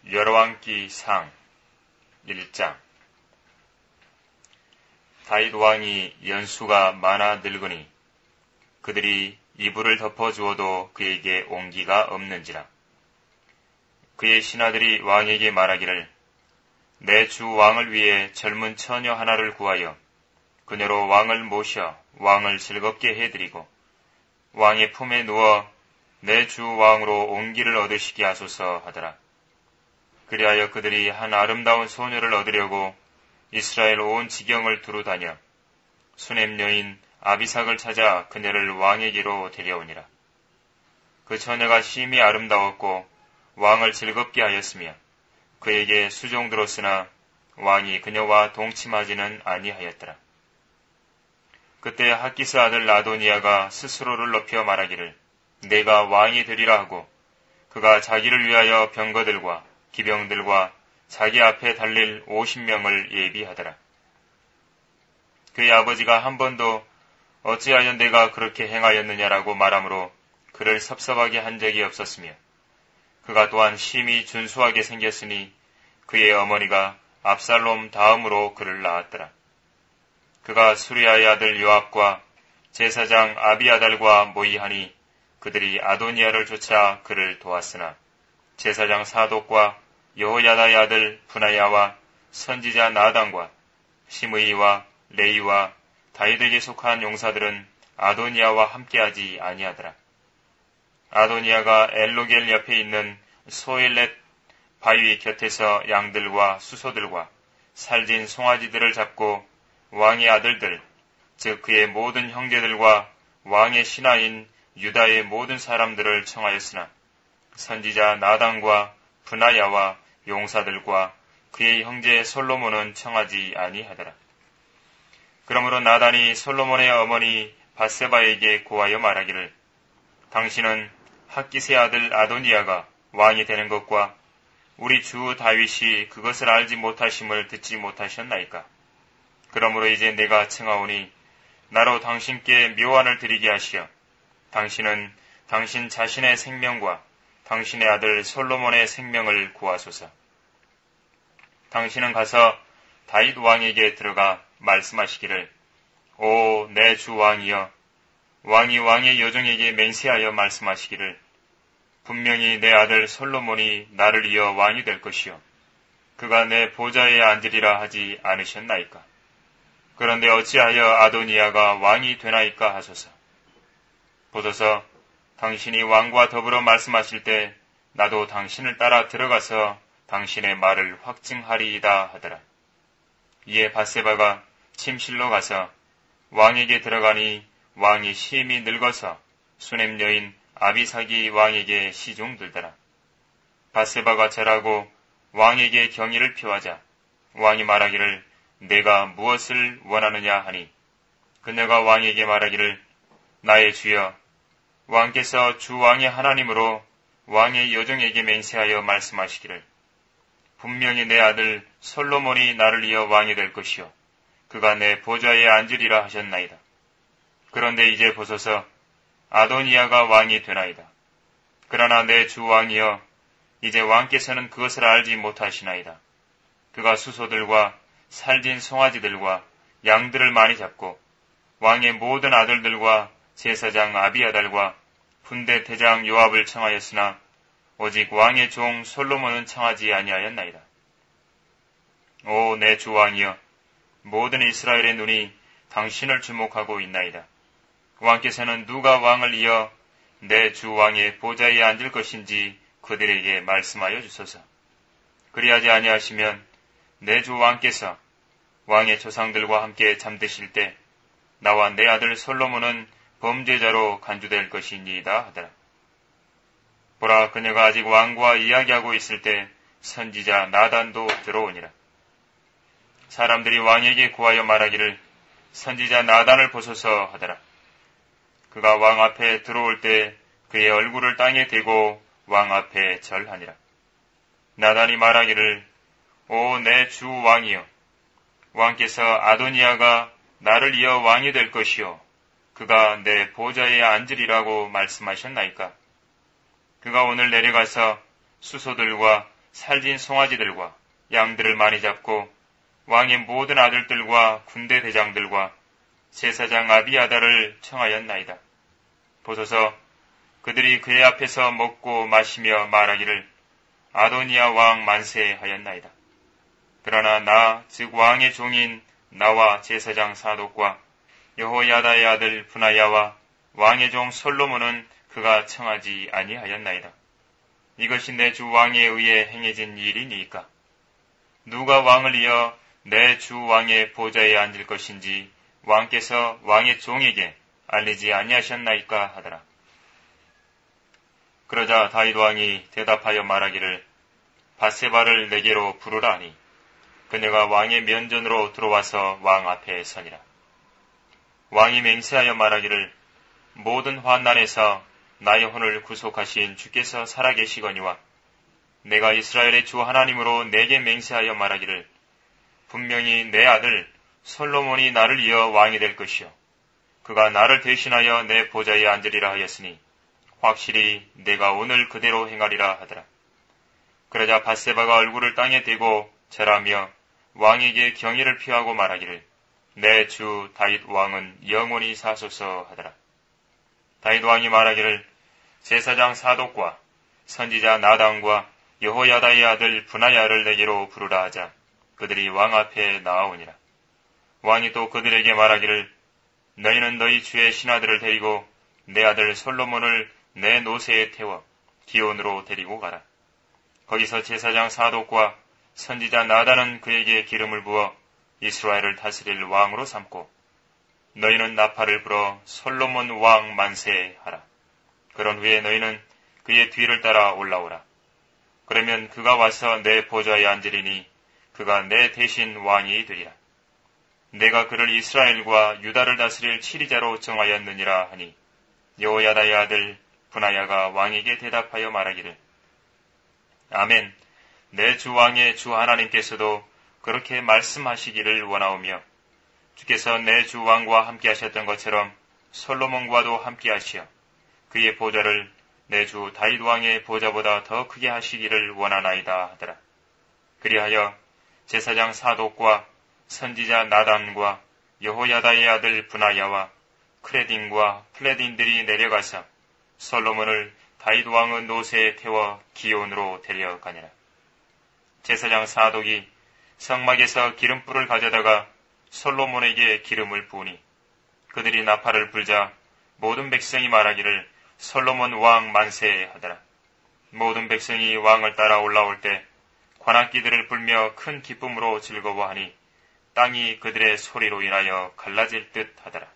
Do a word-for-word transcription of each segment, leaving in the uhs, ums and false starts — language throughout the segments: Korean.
열왕기상 일 장. 다윗 왕이 연수가 많아 늙으니 그들이 이불을 덮어주어도 그에게 온기가 없는지라. 그의 신하들이 왕에게 말하기를 내 주 왕을 위해 젊은 처녀 하나를 구하여 그녀로 왕을 모셔 왕을 즐겁게 해드리고 왕의 품에 누워 내 주 왕으로 온기를 얻으시게 하소서 하더라. 그리하여 그들이 한 아름다운 소녀를 얻으려고 이스라엘 온 지경을 두루 다녀 수넴 여인 아비삭을 찾아 그녀를 왕에게로 데려오니라. 그 처녀가 심히 아름다웠고 왕을 즐겁게 하였으며 그에게 수종들었으나 왕이 그녀와 동침하지는 아니하였더라. 그때 학기스 아들 아도니아가 스스로를 높여 말하기를 내가 왕이 되리라 하고 그가 자기를 위하여 병거들과 기병들과 자기 앞에 달릴 오십 명을 예비하더라. 그의 아버지가 한 번도 어찌하여 내가 그렇게 행하였느냐라고 말하므로 그를 섭섭하게 한 적이 없었으며 그가 또한 심히 준수하게 생겼으니 그의 어머니가 압살롬 다음으로 그를 낳았더라. 그가 수리아의 아들 요압과 제사장 아비아달과 모이하니 그들이 아도니아를 쫓아 그를 도왔으나 제사장 사독과 여호야다의 아들 분하야와 선지자 나단과 시므이와 레이와 다윗에게 속한 용사들은 아도니아와 함께하지 아니하더라. 아도니아가 엘로겔 옆에 있는 소엘렛 바위 곁에서 양들과 수소들과 살진 송아지들을 잡고 왕의 아들들, 즉 그의 모든 형제들과 왕의 신하인 유다의 모든 사람들을 청하였으나 선지자 나단과 분하야와 용사들과 그의 형제 솔로몬은 청하지 아니하더라. 그러므로 나단이 솔로몬의 어머니 밧세바에게 고하여 말하기를 당신은 학기스의 아들 아도니아가 왕이 되는 것과 우리 주 다윗이 그것을 알지 못하심을 듣지 못하셨나이까? 그러므로 이제 내가 청하오니 나로 당신께 묘안을 드리게 하시어 당신은 당신 자신의 생명과 당신의 아들 솔로몬의 생명을 구하소서. 당신은 가서 다윗 왕에게 들어가 말씀하시기를 오 내 주 왕이여 왕이 왕의 여종에게 맹세하여 말씀하시기를 분명히 내 아들 솔로몬이 나를 이어 왕이 될 것이요 그가 내 보좌에 앉으리라 하지 않으셨나이까? 그런데 어찌하여 아도니아가 왕이 되나이까 하소서. 보소서 당신이 왕과 더불어 말씀하실 때 나도 당신을 따라 들어가서 당신의 말을 확증하리이다 하더라. 이에 밧세바가 침실로 가서 왕에게 들어가니 왕이 심히 늙어서 수넴 여인 아비삭이 왕에게 시종들더라. 밧세바가 절하고 왕에게 경의를 표하자 왕이 말하기를 내가 무엇을 원하느냐 하니 그녀가 왕에게 말하기를 나의 주여 왕께서 주 왕의 하나님으로 왕의 여종에게 맹세하여 말씀하시기를 분명히 내 아들 솔로몬이 나를 이어 왕이 될 것이요 그가 내 보좌에 앉으리라 하셨나이다. 그런데 이제 보소서 아도니아가 왕이 되나이다. 그러나 내 주 왕이여 이제 왕께서는 그것을 알지 못하시나이다. 그가 수소들과 살진 송아지들과 양들을 많이 잡고 왕의 모든 아들들과 제사장 아비아달과 군대 대장 요압을 청하였으나 오직 왕의 종 솔로몬은 청하지 아니하였나이다. 오 내 주 왕이여 모든 이스라엘의 눈이 당신을 주목하고 있나이다. 왕께서는 누가 왕을 이어 내 주 왕의 보좌에 앉을 것인지 그들에게 말씀하여 주소서. 그리하지 아니하시면 내 주 왕께서 왕의 조상들과 함께 잠드실 때 나와 내 아들 솔로몬은 범죄자로 간주될 것이니이다 하더라. 보라 그녀가 아직 왕과 이야기하고 있을 때 선지자 나단도 들어오니라. 사람들이 왕에게 구하여 말하기를 선지자 나단을 보소서 하더라. 그가 왕 앞에 들어올 때 그의 얼굴을 땅에 대고 왕 앞에 절하니라. 나단이 말하기를 오 내 주 왕이여 왕께서 아도니아가 나를 이어 왕이 될 것이요 그가 내 보좌에 앉으리라고 말씀하셨나이까? 그가 오늘 내려가서 수소들과 살진 송아지들과 양들을 많이 잡고 왕의 모든 아들들과 군대 대장들과 제사장 아비아다를 청하였나이다. 보소서, 그들이 그의 앞에서 먹고 마시며 말하기를 아도니아 왕 만세하였나이다. 그러나 나, 즉 왕의 종인 나와 제사장 사독과 여호야다의 아들 분하야와 왕의 종 솔로몬은 그가 청하지 아니하였나이다. 이것이 내 주 왕에 의해 행해진 일이니까. 누가 왕을 이어 내 주 왕의 보좌에 앉을 것인지 왕께서 왕의 종에게 알리지 아니하셨나이까 하더라. 그러자 다윗 왕이 대답하여 말하기를 밧세바를 내게로 부르라 하니 그녀가 왕의 면전으로 들어와서 왕 앞에 서니라. 왕이 맹세하여 말하기를 모든 환난에서 나의 혼을 구속하신 주께서 살아계시거니와 내가 이스라엘의 주 하나님으로 내게 맹세하여 말하기를 분명히 내 아들 솔로몬이 나를 이어 왕이 될 것이요 그가 나를 대신하여 내 보좌에 앉으리라 하였으니 확실히 내가 오늘 그대로 행하리라 하더라. 그러자 밧세바가 얼굴을 땅에 대고 절하며 왕에게 경의를 표하고 말하기를 내 주 다윗 왕은 영원히 사소서 하더라. 다윗 왕이 말하기를 제사장 사독과 선지자 나단과 여호야다의 아들 분하야를 내게로 부르라 하자 그들이 왕 앞에 나아오니라. 왕이 또 그들에게 말하기를 너희는 너희 주의 신하들을 데리고 내 아들 솔로몬을 내 노새에 태워 기온으로 데리고 가라. 거기서 제사장 사독과 선지자 나단은 그에게 기름을 부어 이스라엘을 다스릴 왕으로 삼고 너희는 나팔을 불어 솔로몬 왕 만세하라. 그런 후에 너희는 그의 뒤를 따라 올라오라. 그러면 그가 와서 내 보좌에 앉으리니 그가 내 대신 왕이 되리라. 내가 그를 이스라엘과 유다를 다스릴 치리자로 정하였느니라 하니 여호야다의 아들 분하야가 왕에게 대답하여 말하기를 아멘. 내 주 왕의 주 하나님께서도 그렇게 말씀하시기를 원하오며 주께서 내 주 왕과 함께 하셨던 것처럼 솔로몬과도 함께 하시어 그의 보좌를 내 주 다윗 왕의 보좌보다 더 크게 하시기를 원하나이다 하더라. 그리하여 제사장 사독과 선지자 나단과 여호야다의 아들 분하야와 크레딘과 플레딘들이 내려가서 솔로몬을 다윗 왕의 노새에 태워 기온으로 데려가니라. 제사장 사독이 성막에서 기름불을 가져다가 솔로몬에게 기름을 부으니 그들이 나팔을 불자 모든 백성이 말하기를 솔로몬 왕 만세하더라. 모든 백성이 왕을 따라 올라올 때 관악기들을 불며 큰 기쁨으로 즐거워하니 땅이 그들의 소리로 인하여 갈라질 듯 하더라.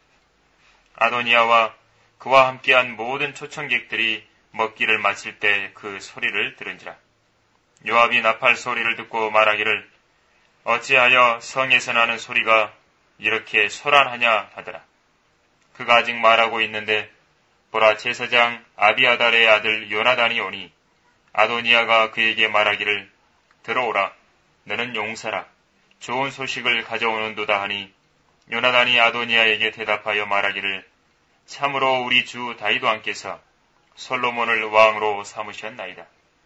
아도니아와 그와 함께한 모든 초청객들이 먹기를 마칠 때 그 소리를 들은지라. 요압이 나팔 소리를 듣고 말하기를 어찌하여 성에서 나는 소리가 이렇게 소란하냐 하더라. 그가 아직 말하고 있는데 보라 제사장 아비아달의 아들 요나단이 오니 아도니아가 그에게 말하기를 들어오라. 너는 용사라. 좋은 소식을 가져오는도다 하니 요나단이 아도니아에게 대답하여 말하기를 참으로 우리 주 다윗 왕께서 솔로몬을 왕으로 삼으셨나이다.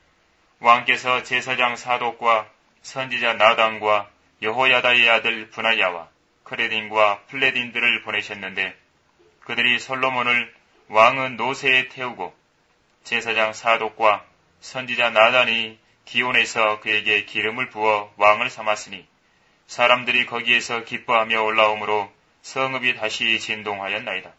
왕께서 제사장 사독과 선지자 나단과 여호야다의 아들 분하야와 크레딘과 플레딘들을 보내셨는데 그들이 솔로몬을 왕의 노새에 태우고 제사장 사독과 선지자 나단이 기온에서 그에게 기름을 부어 왕을 삼았으니 사람들이 거기에서 기뻐하며 올라오므로 성읍이 다시 진동하였나이다.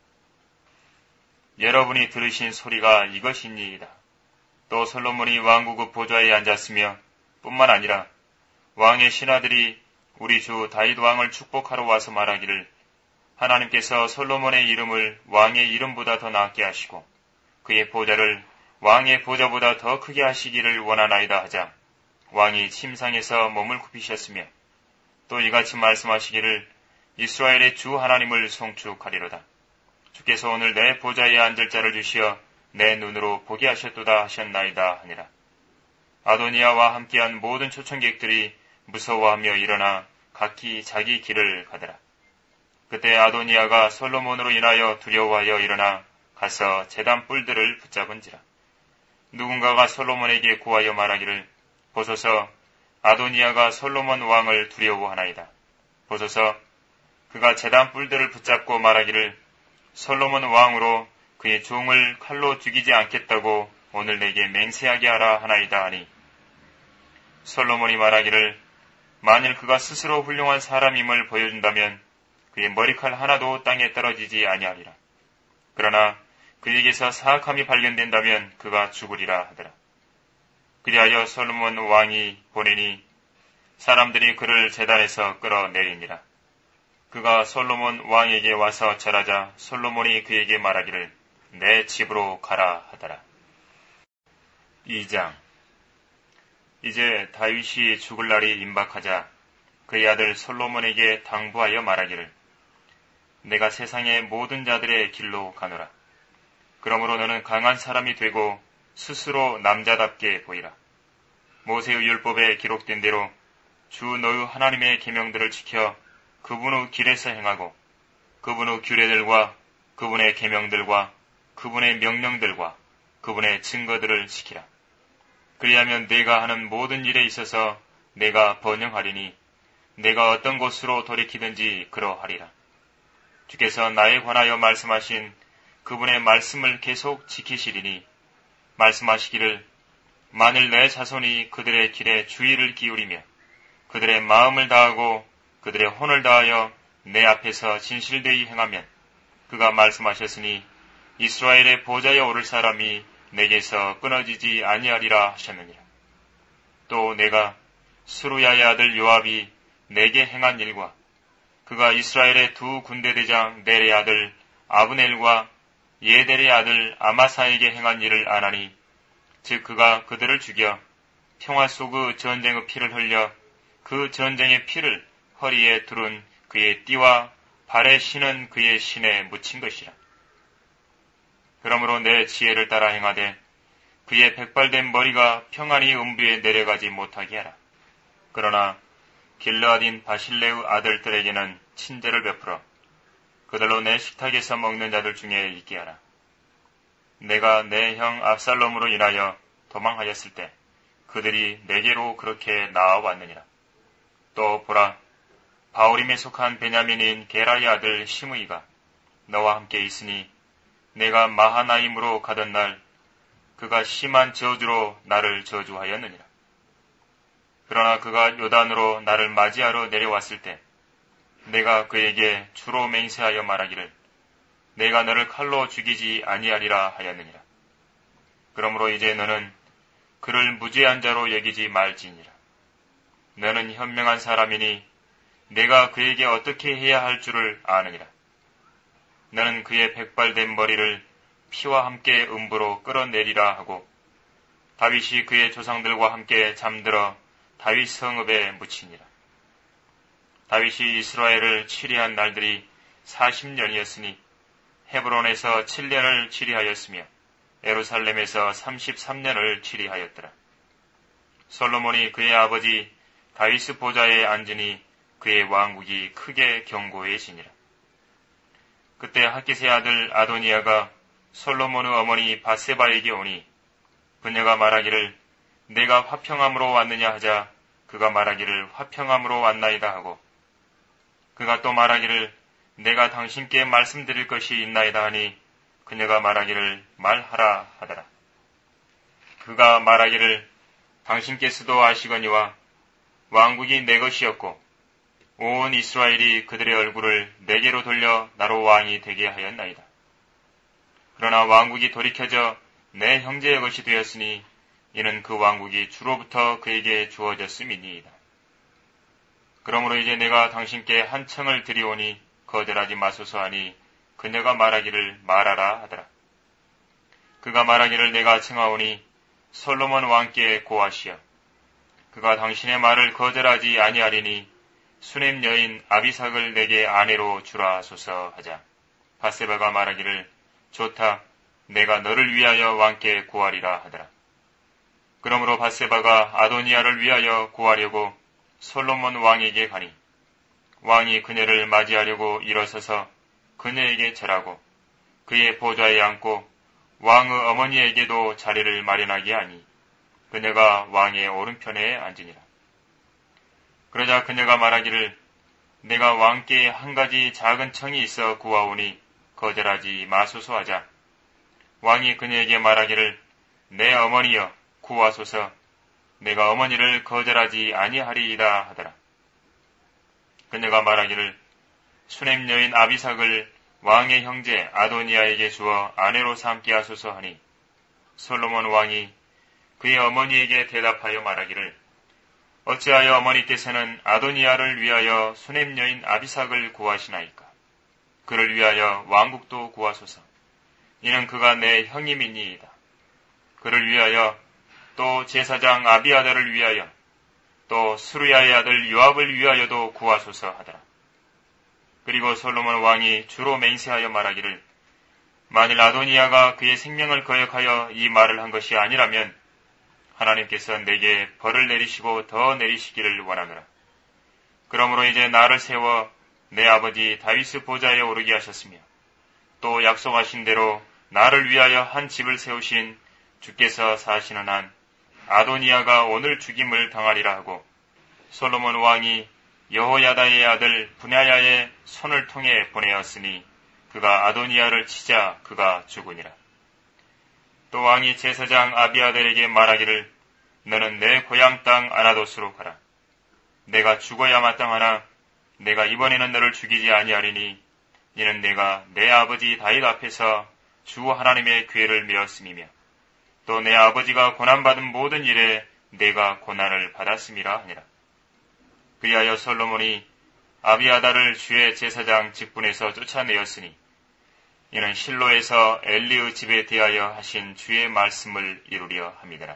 여러분이 들으신 소리가 이것이니이다. 또 솔로몬이 왕국의 보좌에 앉았으며 뿐만 아니라 왕의 신하들이 우리 주 다윗 왕을 축복하러 와서 말하기를 하나님께서 솔로몬의 이름을 왕의 이름보다 더 낮게 하시고 그의 보좌를 왕의 보좌보다 더 크게 하시기를 원하나이다 하자 왕이 침상에서 몸을 굽히셨으며 또 이같이 말씀하시기를 이스라엘의 주 하나님을 송축하리로다. 주께서 오늘 내 보좌에 앉을 자를 주시어 내 눈으로 보게 하셨도다 하셨나이다 하니라. 아도니아와 함께한 모든 초청객들이 무서워하며 일어나 각기 자기 길을 가더라. 그때 아도니아가 솔로몬으로 인하여 두려워하여 일어나 가서 제단 뿔들을 붙잡은지라. 누군가가 솔로몬에게 구하여 말하기를 보소서, 아도니아가 솔로몬 왕을 두려워하나이다. 보소서, 그가 제단 뿔들을 붙잡고 말하기를 솔로몬 왕으로 그의 종을 칼로 죽이지 않겠다고 오늘 내게 맹세하게 하라 하나이다 하니, 솔로몬이 말하기를 만일 그가 스스로 훌륭한 사람임을 보여준다면 그의 머리칼 하나도 땅에 떨어지지 아니하리라. 그러나 그에게서 사악함이 발견된다면 그가 죽으리라 하더라. 그리하여 솔로몬 왕이 보내니 사람들이 그를 제단에서 끌어내리니라. 그가 솔로몬 왕에게 와서 절하자 솔로몬이 그에게 말하기를 내 집으로 가라 하더라. 이 장. 이제 다윗이 죽을 날이 임박하자 그의 아들 솔로몬에게 당부하여 말하기를 내가 세상의 모든 자들의 길로 가노라. 그러므로 너는 강한 사람이 되고 스스로 남자답게 보이라. 모세의 율법에 기록된 대로 주 너의 하나님의 계명들을 지켜 그분의 길에서 행하고 그분의 규례들과 그분의 계명들과 그분의 명령들과 그분의 증거들을 지키라. 그리하면 내가 하는 모든 일에 있어서 내가 번영하리니 내가 어떤 곳으로 돌이키든지 그러하리라. 주께서 나에 관하여 말씀하신 그분의 말씀을 계속 지키시리니 말씀하시기를 만일 내 자손이 그들의 길에 주의를 기울이며 그들의 마음을 다하고 그들의 혼을 다하여 내 앞에서 진실되이 행하면 그가 말씀하셨으니 이스라엘의 보좌에 오를 사람이 내게서 끊어지지 아니하리라 하셨느니라. 또 내가 스루야의 아들 요압이 내게 행한 일과 그가 이스라엘의 두 군대대장 넬의 아들 아브넬과 예델의 아들 아마사에게 행한 일을 아나니 즉 그가 그들을 죽여 평화 속의 전쟁의 피를 흘려 그 전쟁의 피를 허리에 두른 그의 띠와 발에 신은 그의 신에 묻힌 것이라. 그러므로 내 지혜를 따라 행하되 그의 백발된 머리가 평안히 음부에 내려가지 못하게 하라. 그러나 길르앗인 바실레의 아들들에게는 친절을 베풀어 그들로 내 식탁에서 먹는 자들 중에 있게 하라. 내가 내 형 압살롬으로 인하여 도망하였을 때 그들이 내게로 그렇게 나아왔느니라. 또 보라, 바오림에 속한 베냐민인 게라의 아들 시므이가 너와 함께 있으니 내가 마하나임으로 가던 날 그가 심한 저주로 나를 저주하였느니라. 그러나 그가 요단으로 나를 맞이하러 내려왔을 때 내가 그에게 주로 맹세하여 말하기를 내가 너를 칼로 죽이지 아니하리라 하였느니라. 그러므로 이제 너는 그를 무죄한 자로 여기지 말지니라. 너는 현명한 사람이니 내가 그에게 어떻게 해야 할 줄을 아느니라. 너는 그의 백발된 머리를 피와 함께 음부로 끌어내리라 하고 다윗이 그의 조상들과 함께 잠들어 다윗 성읍에 묻히니라. 다윗이 이스라엘을 치리한 날들이 사십 년이었으니 헤브론에서 칠 년을 치리하였으며 예루살렘에서 삼십삼 년을 치리하였더라. 솔로몬이 그의 아버지 다윗 보좌에 앉으니 그의 왕국이 크게 견고해지니라. 그때 핫깃의 아들 아도니아가 솔로몬의 어머니 바세바에게 오니 그녀가 말하기를 내가 화평함으로 왔느냐 하자 그가 말하기를 화평함으로 왔나이다 하고 그가 또 말하기를 내가 당신께 말씀드릴 것이 있나이다 하니 그녀가 말하기를 말하라 하더라. 그가 말하기를 당신께서도 아시거니와 왕국이 내 것이었고 온 이스라엘이 그들의 얼굴을 내게로 돌려 나로 왕이 되게 하였나이다. 그러나 왕국이 돌이켜져 내 형제의 것이 되었으니 이는 그 왕국이 주로부터 그에게 주어졌음이니이다. 그러므로 이제 내가 당신께 한 청을 드리오니 거절하지 마소서 하니 그녀가 말하기를 말하라 하더라. 그가 말하기를 내가 청하오니 솔로몬 왕께 고하시어 그가 당신의 말을 거절하지 아니하리니 수넴 여인 아비삭을 내게 아내로 주라 하소서 하자 바세바가 말하기를 좋다, 내가 너를 위하여 왕께 고하리라 하더라. 그러므로 바세바가 아도니아를 위하여 고하려고 솔로몬 왕에게 가니 왕이 그녀를 맞이하려고 일어서서 그녀에게 절하고 그의 보좌에 앉고 왕의 어머니에게도 자리를 마련하게 하니 그녀가 왕의 오른편에 앉으니라. 그러자 그녀가 말하기를 내가 왕께 한 가지 작은 청이 있어 구하오니 거절하지 마소서 하자 왕이 그녀에게 말하기를 내 어머니여 구하소서 내가 어머니를 거절하지 아니하리이다 하더라. 그녀가 말하기를 수넴 여인 아비삭을 왕의 형제 아도니아에게 주어 아내로 삼게 하소서 하니 솔로몬 왕이 그의 어머니에게 대답하여 말하기를 어찌하여 어머니께서는 아도니아를 위하여 수넴 여인 아비삭을 구하시나이까? 그를 위하여 왕국도 구하소서. 이는 그가 내 형님이니이다. 그를 위하여 또 제사장 아비아달을 위하여 또 스루야의 아들 요압을 위하여도 구하소서 하더라. 그리고 솔로몬 왕이 주로 맹세하여 말하기를 만일 아도니아가 그의 생명을 거역하여 이 말을 한 것이 아니라면 하나님께서 내게 벌을 내리시고 더 내리시기를 원하노라. 그러므로 이제 나를 세워 내 아버지 다윗의 보좌에 오르게 하셨으며 또 약속하신 대로 나를 위하여 한 집을 세우신 주께서 사시는 한 아도니아가 오늘 죽임을 당하리라 하고 솔로몬 왕이 여호야다의 아들 분야야의 손을 통해 보내었으니 그가 아도니아를 치자 그가 죽으니라. 또 왕이 제사장 아비아들에게 말하기를 너는 내 고향 땅 아나도스로 가라. 내가 죽어야 마땅하나 내가 이번에는 너를 죽이지 아니하리니 이는 내가 내 아버지 다윗 앞에서 주 하나님의 괴를 메었음이며 또 내 아버지가 고난받은 모든 일에 내가 고난을 받았음이라 하니라. 그리하여 솔로몬이 아비아달을 주의 제사장 직분에서 쫓아내었으니 이는 실로에서 엘리의 집에 대하여 하신 주의 말씀을 이루려 함이더라.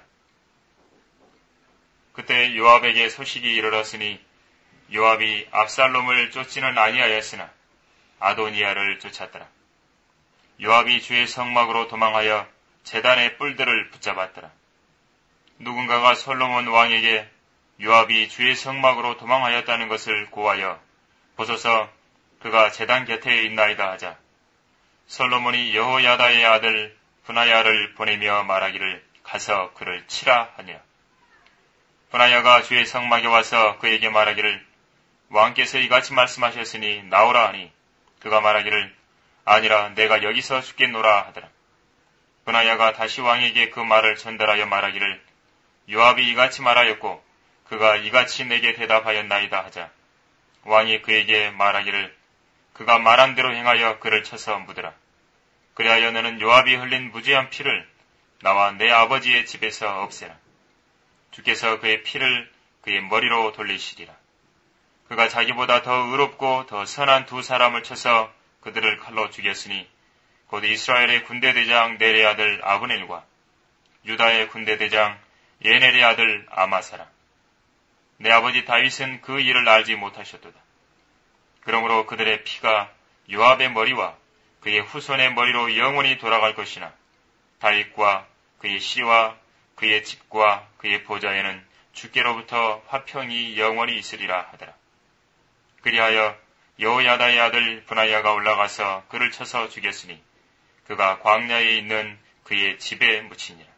그때 요압에게 소식이 이르렀으니 요압이 압살롬을 쫓지는 아니하였으나 아도니아를 쫓았더라. 요압이 주의 성막으로 도망하여 제단의 뿔들을 붙잡았더라. 누군가가 솔로몬 왕에게 요압이 주의 성막으로 도망하였다는 것을 고하여 보소서 그가 제단 곁에 있나이다 하자 솔로몬이 여호야다의 아들 분하야를 보내며 말하기를 가서 그를 치라 하니라. 분하야가 주의 성막에 와서 그에게 말하기를 왕께서 이같이 말씀하셨으니 나오라 하니 그가 말하기를 아니라 내가 여기서 죽겠노라 하더라. 분하야가 다시 왕에게 그 말을 전달하여 말하기를 요압이 이같이 말하였고 그가 이같이 내게 대답하였나이다 하자 왕이 그에게 말하기를 그가 말한 대로 행하여 그를 쳐서 묻으라. 그리하여 너는 요압이 흘린 무죄한 피를 나와 내 아버지의 집에서 없애라. 주께서 그의 피를 그의 머리로 돌리시리라. 그가 자기보다 더 의롭고 더 선한 두 사람을 쳐서 그들을 칼로 죽였으니 곧 이스라엘의 군대대장 넬의 아들 아브넬과 유다의 군대대장 예넬의 아들 아마사라. 내 아버지 다윗은 그 일을 알지 못하셨도다. 그러므로 그들의 피가 요압의 머리와 그의 후손의 머리로 영원히 돌아갈 것이나 다윗과 그의 씨와 그의 집과 그의 보좌에는 주께로부터 화평이 영원히 있으리라 하더라. 그리하여 여호야다의 아들 분하야가 올라가서 그를 쳐서 죽였으니 그가 광야에 있는 그의 집에 묻히니라.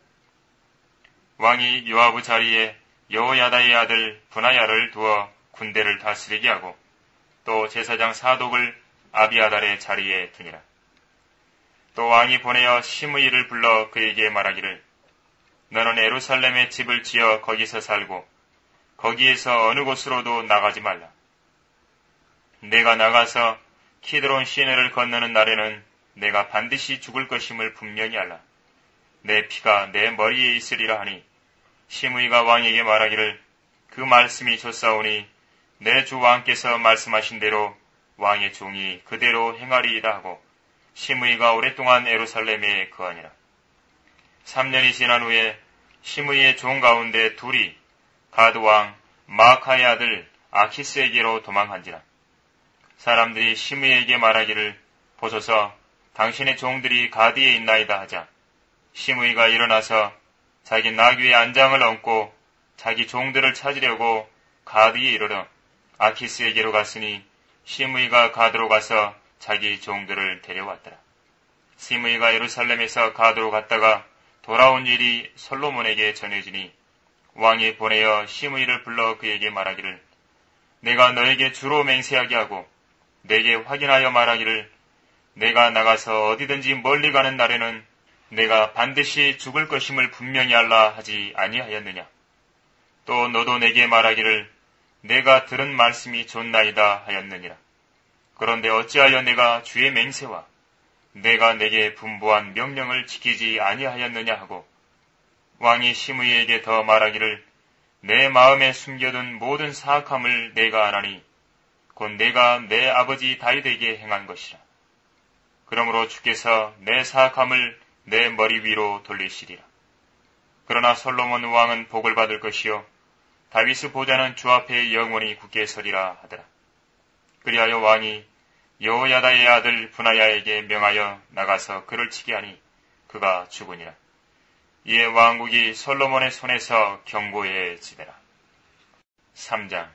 왕이 요압의 자리에 여호야다의 아들 분하야를 두어 군대를 다스리게 하고 또 제사장 사독을 아비아달의 자리에 두니라. 또 왕이 보내어 시므이를 불러 그에게 말하기를 너는 예루살렘에 집을 지어 거기서 살고 거기에서 어느 곳으로도 나가지 말라. 내가 나가서 키드론 시내를 건너는 날에는 내가 반드시 죽을 것임을 분명히 알라. 내 피가 내 머리에 있으리라 하니 시므이가 왕에게 말하기를 그 말씀이 좋사오니 내 주 왕께서 말씀하신 대로 왕의 종이 그대로 행하리이다 하고 시므이가 오랫동안 예루살렘에 거하니라. 삼 년이 지난 후에 시므이의 종 가운데 둘이 가드 왕 마아카의 아들 아키스에게로 도망한지라. 사람들이 시므이에게 말하기를 보소서 당신의 종들이 가드에 있나이다 하자 시므이가 일어나서 자기 나귀의 안장을 얹고 자기 종들을 찾으려고 가드에 이르러 아키스에게로 갔으니 시므이가 가드로 가서 자기 종들을 데려왔더라. 시므이가 예루살렘에서 가드로 갔다가 돌아온 일이 솔로몬에게 전해지니 왕이 보내어 시므이를 불러 그에게 말하기를 내가 너에게 주로 맹세하게 하고 내게 확인하여 말하기를 내가 나가서 어디든지 멀리 가는 날에는 내가 반드시 죽을 것임을 분명히 알라 하지 아니하였느냐. 또 너도 내게 말하기를 내가 들은 말씀이 좋나이다 하였느니라. 그런데 어찌하여 내가 주의 맹세와 내가 내게 분부한 명령을 지키지 아니하였느냐 하고 왕이 시므이에게 더 말하기를 내 마음에 숨겨둔 모든 사악함을 내가 아나니 곧 내가 내 아버지 다윗에게 행한 것이라. 그러므로 주께서 내 사악함을 내 머리 위로 돌리시리라. 그러나 솔로몬 왕은 복을 받을 것이요 다윗의 보좌는 주 앞에 영원히 굳게 서리라 하더라. 그리하여 왕이 여호야다의 아들 분하야에게 명하여 나가서 그를 치게 하니 그가 죽으니라. 이에 왕국이 솔로몬의 손에서 경고해지더라. 삼 장.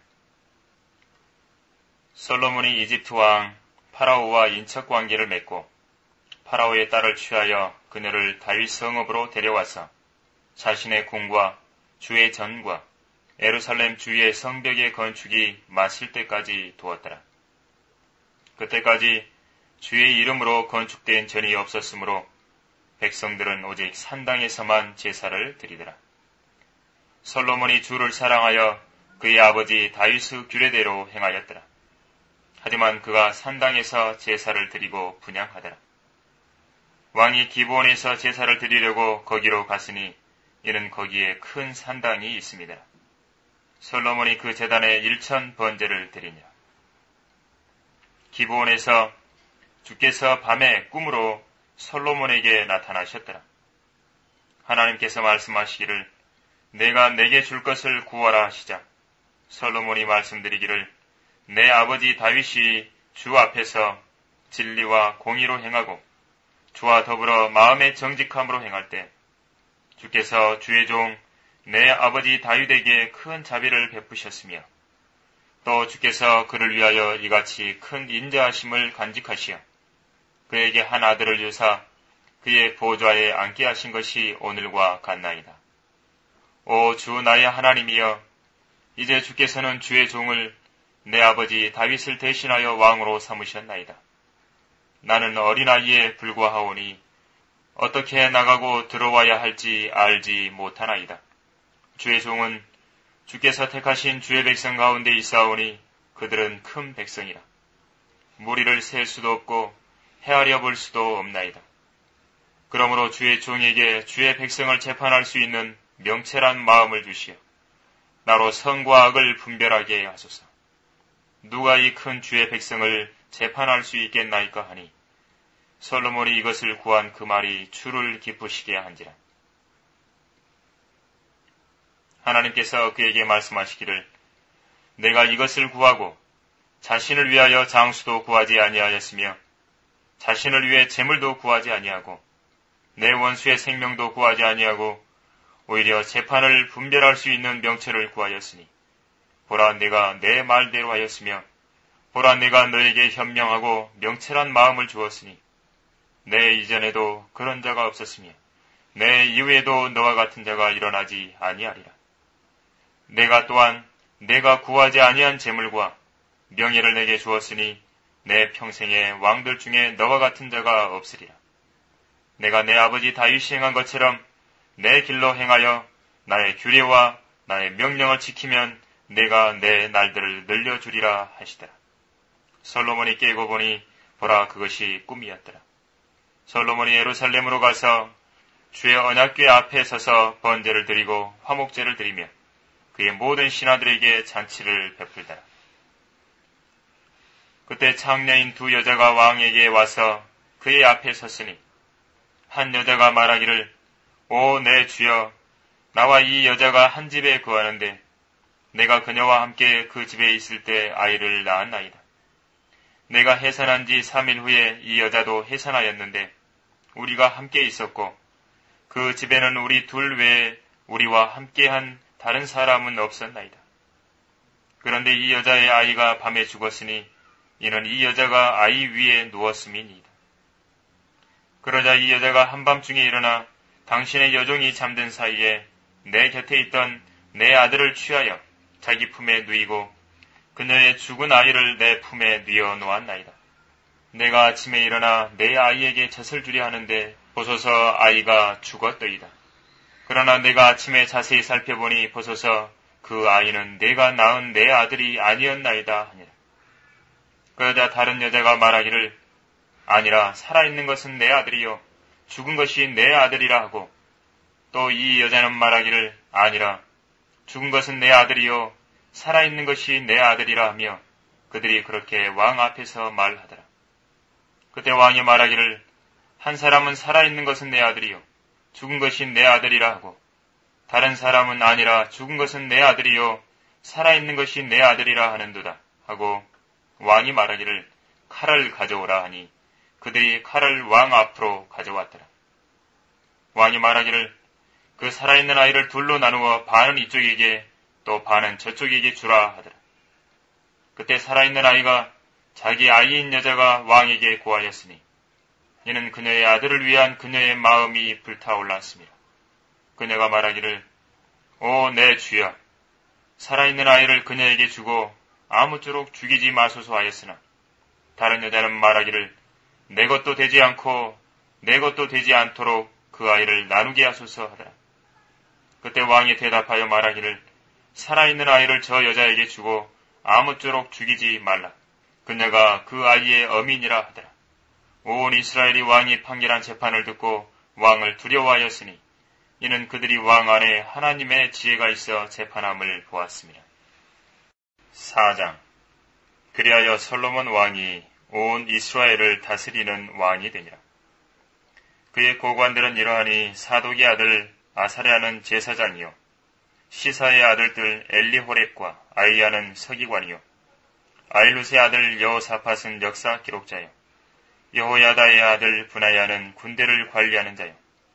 솔로몬이 이집트 왕 파라오와 인척 관계를 맺고 파라오의 딸을 취하여 그녀를 다윗 성읍으로 데려와서 자신의 궁과 주의 전과 예루살렘 주위의 성벽의 건축이 마칠 때까지 두었더라. 그때까지 주의 이름으로 건축된 전이 없었으므로 백성들은 오직 산당에서만 제사를 드리더라. 솔로몬이 주를 사랑하여 그의 아버지 다윗의 규례대로 행하였더라. 하지만 그가 산당에서 제사를 드리고 분향하더라. 왕이 기브온에서 제사를 드리려고 거기로 갔으니 이는 거기에 큰 산당이 있습니다. 솔로몬이 그 제단에 일천 번제를 드리니라. 기브온에서 주께서 밤에 꿈으로 솔로몬에게 나타나셨더라. 하나님께서 말씀하시기를 내가 내게 줄 것을 구하라 하시자 솔로몬이 말씀드리기를 내 아버지 다윗이 주 앞에서 진리와 공의로 행하고 주와 더불어 마음의 정직함으로 행할 때 주께서 주의 종 내 아버지 다윗에게 큰 자비를 베푸셨으며 또 주께서 그를 위하여 이같이 큰 인자하심을 간직하시어 그에게 한 아들을 주사 그의 보좌에 앉게 하신 것이 오늘과 같나이다. 오 주 나의 하나님이여 이제 주께서는 주의 종을 내 아버지 다윗을 대신하여 왕으로 삼으셨나이다. 나는 어린아이에 불과하오니 어떻게 나가고 들어와야 할지 알지 못하나이다. 주의 종은 주께서 택하신 주의 백성 가운데 있사오니 그들은 큰 백성이라. 무리를 셀 수도 없고 헤아려 볼 수도 없나이다. 그러므로 주의 종에게 주의 백성을 재판할 수 있는 명철한 마음을 주시어 나로 선과 악을 분별하게 하소서. 누가 이 큰 주의 백성을 재판할 수 있겠나이까 하니 솔로몬이 이것을 구한 그 말이 주를 기쁘시게 한지라. 하나님께서 그에게 말씀하시기를 내가 이것을 구하고 자신을 위하여 장수도 구하지 아니하였으며 자신을 위해 재물도 구하지 아니하고 내 원수의 생명도 구하지 아니하고 오히려 재판을 분별할 수 있는 명철을 구하였으니 보라 내가 내 말대로 하였으며 보라 내가 너에게 현명하고 명철한 마음을 주었으니 내 이전에도 그런 자가 없었으며 내 이후에도 너와 같은 자가 일어나지 아니하리라. 내가 또한 내가 구하지 아니한 재물과 명예를 내게 주었으니 내 평생에 왕들 중에 너와 같은 자가 없으리라. 내가 내 아버지 다윗이 행한 것처럼 내 길로 행하여 나의 규례와 나의 명령을 지키면 내가 내 날들을 늘려주리라 하시더라. 솔로몬이 깨고 보니 보라 그것이 꿈이었더라. 솔로몬이 예루살렘으로 가서 주의 언약궤 앞에 서서 번제를 드리고 화목제를 드리며 그의 모든 신하들에게 잔치를 베풀더라. 그때 창녀인 두 여자가 왕에게 와서 그의 앞에 섰으니 한 여자가 말하기를 오 내 주여 나와 이 여자가 한 집에 거하는데 내가 그녀와 함께 그 집에 있을 때 아이를 낳았나이다. 내가 해산한 지 삼 일 후에 이 여자도 해산하였는데 우리가 함께 있었고 그 집에는 우리 둘 외에 우리와 함께한 다른 사람은 없었나이다. 그런데 이 여자의 아이가 밤에 죽었으니 이는 이 여자가 아이 위에 누웠음이니이다. 그러자 이 여자가 한밤중에 일어나 당신의 여종이 잠든 사이에 내 곁에 있던 내 아들을 취하여 자기 품에 누이고 그녀의 죽은 아이를 내 품에 뉘어 놓았나이다. 내가 아침에 일어나 내 아이에게 젖을 주려 하는데 보소서 아이가 죽었더이다. 그러나 내가 아침에 자세히 살펴보니 보소서 그 아이는 내가 낳은 내 아들이 아니었나이다 하니라. 그러자 다른 여자가 말하기를 아니라 살아있는 것은 내 아들이요 죽은 것이 내 아들이라 하고 또 이 여자는 말하기를 아니라 죽은 것은 내 아들이요 살아있는 것이 내 아들이라 하며 그들이 그렇게 왕 앞에서 말하더라. 그때 왕이 말하기를 한 사람은 살아있는 것은 내 아들이요 죽은 것이 내 아들이라 하고 다른 사람은 아니라 죽은 것은 내 아들이요 살아있는 것이 내 아들이라 하는도다 하고 왕이 말하기를 칼을 가져오라 하니 그들이 칼을 왕 앞으로 가져왔더라. 왕이 말하기를 그 살아있는 아이를 둘로 나누어 반은 이쪽에게 또 반은 저쪽에게 주라 하더라. 그때 살아있는 아이가 자기 아이인 여자가 왕에게 고하였으니 이는 그녀의 아들을 위한 그녀의 마음이 불타올랐습니다. 그녀가 말하기를 오 내 주야 살아있는 아이를 그녀에게 주고 아무쪼록 죽이지 마소서 하였으나 다른 여자는 말하기를 내 것도 되지 않고 내 것도 되지 않도록 그 아이를 나누게 하소서 하더라. 그때 왕이 대답하여 말하기를 살아있는 아이를 저 여자에게 주고 아무쪼록 죽이지 말라. 그녀가 그 아이의 어민이라 하더라. 온 이스라엘이 왕이 판결한 재판을 듣고 왕을 두려워하였으니 이는 그들이 왕 안에 하나님의 지혜가 있어 재판함을 보았습니다. 사 장. 그리하여 솔로몬 왕이 온 이스라엘을 다스리는 왕이 되니라. 그의 고관들은 이러하니 사독의 아들 아사랴는 제사장이요 시사의 아들들 엘리호렙과 아이야는 서기관이요 아일룻의 아들 여호사밧은 역사 기록자요 여호야다의 아들 분하야는 군대를 관리하는 자요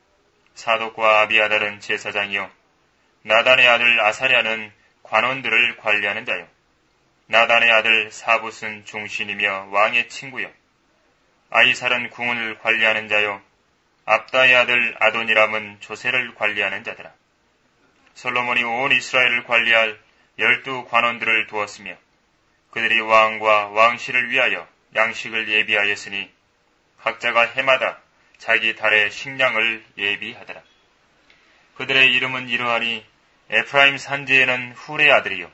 사독과 아비아달은 제사장이요 나단의 아들 아사랴는 관원들을 관리하는 자요 나단의 아들 사붓은 중신이며 왕의 친구요 아이살은 궁을 관리하는 자요 압다의 아들 아도니람은 조세를 관리하는 자더라. 솔로몬이 온 이스라엘을 관리할 열두 관원들을 두었으며 그들이 왕과 왕실을 위하여 양식을 예비하였으니 각자가 해마다 자기 달의 식량을 예비하더라. 그들의 이름은 이러하니 에프라임 산지에는 훌의 아들이요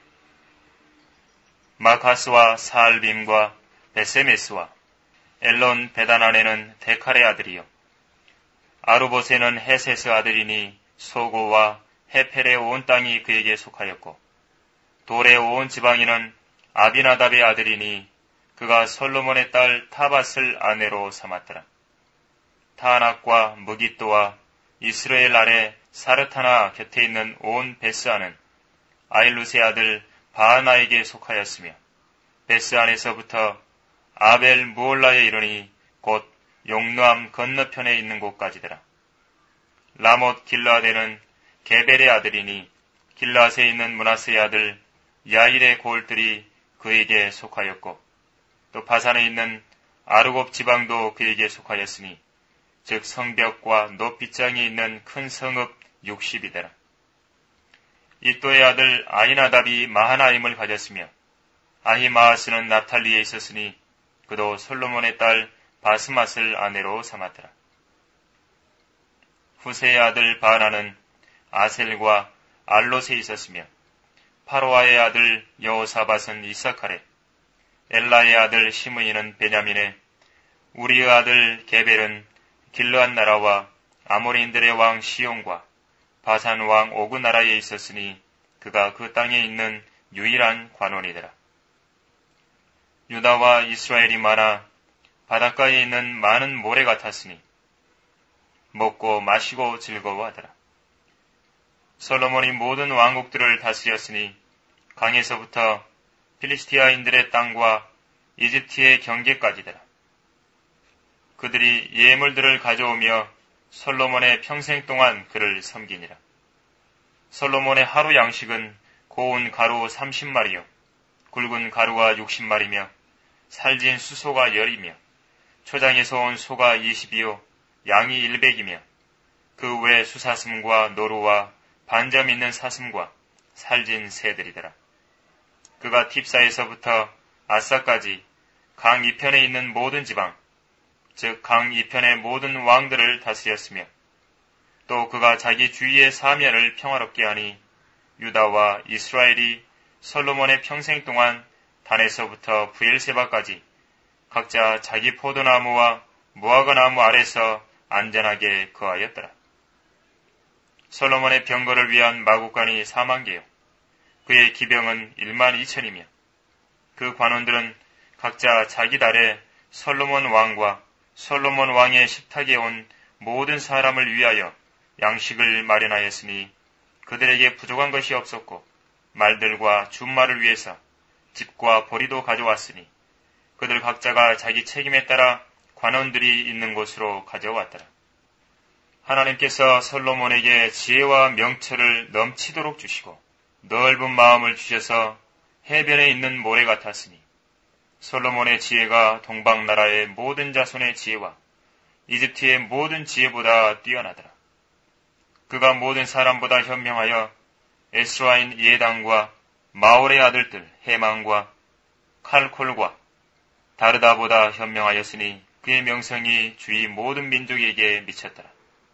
마카스와 사알빔과 베세메스와 엘론 베다난에는 데칼의 아들이요 아루봇에는 헤세스 아들이니 소고와 헤펠의 온 땅이 그에게 속하였고 돌의 온 지방에는 아비나답의 아들이니 그가 솔로몬의 딸 타밧을 아내로 삼았더라. 타낙과 무깃도와 이스라엘 아래 사르타나 곁에 있는 온 베스안은 아일룻의 아들 바하나에게 속하였으며 베스안에서부터 아벨 무올라에 이르니 곧 용르암 건너편에 있는 곳까지더라. 라못 길라앗에는 게벨의 아들이니 길라앗에 있는 므낫세의 아들 야일의 골들이 그에게 속하였고 또 바산에 있는 아르곱 지방도 그에게 속하였으니 즉 성벽과 높이장이 있는 큰 성읍 육십이더라. 이또의 아들 아히나답이 마하나임을 가졌으며 아히마아스는 납탈리에 있었으니 그도 솔로몬의 딸 바스맛을 아내로 삼았더라. 후세의 아들 바나는 아셀과 알롯에 있었으며 파로아의 아들 여호사밧은 이사칼에 엘라의 아들 시므이는 베냐민에 우리의 아들 게벨은 길르앗 나라와 아모리인들의 왕 시온과 바산 왕 오그 나라에 있었으니 그가 그 땅에 있는 유일한 관원이더라. 유다와 이스라엘이 많아 바닷가에 있는 많은 모래 같았으니 먹고 마시고 즐거워하더라. 솔로몬이 모든 왕국들을 다스렸으니 강에서부터 필리스티아인들의 땅과 이집트의 경계까지더라. 그들이 예물들을 가져오며 솔로몬의 평생 동안 그를 섬기니라. 솔로몬의 하루 양식은 고운 가루 삼십 마리요 굵은 가루가 육십 마리며 살진 수소가 열이며 초장에서 온 소가 이십이요 양이 일백이며 그 외 수사슴과 노루와 반점 있는 사슴과 살진 새들이더라. 그가 팁사에서부터 아사까지 강 이편에 있는 모든 지방, 즉 강 이편의 모든 왕들을 다스렸으며 또 그가 자기 주위의 사면을 평화롭게 하니 유다와 이스라엘이 솔로몬의 평생 동안 단에서부터 브엘세바까지 각자 자기 포도나무와 무화과나무 아래서 안전하게 거하였더라. 솔로몬의 병거를 위한 마구간이 사만 개요. 그의 기병은 일만 이천이며 그 관원들은 각자 자기 달에 솔로몬 왕과 솔로몬 왕의 식탁에 온 모든 사람을 위하여 양식을 마련하였으니 그들에게 부족한 것이 없었고 말들과 준말을 위해서 집과 보리도 가져왔으니 그들 각자가 자기 책임에 따라 관원들이 있는 곳으로 가져왔더라. 하나님께서 솔로몬에게 지혜와 명철을 넘치도록 주시고 넓은 마음을 주셔서 해변에 있는 모래 같았으니 솔로몬의 지혜가 동방나라의 모든 자손의 지혜와 이집트의 모든 지혜보다 뛰어나더라. 그가 모든 사람보다 현명하여 에스라인 예당과 마올의 아들들 헤만과 칼콜과 다르다보다 현명하였으니 그의 명성이 주위 모든 민족에게 미쳤더라.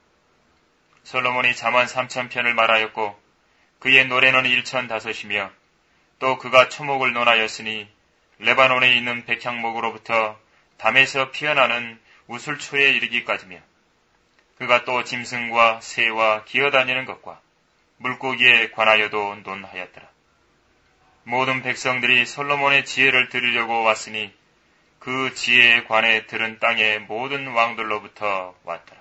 솔로몬이 잠언 삼천 편을 말하였고 그의 노래는 일천 다섯이며 또 그가 초목을 논하였으니 레바논에 있는 백향목으로부터 담에서 피어나는 우술초에 이르기까지며 그가 또 짐승과 새와 기어다니는 것과 물고기에 관하여도 논하였더라. 모든 백성들이 솔로몬의 지혜를 들으려고 왔으니 그 지혜에 관해 들은 땅의 모든 왕들로부터 왔더라.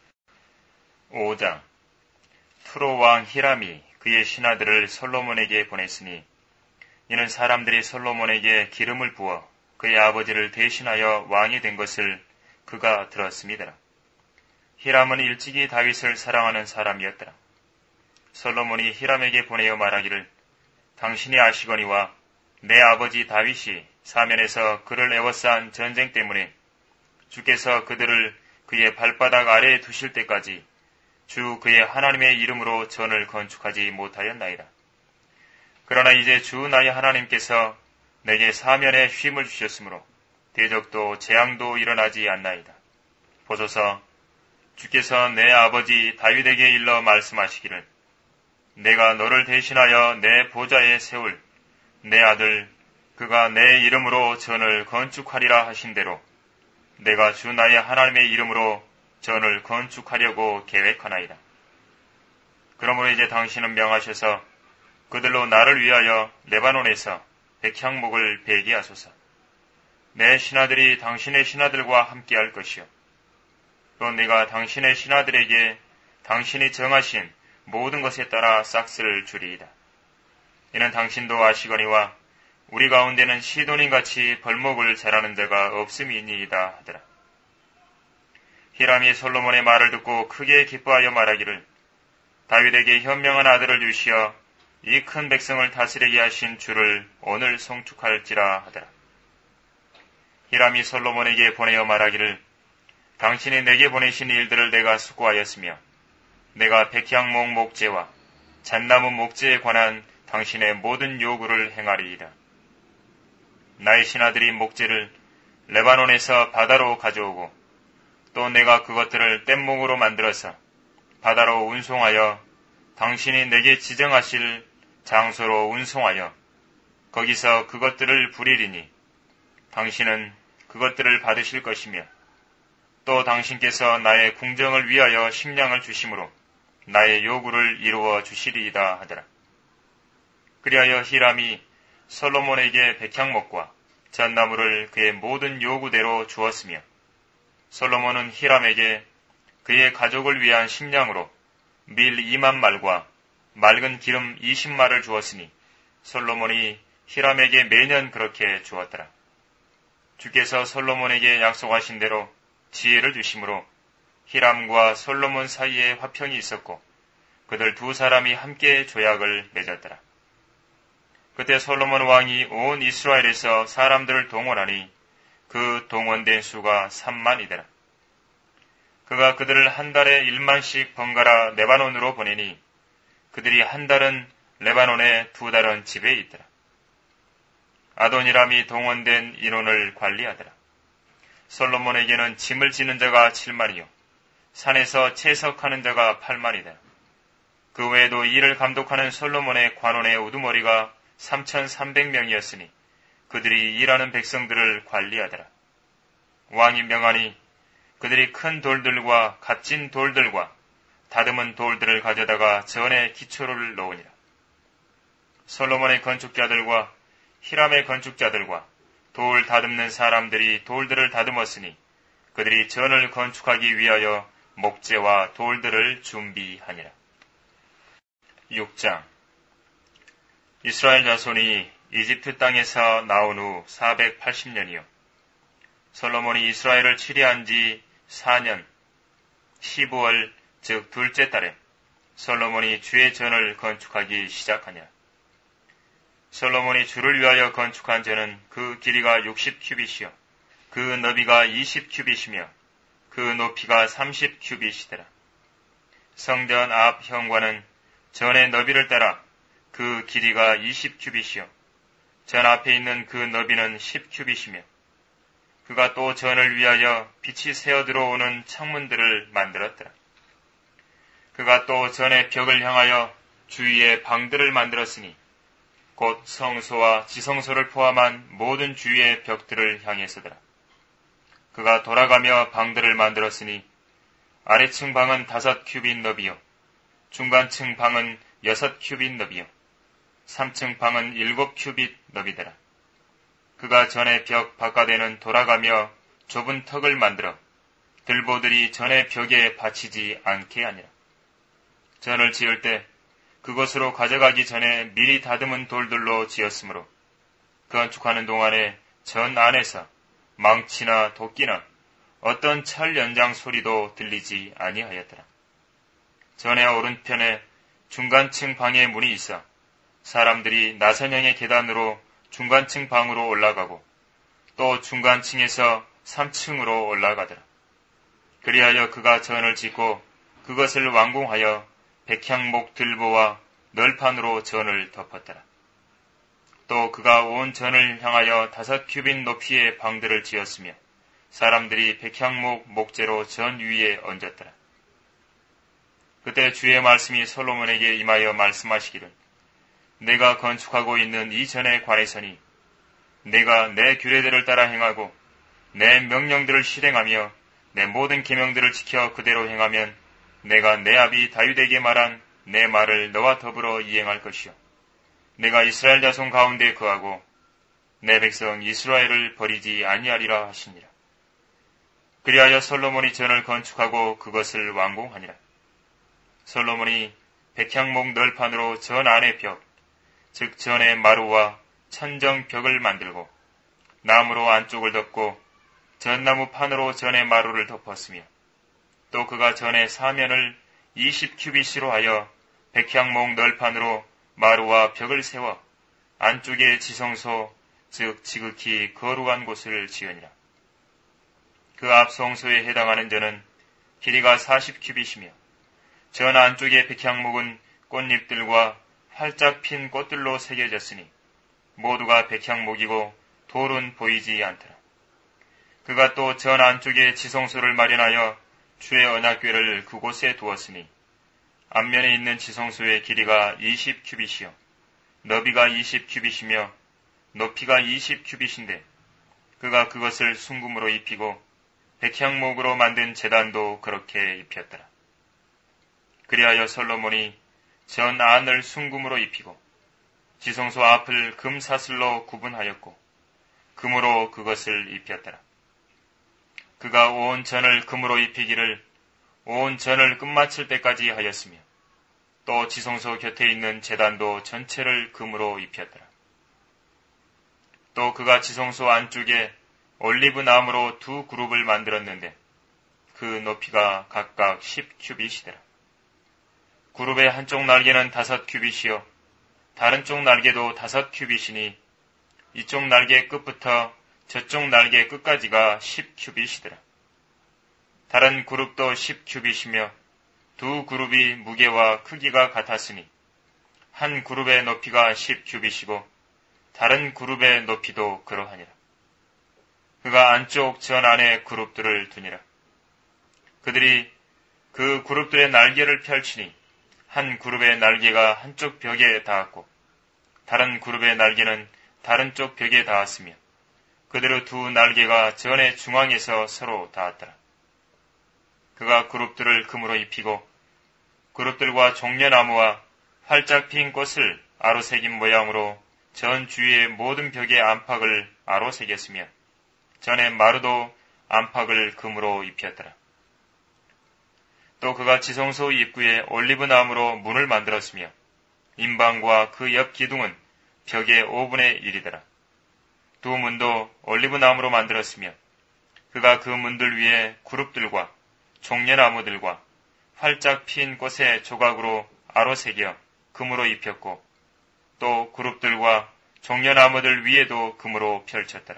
오 장. 투로 왕 히람이 그의 신하들을 솔로몬에게 보냈으니 이는 사람들이 솔로몬에게 기름을 부어 그의 아버지를 대신하여 왕이 된 것을 그가 들었음이더라. 히람은 일찍이 다윗을 사랑하는 사람이었더라. 솔로몬이 히람에게 보내어 말하기를 당신이 아시거니와 내 아버지 다윗이 사면에서 그를 애워싼 전쟁 때문에 주께서 그들을 그의 발바닥 아래에 두실 때까지 주 그의 하나님의 이름으로 전을 건축하지 못하였나이다. 그러나 이제 주 나의 하나님께서 내게 사면에 쉼을 주셨으므로 대적도 재앙도 일어나지 않나이다. 보소서, 주께서 내 아버지 다윗에게 일러 말씀하시기를 내가 너를 대신하여 내 보좌에 세울 내 아들 그가 내 이름으로 전을 건축하리라 하신 대로 내가 주 나의 하나님의 이름으로 전을 건축하려고 계획하나이다. 그러므로 이제 당신은 명하셔서 그들로 나를 위하여 레바논에서 백향목을 베게 하소서. 내 신하들이 당신의 신하들과 함께할 것이요. 또 내가 당신의 신하들에게 당신이 정하신 모든 것에 따라 싹스를 주리이다. 이는 당신도 아시거니와 우리 가운데는 시돈인같이 벌목을 잘하는 자가 없음이니이다 하더라. 히람이 솔로몬의 말을 듣고 크게 기뻐하여 말하기를 다윗에게 현명한 아들을 주시어 이 큰 백성을 다스리게 하신 주를 오늘 송축할지라 하더라. 히람이 솔로몬에게 보내어 말하기를 당신이 내게 보내신 일들을 내가 수고하였으며 내가 백향목 목재와 잣나무 목재에 관한 당신의 모든 요구를 행하리이다. 나의 신하들이 목재를 레바논에서 바다로 가져오고 또 내가 그것들을 뗏목으로 만들어서 바다로 운송하여 당신이 내게 지정하실 장소로 운송하여 거기서 그것들을 부리리니 당신은 그것들을 받으실 것이며 또 당신께서 나의 궁정을 위하여 식량을 주심으로 나의 요구를 이루어 주시리이다 하더라. 그리하여 히람이 솔로몬에게 백향목과 잣나무를 그의 모든 요구대로 주었으며 솔로몬은 히람에게 그의 가족을 위한 식량으로 밀 이만 말과 맑은 기름 이십 말을 주었으니 솔로몬이 히람에게 매년 그렇게 주었더라. 주께서 솔로몬에게 약속하신 대로 지혜를 주심으로 히람과 솔로몬 사이에 화평이 있었고 그들 두 사람이 함께 조약을 맺었더라. 그때 솔로몬 왕이 온 이스라엘에서 사람들을 동원하니 그 동원된 수가 삼만이더라. 그가 그들을 한 달에 일만씩 번갈아 레바논으로 보내니 그들이 한 달은 레바논에 두 달은 집에 있더라. 아도니람이 동원된 인원을 관리하더라. 솔로몬에게는 짐을 지는 자가 칠만이요 산에서 채석하는 자가 팔만이다. 그 외에도 이를 감독하는 솔로몬의 관원의 우두머리가 삼천삼백 명이었으니 그들이 일하는 백성들을 관리하더라. 왕이 명하니 그들이 큰 돌들과 값진 돌들과 다듬은 돌들을 가져다가 전에 기초를 놓으니라. 솔로몬의 건축자들과 히람의 건축자들과 돌 다듬는 사람들이 돌들을 다듬었으니 그들이 전을 건축하기 위하여 목재와 돌들을 준비하니라. 육 장. 이스라엘 자손이 이집트 땅에서 나온 후 사백팔십 년이요 솔로몬이 이스라엘을 치리한 지 사 년 십오월 즉 둘째 달에 솔로몬이 주의 전을 건축하기 시작하니라. 솔로몬이 주를 위하여 건축한 전은 그 길이가 육십 큐빗이요 그 너비가 이십 큐빗이며 그 높이가 삼십 큐빗이더라. 성전 앞 현관은 전의 너비를 따라 그 길이가 이십 큐빗이요 전 앞에 있는 그 너비는 십 큐빗이며 그가 또 전을 위하여 빛이 새어 들어오는 창문들을 만들었더라. 그가 또 전의 벽을 향하여 주위에 방들을 만들었으니 곧 성소와 지성소를 포함한 모든 주위의 벽들을 향해서더라. 그가 돌아가며 방들을 만들었으니 아래층 방은 다섯 큐빗 너비요 중간층 방은 여섯 큐빗 너비요 삼층 방은 일곱 큐빗 너비더라. 그가 전의 벽 바깥에는 돌아가며 좁은 턱을 만들어 들보들이 전의 벽에 받치지 않게 하니라. 전을 지을 때 그것으로 가져가기 전에 미리 다듬은 돌들로 지었으므로 건축하는 동안에 전 안에서 망치나 도끼나 어떤 철 연장 소리도 들리지 아니하였더라. 전의 오른편에 중간층 방에 문이 있어 사람들이 나선형의 계단으로 중간층 방으로 올라가고 또 중간층에서 삼 층으로 올라가더라. 그리하여 그가 전을 짓고 그것을 완공하여 백향목 들보와 널판으로 전을 덮었더라. 또 그가 온 전을 향하여 다섯 큐빗 높이의 방들을 지었으며 사람들이 백향목 목재로 전 위에 얹었더라. 그때 주의 말씀이 솔로몬에게 임하여 말씀하시기를 내가 건축하고 있는 이 전에 관해서니 내가 내 규례들을 따라 행하고 내 명령들을 실행하며 내 모든 계명들을 지켜 그대로 행하면 내가 내 아비 다윗에게 말한 내 말을 너와 더불어 이행할 것이요 내가 이스라엘 자손 가운데 거하고 내 백성 이스라엘을 버리지 아니하리라 하시니라. 그리하여 솔로몬이 전을 건축하고 그것을 완공하니라. 솔로몬이 백향목 널판으로 전 안의 벽 즉 전의 마루와 천정 벽을 만들고 나무로 안쪽을 덮고 전나무 판으로 전의 마루를 덮었으며 또 그가 전의 사면을 이십 큐빗으로 하여 백향목 널판으로 마루와 벽을 세워 안쪽에 지성소 즉 지극히 거룩한 곳을 지으니라. 그 앞 성소에 해당하는 전은 길이가 사십 큐빗이며 전 안쪽의 백향목은 꽃잎들과 활짝 핀 꽃들로 새겨졌으니 모두가 백향목이고 돌은 보이지 않더라. 그가 또 전 안쪽에 지성소를 마련하여 주의 언약궤를 그곳에 두었으니 앞면에 있는 지성소의 길이가 이십 큐빗이요 너비가 이십 큐빗이며 높이가 이십 큐빗인데 그가 그것을 순금으로 입히고 백향목으로 만든 제단도 그렇게 입혔더라. 그리하여 솔로몬이 전 안을 순금으로 입히고 지성소 앞을 금사슬로 구분하였고 금으로 그것을 입혔더라. 그가 온 전을 금으로 입히기를 온 전을 끝마칠 때까지 하였으며 또 지성소 곁에 있는 제단도 전체를 금으로 입혔더라. 또 그가 지성소 안쪽에 올리브 나무로 두 그룹을 만들었는데 그 높이가 각각 십 큐빗이더라. 그룹의 한쪽 날개는 다섯 큐빗이요 다른 쪽 날개도 다섯 큐빗이니 이쪽 날개 끝부터 저쪽 날개 끝까지가 십 큐빗이더라. 다른 그룹도 십 큐빗이며 두 그룹이 무게와 크기가 같았으니 한 그룹의 높이가 십 큐빗이고 다른 그룹의 높이도 그러하니라. 그가 안쪽 전 안에 그룹들을 두니라. 그들이 그 그룹들의 날개를 펼치니 한 그룹의 날개가 한쪽 벽에 닿았고 다른 그룹의 날개는 다른 쪽 벽에 닿았으며 그대로 두 날개가 전의 중앙에서 서로 닿았더라. 그가 그룹들을 금으로 입히고 그룹들과 종려나무와 활짝 핀 꽃을 아로새긴 모양으로 전 주위의 모든 벽의 안팎을 아로새겼으며 전에 마루도 안팎을 금으로 입혔더라. 또 그가 지성소 입구에 올리브나무로 문을 만들었으며 인방과 그 옆 기둥은 벽의 오분의 일이더라. 두 문도 올리브나무로 만들었으며 그가 그 문들 위에 그룹들과 종려나무들과 활짝 핀 꽃의 조각으로 아로새겨 금으로 입혔고 또 그룹들과 종려나무들 위에도 금으로 펼쳤더라.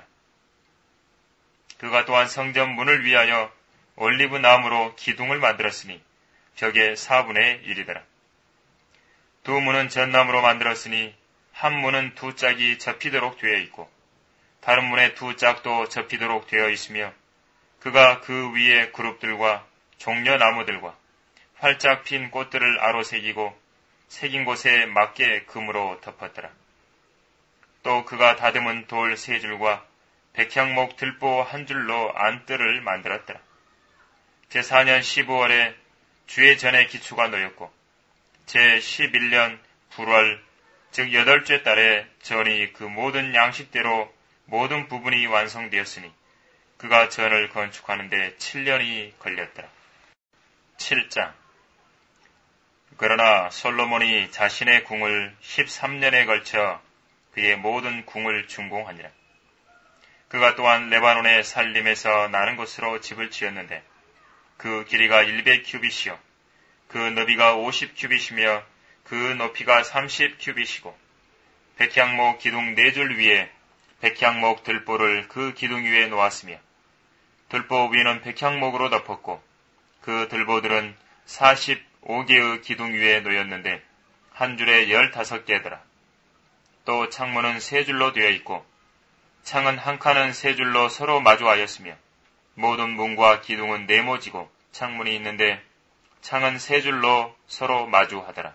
그가 또한 성전 문을 위하여 올리브나무로 기둥을 만들었으니 벽의 사분의 일이더라. 두 문은 전나무로 만들었으니 한 문은 두 짝이 접히도록 되어 있고 다른 문의 두 짝도 접히도록 되어 있으며 그가 그 위에 그룹들과 종려나무들과 활짝 핀 꽃들을 아로새기고 새긴 곳에 맞게 금으로 덮었더라. 또 그가 다듬은 돌 세 줄과 백향목 들보 한 줄로 안뜰을 만들었더라. 제사 년 십오월에 주의 전에 기초가 놓였고 제십일 년 불월 즉 여덟째 달에 전이 그 모든 양식대로 모든 부분이 완성되었으니 그가 전을 건축하는데 칠 년이 걸렸더라. 칠 장. 그러나 솔로몬이 자신의 궁을 십삼 년에 걸쳐 그의 모든 궁을 준공하니라. 그가 또한 레바논의 살림에서 나는 곳으로 집을 지었는데 그 길이가 백 큐빗이요 그 너비가 오십 큐빗이며 그 높이가 삼십 큐빗이고 백향목 기둥 네 줄 위에 백향목 들보를 그 기둥 위에 놓았으며 들보 위는 백향목으로 덮었고 그 들보들은 사십오 개의 기둥 위에 놓였는데 한 줄에 열다섯 개더라. 또 창문은 세 줄로 되어 있고 창은 한 칸은 세 줄로 서로 마주하였으며 모든 문과 기둥은 네모지고 창문이 있는데 창은 세 줄로 서로 마주하더라.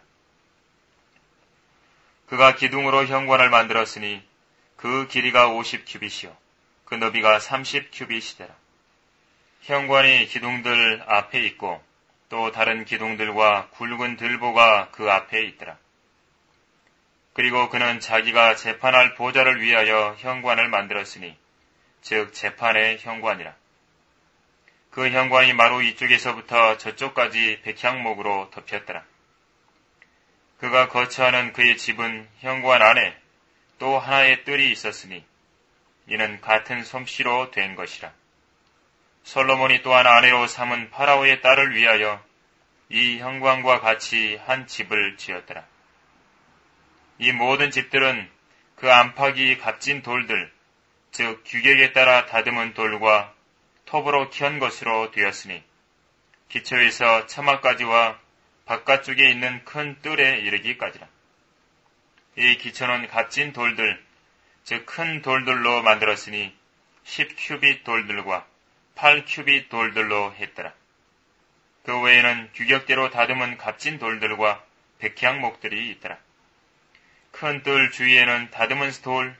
그가 기둥으로 현관을 만들었으니 그 길이가 오십 큐빗이요 그 너비가 삼십 큐빗이더라. 현관이 기둥들 앞에 있고 또 다른 기둥들과 굵은 들보가 그 앞에 있더라. 그리고 그는 자기가 재판할 보좌를 위하여 현관을 만들었으니 즉 재판의 현관이라. 그 현관이 마루 이쪽에서부터 저쪽까지 백향목으로 덮였더라. 그가 거처하는 그의 집은 현관 안에 또 하나의 뜰이 있었으니 이는 같은 솜씨로 된 것이라. 솔로몬이 또한 아내로 삼은 파라오의 딸을 위하여 이 현관과 같이 한 집을 지었더라. 이 모든 집들은 그 안팎이 값진 돌들, 즉 규격에 따라 다듬은 돌과 톱으로 켠 것으로 되었으니 기초에서 처마까지와 바깥쪽에 있는 큰 뜰에 이르기까지라. 이 기초는 값진 돌들, 즉 큰 돌들로 만들었으니 십 큐빗 돌들과 팔 큐빗 돌들로 했더라. 그 외에는 규격대로 다듬은 값진 돌들과 백향목들이 있더라. 큰 뜰 주위에는 다듬은 돌,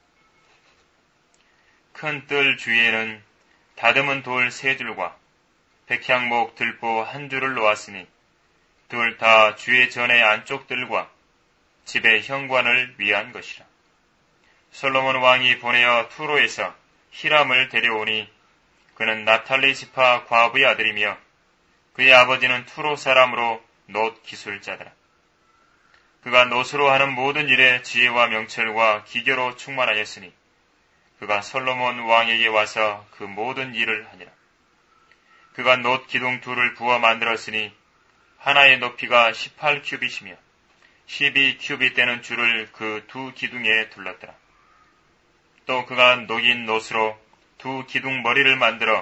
큰 뜰 주위에는 다듬은 돌 세 줄과 백향목 들보 한 줄을 놓았으니 둘 다 주의 전의 안쪽 뜰과 집의 현관을 위한 것이라. 솔로몬 왕이 보내어 투로에서 히람을 데려오니 그는 나탈리 지파 과부의 아들이며 그의 아버지는 투로 사람으로 놋 기술자더라. 그가 놋으로 하는 모든 일에 지혜와 명철과 기교로 충만하였으니 그가 솔로몬 왕에게 와서 그 모든 일을 하니라. 그가 놋 기둥 둘을 부어 만들었으니 하나의 높이가 십팔 큐빗이며 십이 큐빗 되는 줄을 그 두 기둥에 둘렀더라. 또 그가 녹인 놋으로 두 기둥 머리를 만들어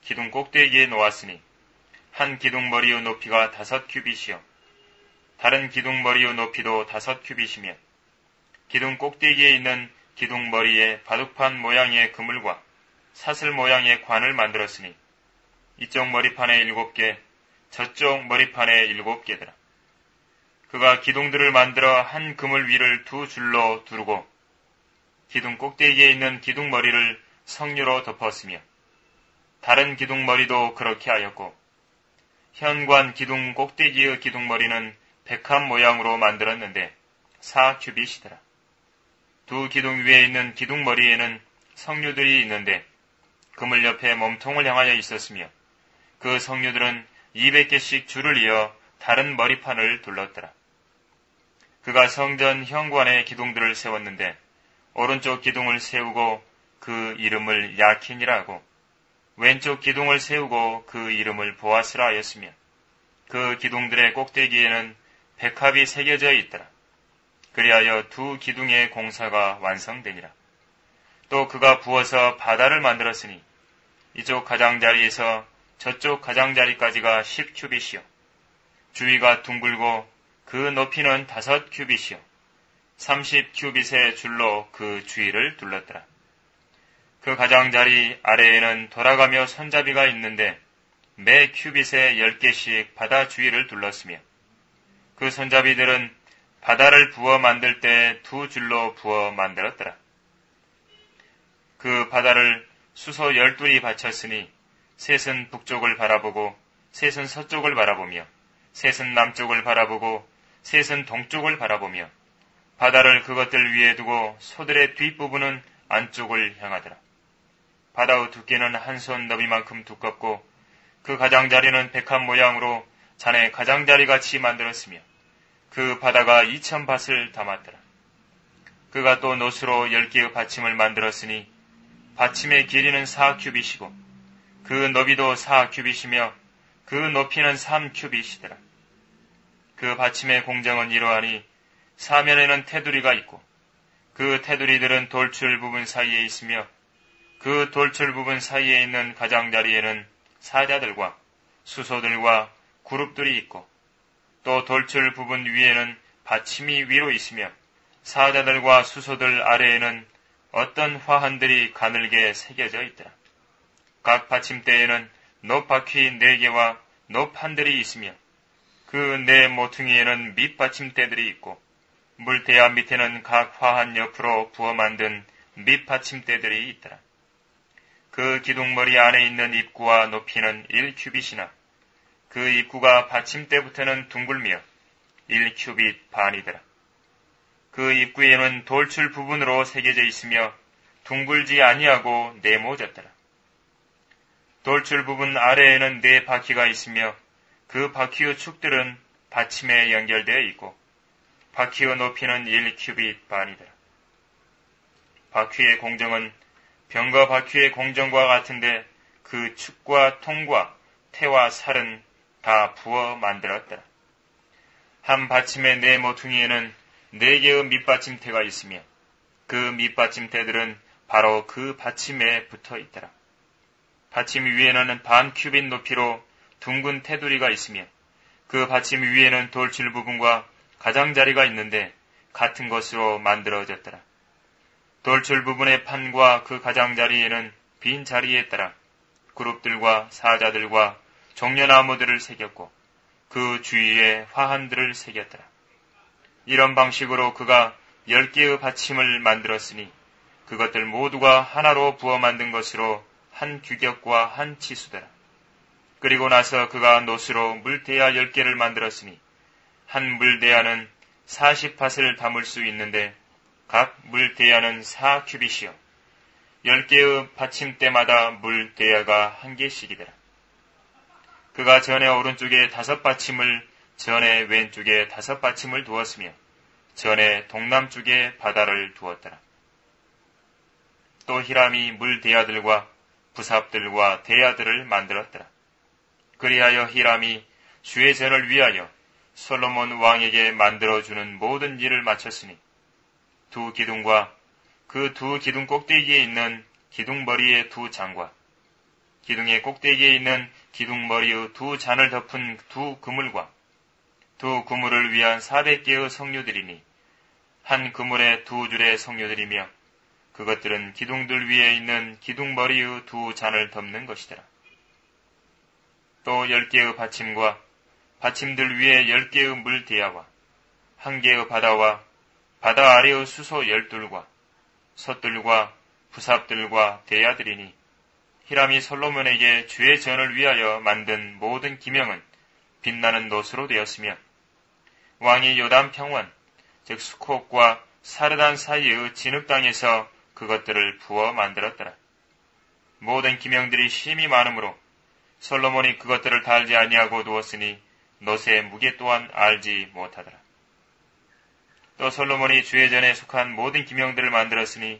기둥 꼭대기에 놓았으니 한 기둥 머리의 높이가 다섯 큐빗이요 다른 기둥 머리의 높이도 다섯 큐빗이며 기둥 꼭대기에 있는 기둥 머리에 바둑판 모양의 그물과 사슬 모양의 관을 만들었으니 이쪽 머리판에 일곱 개, 저쪽 머리판에 일곱 개더라. 그가 기둥들을 만들어 한 그물 위를 두 줄로 두르고 기둥 꼭대기에 있는 기둥 머리를 석류로 덮었으며 다른 기둥 머리도 그렇게 하였고 현관 기둥 꼭대기의 기둥 머리는 백합 모양으로 만들었는데 사 큐빗이더라. 두 기둥 위에 있는 기둥 머리에는 석류들이 있는데 그물 옆에 몸통을 향하여 있었으며 그 석류들은 이백 개씩 줄을 이어 다른 머리판을 둘렀더라. 그가 성전 현관에 기둥들을 세웠는데 오른쪽 기둥을 세우고 그 이름을 야킨이라 하고 왼쪽 기둥을 세우고 그 이름을 보아스라 하였으며 그 기둥들의 꼭대기에는 백합이 새겨져 있더라. 그리하여 두 기둥의 공사가 완성되니라. 또 그가 부어서 바다를 만들었으니 이쪽 가장자리에서 저쪽 가장자리까지가 십 큐빗이요 주위가 둥글고 그 높이는 다섯 큐빗이요 삼십 큐빗의 줄로 그 주위를 둘렀더라. 그 가장자리 아래에는 돌아가며 손잡이가 있는데 매 큐빗에 열 개씩 바다 주위를 둘렀으며 그 손잡이들은 바다를 부어 만들 때 두 줄로 부어 만들었더라. 그 바다를 수소 열둘이 받쳤으니 셋은 북쪽을 바라보고 셋은 서쪽을 바라보며 셋은 남쪽을 바라보고 셋은 동쪽을 바라보며 바다를 그것들 위에 두고 소들의 뒷부분은 안쪽을 향하더라. 바다의 두께는 한 손 너비만큼 두껍고 그 가장자리는 백합 모양으로 잔의 가장자리같이 만들었으며 그 바다가 이천 밭을 담았더라. 그가 또 노수로 열 개의 받침을 만들었으니 받침의 길이는 사 큐빗이고 그 너비도 사 큐빗이며 그 높이는 삼 큐빗이더라. 그 받침의 공정은 이러하니 사면에는 테두리가 있고 그 테두리들은 돌출 부분 사이에 있으며 그 돌출 부분 사이에 있는 가장자리에는 사자들과 수소들과 그룹들이 있고 또 돌출 부분 위에는 받침이 위로 있으며 사자들과 수소들 아래에는 어떤 화환들이 가늘게 새겨져 있더라. 각 받침대에는 놋바퀴 네 개와 놋판들이 있으며 그 네 모퉁이에는 밑받침대들이 있고 물대야 밑에는 각 화환 옆으로 부어 만든 밑받침대들이 있더라. 그 기둥머리 안에 있는 입구와 높이는 일 큐빗이나 그 입구가 받침대부터는 둥글며 일 큐빗 반이더라. 그 입구에는 돌출 부분으로 새겨져 있으며 둥글지 아니하고 네모졌더라. 돌출 부분 아래에는 네 바퀴가 있으며 그 바퀴의 축들은 받침에 연결되어 있고 바퀴의 높이는 일 큐빗 반이더라. 바퀴의 공정은 병과 바퀴의 공정과 같은데 그 축과 통과 태와 살은 다 부어 만들었더라. 한 받침의 네 모퉁이에는 네 개의 밑받침대가 있으며 그 밑받침대들은 바로 그 받침에 붙어 있더라. 받침 위에는 반 큐빗 높이로 둥근 테두리가 있으며 그 받침 위에는 돌출 부분과 가장자리가 있는데 같은 것으로 만들어졌더라. 돌출 부분의 판과 그 가장자리에는 빈 자리에 따라 그룹들과 사자들과 종려나무들을 새겼고 그 주위에 화환들을 새겼더라. 이런 방식으로 그가 열 개의 받침을 만들었으니 그것들 모두가 하나로 부어 만든 것으로 한 규격과 한 치수더라. 그리고 나서 그가 노수로 물대야 열 개를 만들었으니 한 물대야는 사십 밭을 담을 수 있는데 각 물대야는 사 큐빗이요 열 개의 받침대마다 물대야가 한 개씩이더라. 그가 전에 오른쪽에 다섯 받침을 전에 왼쪽에 다섯 받침을 두었으며 전에 동남쪽에 바다를 두었더라. 또 히람이 물대야들과 부삽들과 대야들을 만들었더라. 그리하여 히람이 주의 전을 위하여 솔로몬 왕에게 만들어주는 모든 일을 마쳤으니 두 기둥과 그 두 기둥 꼭대기에 있는 기둥머리의 두 장과 기둥의 꼭대기에 있는 기둥머리의 두 잔을 덮은 두 그물과 두 그물을 위한 사백 개의 성류들이니 한 그물에 두 줄의 성류들이며 그것들은 기둥들 위에 있는 기둥머리의 두 잔을 덮는 것이더라. 또 열 개의 받침과 받침들 위에 열 개의 물대야와 한 개의 바다와 바다 아래의 수소 열둘과 솥들과 부삽들과 대야들이니 히람이 솔로몬에게 주의 전을 위하여 만든 모든 기명은 빛나는 놋으로 되었으며 왕이 요단 평원 즉 수콧과 사르단 사이의 진흙 땅에서 그것들을 부어 만들었더라. 모든 기명들이 심히 많으므로 솔로몬이 그것들을 다 알지 아니하고 두었으니 놋의 무게 또한 알지 못하더라. 또 솔로몬이 주의 전에 속한 모든 기명들을 만들었으니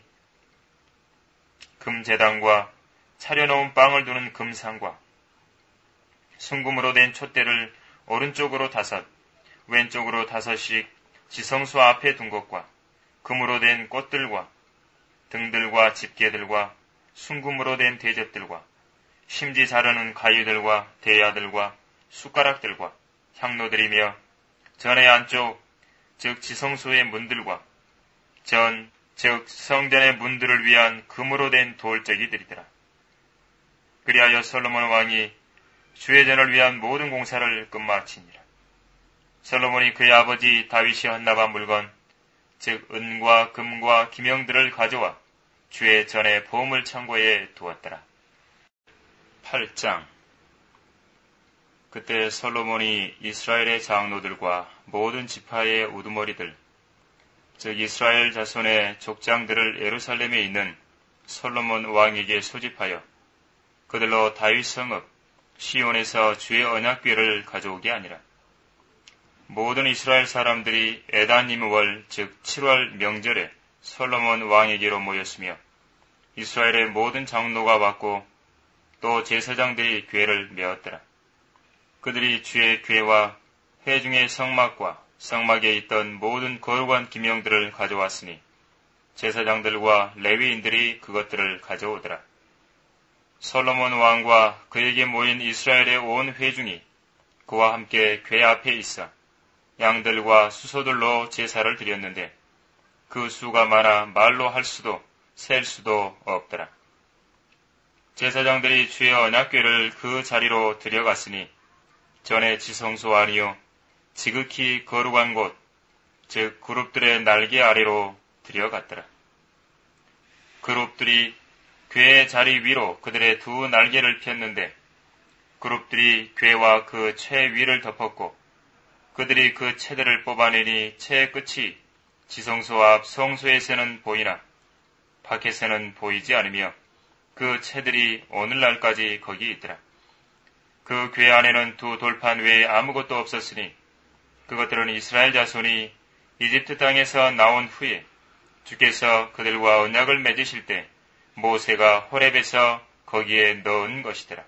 금제단과 차려놓은 빵을 두는 금상과 순금으로 된 촛대를 오른쪽으로 다섯, 왼쪽으로 다섯씩 지성소 앞에 둔 것과 금으로 된 꽃들과 등들과 집게들과 순금으로 된 대접들과 심지 자르는 가위들과 대야들과 숟가락들과 향로들이며 전의 안쪽 즉 지성소의 문들과 전 즉 성전의 문들을 위한 금으로 된 돌적이들이더라. 그리하여 솔로몬 왕이 주의 전을 위한 모든 공사를 끝마치니라. 솔로몬이 그의 아버지 다윗이 헌납한 물건 즉 은과 금과 기명들을 가져와 주의 전의 보물 창고에 두었더라. 팔 장. 그때 솔로몬이 이스라엘의 장로들과 모든 지파의 우두머리들 즉 이스라엘 자손의 족장들을 예루살렘에 있는 솔로몬 왕에게 소집하여 그들로 다윗 성읍 시온에서 주의 언약궤를 가져오게 하니라. 모든 이스라엘 사람들이 에다님월 즉 칠월 명절에 솔로몬 왕에게로 모였으며 이스라엘의 모든 장로가 왔고 또 제사장들이 궤를 메었더라. 그들이 주의 궤와 회중의 성막과 성막에 있던 모든 거룩한 기명들을 가져왔으니 제사장들과 레위인들이 그것들을 가져오더라. 솔로몬 왕과 그에게 모인 이스라엘의 온 회중이 그와 함께 궤 앞에 있어 양들과 수소들로 제사를 드렸는데 그 수가 많아 말로 할 수도 셀 수도 없더라. 제사장들이 주의 언약궤를 그 자리로 들여갔으니 전에 지성소 아니요 지극히 거룩한 곳, 즉 그룹들의 날개 아래로 들여갔더라. 그룹들이 궤의 자리 위로 그들의 두 날개를 폈는데 그룹들이 궤와 그 채 위를 덮었고 그들이 그 채들을 뽑아내니 채의 끝이 지성소 앞 성소에서는 보이나 밖에서는 보이지 않으며 그 채들이 오늘날까지 거기 있더라. 그 궤 안에는 두 돌판 외에 아무것도 없었으니 그것들은 이스라엘 자손이 이집트 땅에서 나온 후에 주께서 그들과 언약을 맺으실 때 모세가 호렙에서 거기에 넣은 것이더라.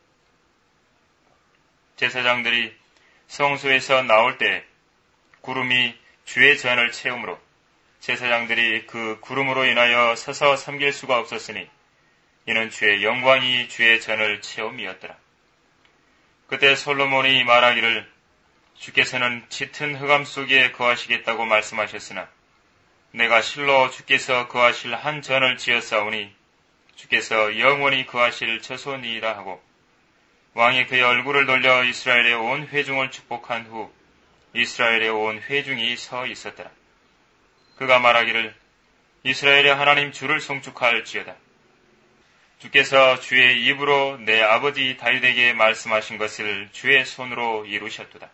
제사장들이 성소에서 나올 때 구름이 주의 전을 채우므로 제사장들이 그 구름으로 인하여 서서 섬길 수가 없었으니 이는 주의 영광이 주의 전을 채움이었더라. 그때 솔로몬이 말하기를 주께서는 짙은 흑암 속에 거하시겠다고 말씀하셨으나 내가 실로 주께서 거하실 한 전을 지었사오니 주께서 영원히 거하실 처소니이라 하고 왕이 그의 얼굴을 돌려 이스라엘의 온 회중을 축복한 후 이스라엘의 온 회중이 서 있었더라. 그가 말하기를 이스라엘의 하나님 주를 송축할지어다. 주께서 주의 입으로 내 아버지 다윗에게 말씀하신 것을 주의 손으로 이루셨도다.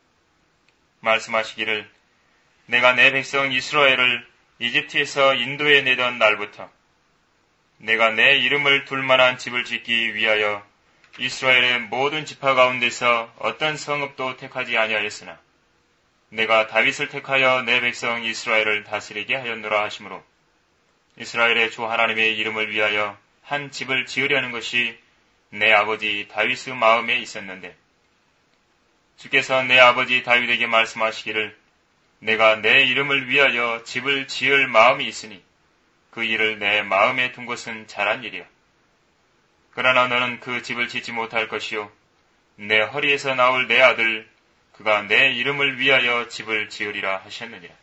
말씀하시기를 내가 내 백성 이스라엘을 이집트에서 인도해 내던 날부터 내가 내 이름을 둘 만한 집을 짓기 위하여 이스라엘의 모든 지파 가운데서 어떤 성읍도 택하지 아니하였으나 내가 다윗을 택하여 내 백성 이스라엘을 다스리게 하였노라 하시므로 이스라엘의 주 하나님의 이름을 위하여 한 집을 지으려는 것이 내 아버지 다윗의 마음에 있었는데 주께서 내 아버지 다윗에게 말씀하시기를 내가 내 이름을 위하여 집을 지을 마음이 있으니 그 일을 내 마음에 둔 것은 잘한 일이야. 그러나 너는 그 집을 짓지 못할 것이요 내 허리에서 나올 내 아들 그가 내 이름을 위하여 집을 지으리라 하셨느니라.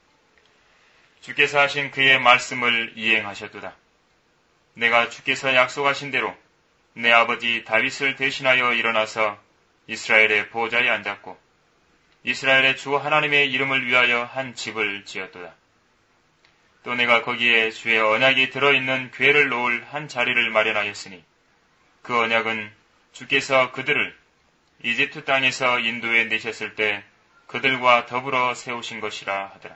주께서 하신 그의 말씀을 이행하셨도다. 내가 주께서 약속하신 대로 내 아버지 다윗을 대신하여 일어나서 이스라엘의 보좌에 앉았고 이스라엘의 주 하나님의 이름을 위하여 한 집을 지었도다. 또 내가 거기에 주의 언약이 들어있는 궤를 놓을 한 자리를 마련하였으니 그 언약은 주께서 그들을 이집트 땅에서 인도해 내셨을 때 그들과 더불어 세우신 것이라 하더라.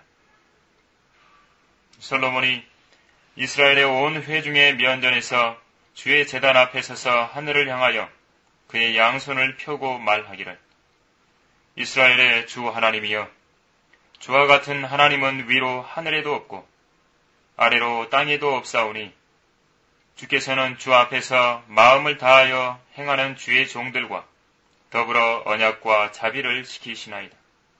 솔로몬이 이스라엘의 온 회중의 면전에서 주의 제단 앞에 서서 하늘을 향하여 그의 양손을 펴고 말하기를 이스라엘의 주 하나님이여 주와 같은 하나님은 위로 하늘에도 없고 아래로 땅에도 없사오니 주께서는 주 앞에서 마음을 다하여 행하는 주의 종들과 더불어 언약과 자비를 지키시나이다.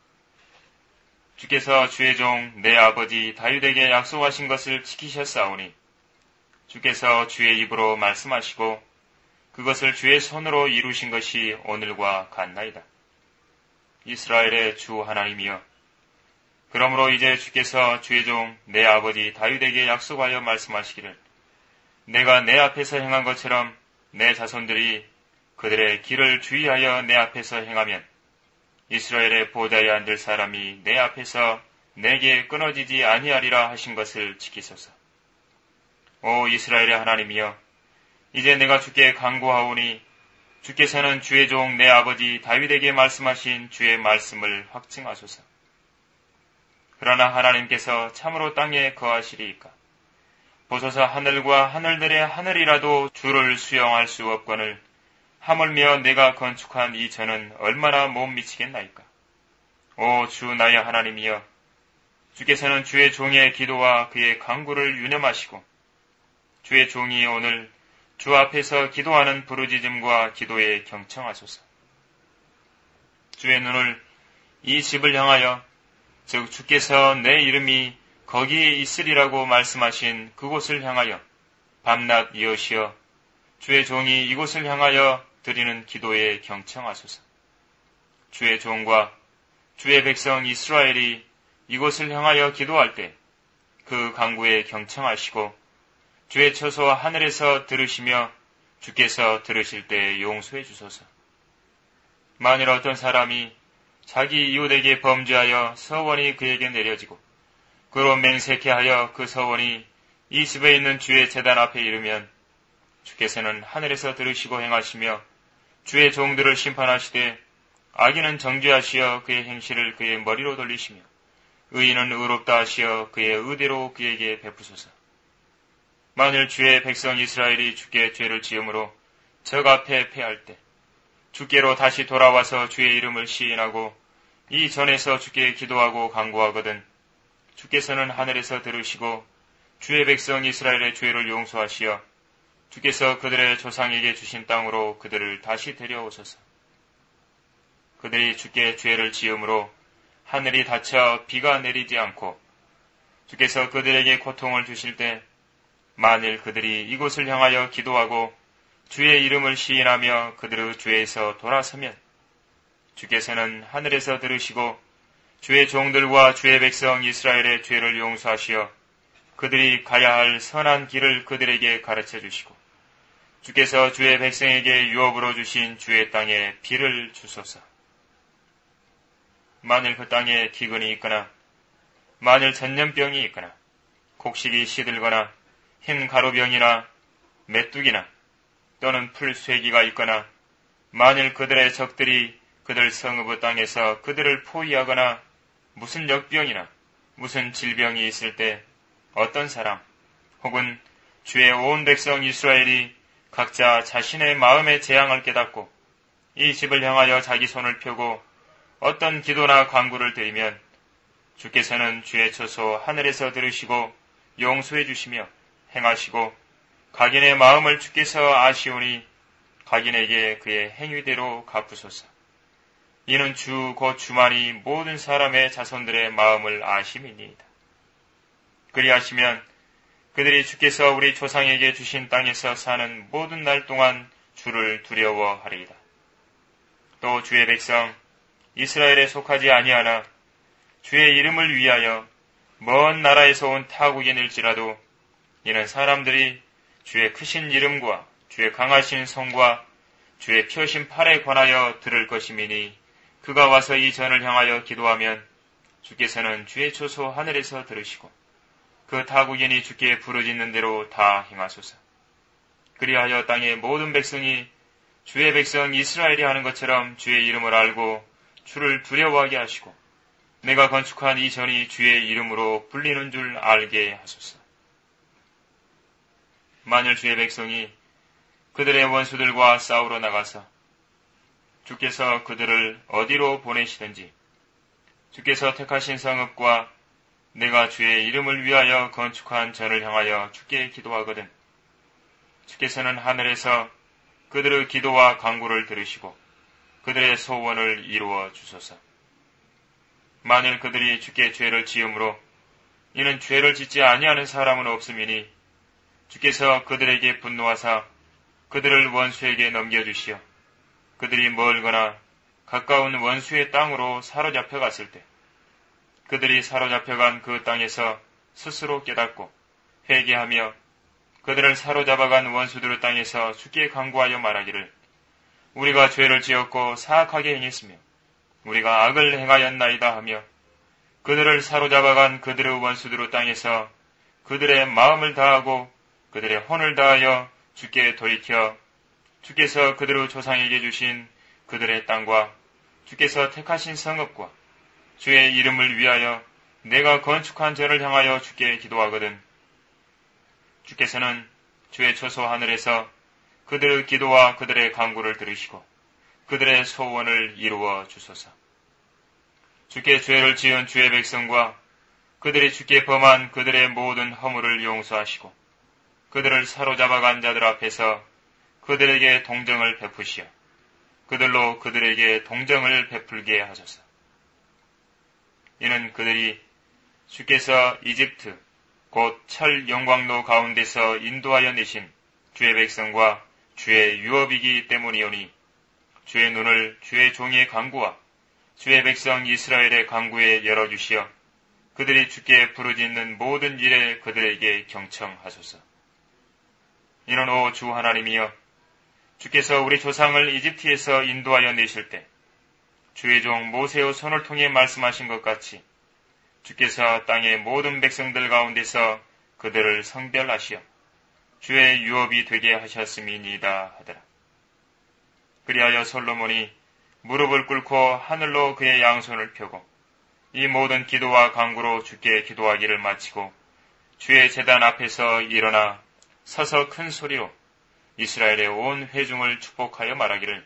주께서 주의 종 내 아버지 다윗에게 약속하신 것을 지키셨사오니 주께서 주의 입으로 말씀하시고 그것을 주의 손으로 이루신 것이 오늘과 같나이다. 이스라엘의 주 하나님이여 그러므로 이제 주께서 주의 종 내 아버지 다윗에게 약속하여 말씀하시기를 내가 내 앞에서 행한 것처럼 내 자손들이 그들의 길을 주의하여 내 앞에서 행하면 이스라엘의 보좌에 앉을 사람이 내 앞에서 내게 끊어지지 아니하리라 하신 것을 지키소서. 오 이스라엘의 하나님이여 이제 내가 주께 간구하오니 주께서는 주의 종 내 아버지 다윗에게 말씀하신 주의 말씀을 확증하소서. 그러나 하나님께서 참으로 땅에 거하시리이까? 보소서 하늘과 하늘들의 하늘이라도 주를 수용할 수 없거늘 하물며 내가 건축한 이 전은 얼마나 못 미치겠나이까? 오 주 나의 하나님이여 주께서는 주의 종의 기도와 그의 간구를 유념하시고 주의 종이 오늘 주 앞에서 기도하는 부르짖음과 기도에 경청하소서. 주의 눈을 이 집을 향하여 즉 주께서 내 이름이 거기에 있으리라고 말씀하신 그곳을 향하여 밤낮 이으시어 주의 종이 이곳을 향하여 드리는 기도에 경청하소서. 주의 종과 주의 백성 이스라엘이 이곳을 향하여 기도할 때 그 간구에 경청하시고 주의 처소 하늘에서 들으시며 주께서 들으실 때 용서해 주소서. 만일 어떤 사람이 자기 이웃에게 범죄하여 서원이 그에게 내려지고 그로 맹세케 하여 그 서원이 이 집에 있는 주의 제단 앞에 이르면 주께서는 하늘에서 들으시고 행하시며 주의 종들을 심판하시되 악인은 정죄하시어 그의 행실을 그의 머리로 돌리시며 의인은 의롭다 하시어 그의 의대로 그에게 베푸소서. 만일 주의 백성 이스라엘이 주께 죄를 지음으로 적 앞에 패할 때 주께로 다시 돌아와서 주의 이름을 시인하고 이 전에서 주께 기도하고 간구하거든 주께서는 하늘에서 들으시고 주의 백성 이스라엘의 죄를 용서하시어 주께서 그들의 조상에게 주신 땅으로 그들을 다시 데려오소서. 그들이 주께 죄를 지음으로 하늘이 닫혀 비가 내리지 않고 주께서 그들에게 고통을 주실 때 만일 그들이 이곳을 향하여 기도하고 주의 이름을 시인하며 그들의 죄에서 돌아서면 주께서는 하늘에서 들으시고 주의 종들과 주의 백성 이스라엘의 죄를 용서하시어 그들이 가야 할 선한 길을 그들에게 가르쳐 주시고 주께서 주의 백성에게 유업으로 주신 주의 땅에 비를 주소서. 만일 그 땅에 기근이 있거나 만일 전염병이 있거나 곡식이 시들거나 흰 가루병이나 메뚜기나 또는 풀쇠기가 있거나 만일 그들의 적들이 그들 성읍의 땅에서 그들을 포위하거나 무슨 역병이나 무슨 질병이 있을 때 어떤 사람 혹은 주의 온 백성 이스라엘이 각자 자신의 마음의 재앙을 깨닫고 이 집을 향하여 자기 손을 펴고 어떤 기도나 간구를 드리면 주께서는 주의 처소 하늘에서 들으시고 용서해 주시며 행하시고 각인의 마음을 주께서 아시오니 각인에게 그의 행위대로 갚으소서. 이는 주 곧 주만이 모든 사람의 자손들의 마음을 아심이니이다. 그리하시면 그들이 주께서 우리 조상에게 주신 땅에서 사는 모든 날 동안 주를 두려워하리이다. 또 주의 백성 이스라엘에 속하지 아니하나 주의 이름을 위하여 먼 나라에서 온 타국인일지라도 이는 사람들이 주의 크신 이름과 주의 강하신 성과 주의 펴신 팔에 관하여 들을 것이미니 그가 와서 이 전을 향하여 기도하면 주께서는 주의 초소 하늘에서 들으시고 그 타국인이 주께 부르짖는 대로 다 행하소서. 그리하여 땅의 모든 백성이 주의 백성 이스라엘이 하는 것처럼 주의 이름을 알고 주를 두려워하게 하시고 내가 건축한 이 전이 주의 이름으로 불리는 줄 알게 하소서. 만일 주의 백성이 그들의 원수들과 싸우러 나가서 주께서 그들을 어디로 보내시든지 주께서 택하신 성읍과 내가 주의 이름을 위하여 건축한 전을 향하여 주께 기도하거든 주께서는 하늘에서 그들의 기도와 간구를 들으시고 그들의 소원을 이루어 주소서. 만일 그들이 주께 죄를 지음으로 이는 죄를 짓지 아니하는 사람은 없음이니 주께서 그들에게 분노하사 그들을 원수에게 넘겨주시어 그들이 멀거나 가까운 원수의 땅으로 사로잡혀 갔을 때 그들이 사로잡혀간 그 땅에서 스스로 깨닫고 회개하며 그들을 사로잡아간 원수들의 땅에서 주께 간구하여 말하기를 우리가 죄를 지었고 사악하게 행했으며 우리가 악을 행하였나이다 하며 그들을 사로잡아간 그들의 원수들의 땅에서 그들의 마음을 다하고 그들의 혼을 다하여 주께 돌이켜 주께서 그들의 조상에게 주신 그들의 땅과 주께서 택하신 성읍과 주의 이름을 위하여 내가 건축한 전을 향하여 주께 기도하거든 주께서는 주의 초소 하늘에서 그들의 기도와 그들의 간구를 들으시고 그들의 소원을 이루어 주소서. 주께 죄를 지은 주의 백성과 그들이 주께 범한 그들의 모든 허물을 용서하시고 그들을 사로잡아간 자들 앞에서 그들에게 동정을 베푸시어 그들로 그들에게 동정을 베풀게 하소서. 이는 그들이 주께서 이집트 곧 철 영광로 가운데서 인도하여 내신 주의 백성과 주의 유업이기 때문이오니 주의 눈을 주의 종의 간구와 주의 백성 이스라엘의 간구에 열어주시어 그들이 주께 부르짖는 모든 일에 그들에게 경청하소서. 이는 오 주 하나님이여 주께서 우리 조상을 이집트에서 인도하여 내실 때 주의 종 모세의 손을 통해 말씀하신 것 같이 주께서 땅의 모든 백성들 가운데서 그들을 성별하시어 주의 유업이 되게 하셨음이니이다 하더라. 그리하여 솔로몬이 무릎을 꿇고 하늘로 그의 양손을 펴고 이 모든 기도와 간구로 주께 기도하기를 마치고 주의 제단 앞에서 일어나 서서 큰 소리로 이스라엘의 온 회중을 축복하여 말하기를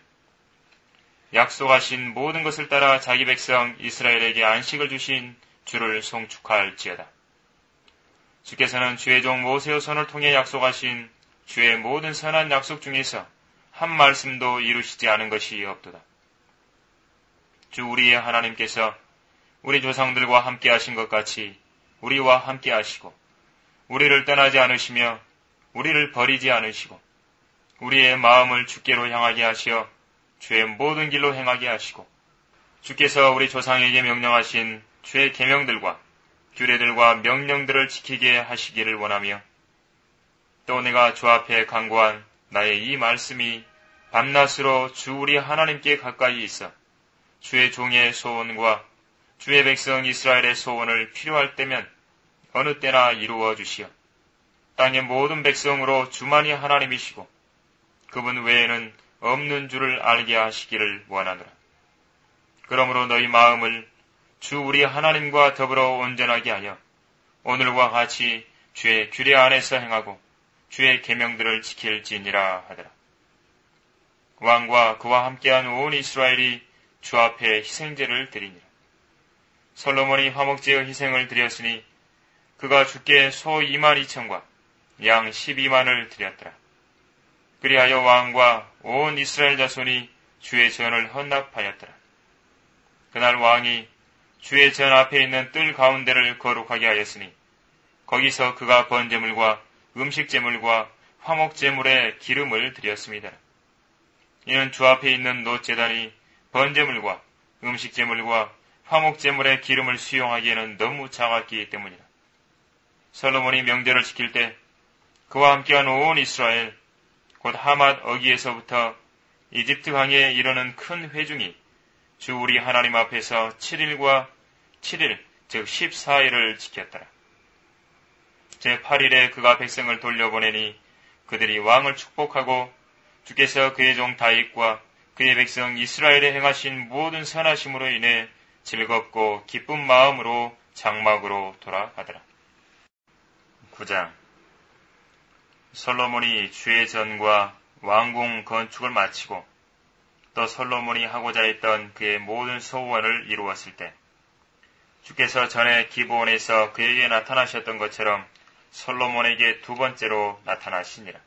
약속하신 모든 것을 따라 자기 백성 이스라엘에게 안식을 주신 주를 송축할지어다. 주께서는 주의 종 모세의 손을 통해 약속하신 주의 모든 선한 약속 중에서 한 말씀도 이루시지 않은 것이 없도다. 주 우리의 하나님께서 우리 조상들과 함께 하신 것 같이 우리와 함께 하시고 우리를 떠나지 않으시며 우리를 버리지 않으시고 우리의 마음을 주께로 향하게 하시어 주의 모든 길로 행하게 하시고 주께서 우리 조상에게 명령하신 주의 계명들과 규례들과 명령들을 지키게 하시기를 원하며 또 내가 주 앞에 간구한 나의 이 말씀이 밤낮으로 주 우리 하나님께 가까이 있어 주의 종의 소원과 주의 백성 이스라엘의 소원을 필요할 때면 어느 때나 이루어 주시어 땅의 모든 백성으로 주만이 하나님이시고 그분 외에는 없는 줄을 알게 하시기를 원하노라. 그러므로 너희 마음을 주 우리 하나님과 더불어 온전하게 하여 오늘과 같이 주의 규례 안에서 행하고 주의 계명들을 지킬지니라 하더라. 왕과 그와 함께한 온 이스라엘이 주 앞에 희생제를 드리니라. 솔로몬이 화목제의 희생을 드렸으니 그가 주께 소 이만 이천과 양 십이만을 드렸더라. 그리하여 왕과 온 이스라엘 자손이 주의 전을 헌납하였더라. 그날 왕이 주의 전 앞에 있는 뜰 가운데를 거룩하게 하였으니 거기서 그가 번제물과 음식제물과 화목제물에 기름을 드렸습니다. 이는 주 앞에 있는 놋제단이 번제물과 음식제물과 화목제물의 기름을 수용하기에는 너무 작았기 때문이다. 솔로몬이 명제를 지킬 때 그와 함께한 온 이스라엘, 곧 하맛 어기에서부터 이집트 강에 이르는 큰 회중이 주 우리 하나님 앞에서 칠 일과 칠 일, 즉 십사 일을 지켰더라. 제팔 일에 그가 백성을 돌려보내니 그들이 왕을 축복하고 주께서 그의 종 다윗과 그의 백성 이스라엘에 행하신 모든 선하심으로 인해 즐겁고 기쁜 마음으로 장막으로 돌아가더라. 구 장. 솔로몬이 주의 전과 왕궁 건축을 마치고 또 솔로몬이 하고자 했던 그의 모든 소원을 이루었을 때 주께서 전에 기브온에서 그에게 나타나셨던 것처럼 솔로몬에게 두 번째로 나타나시니라.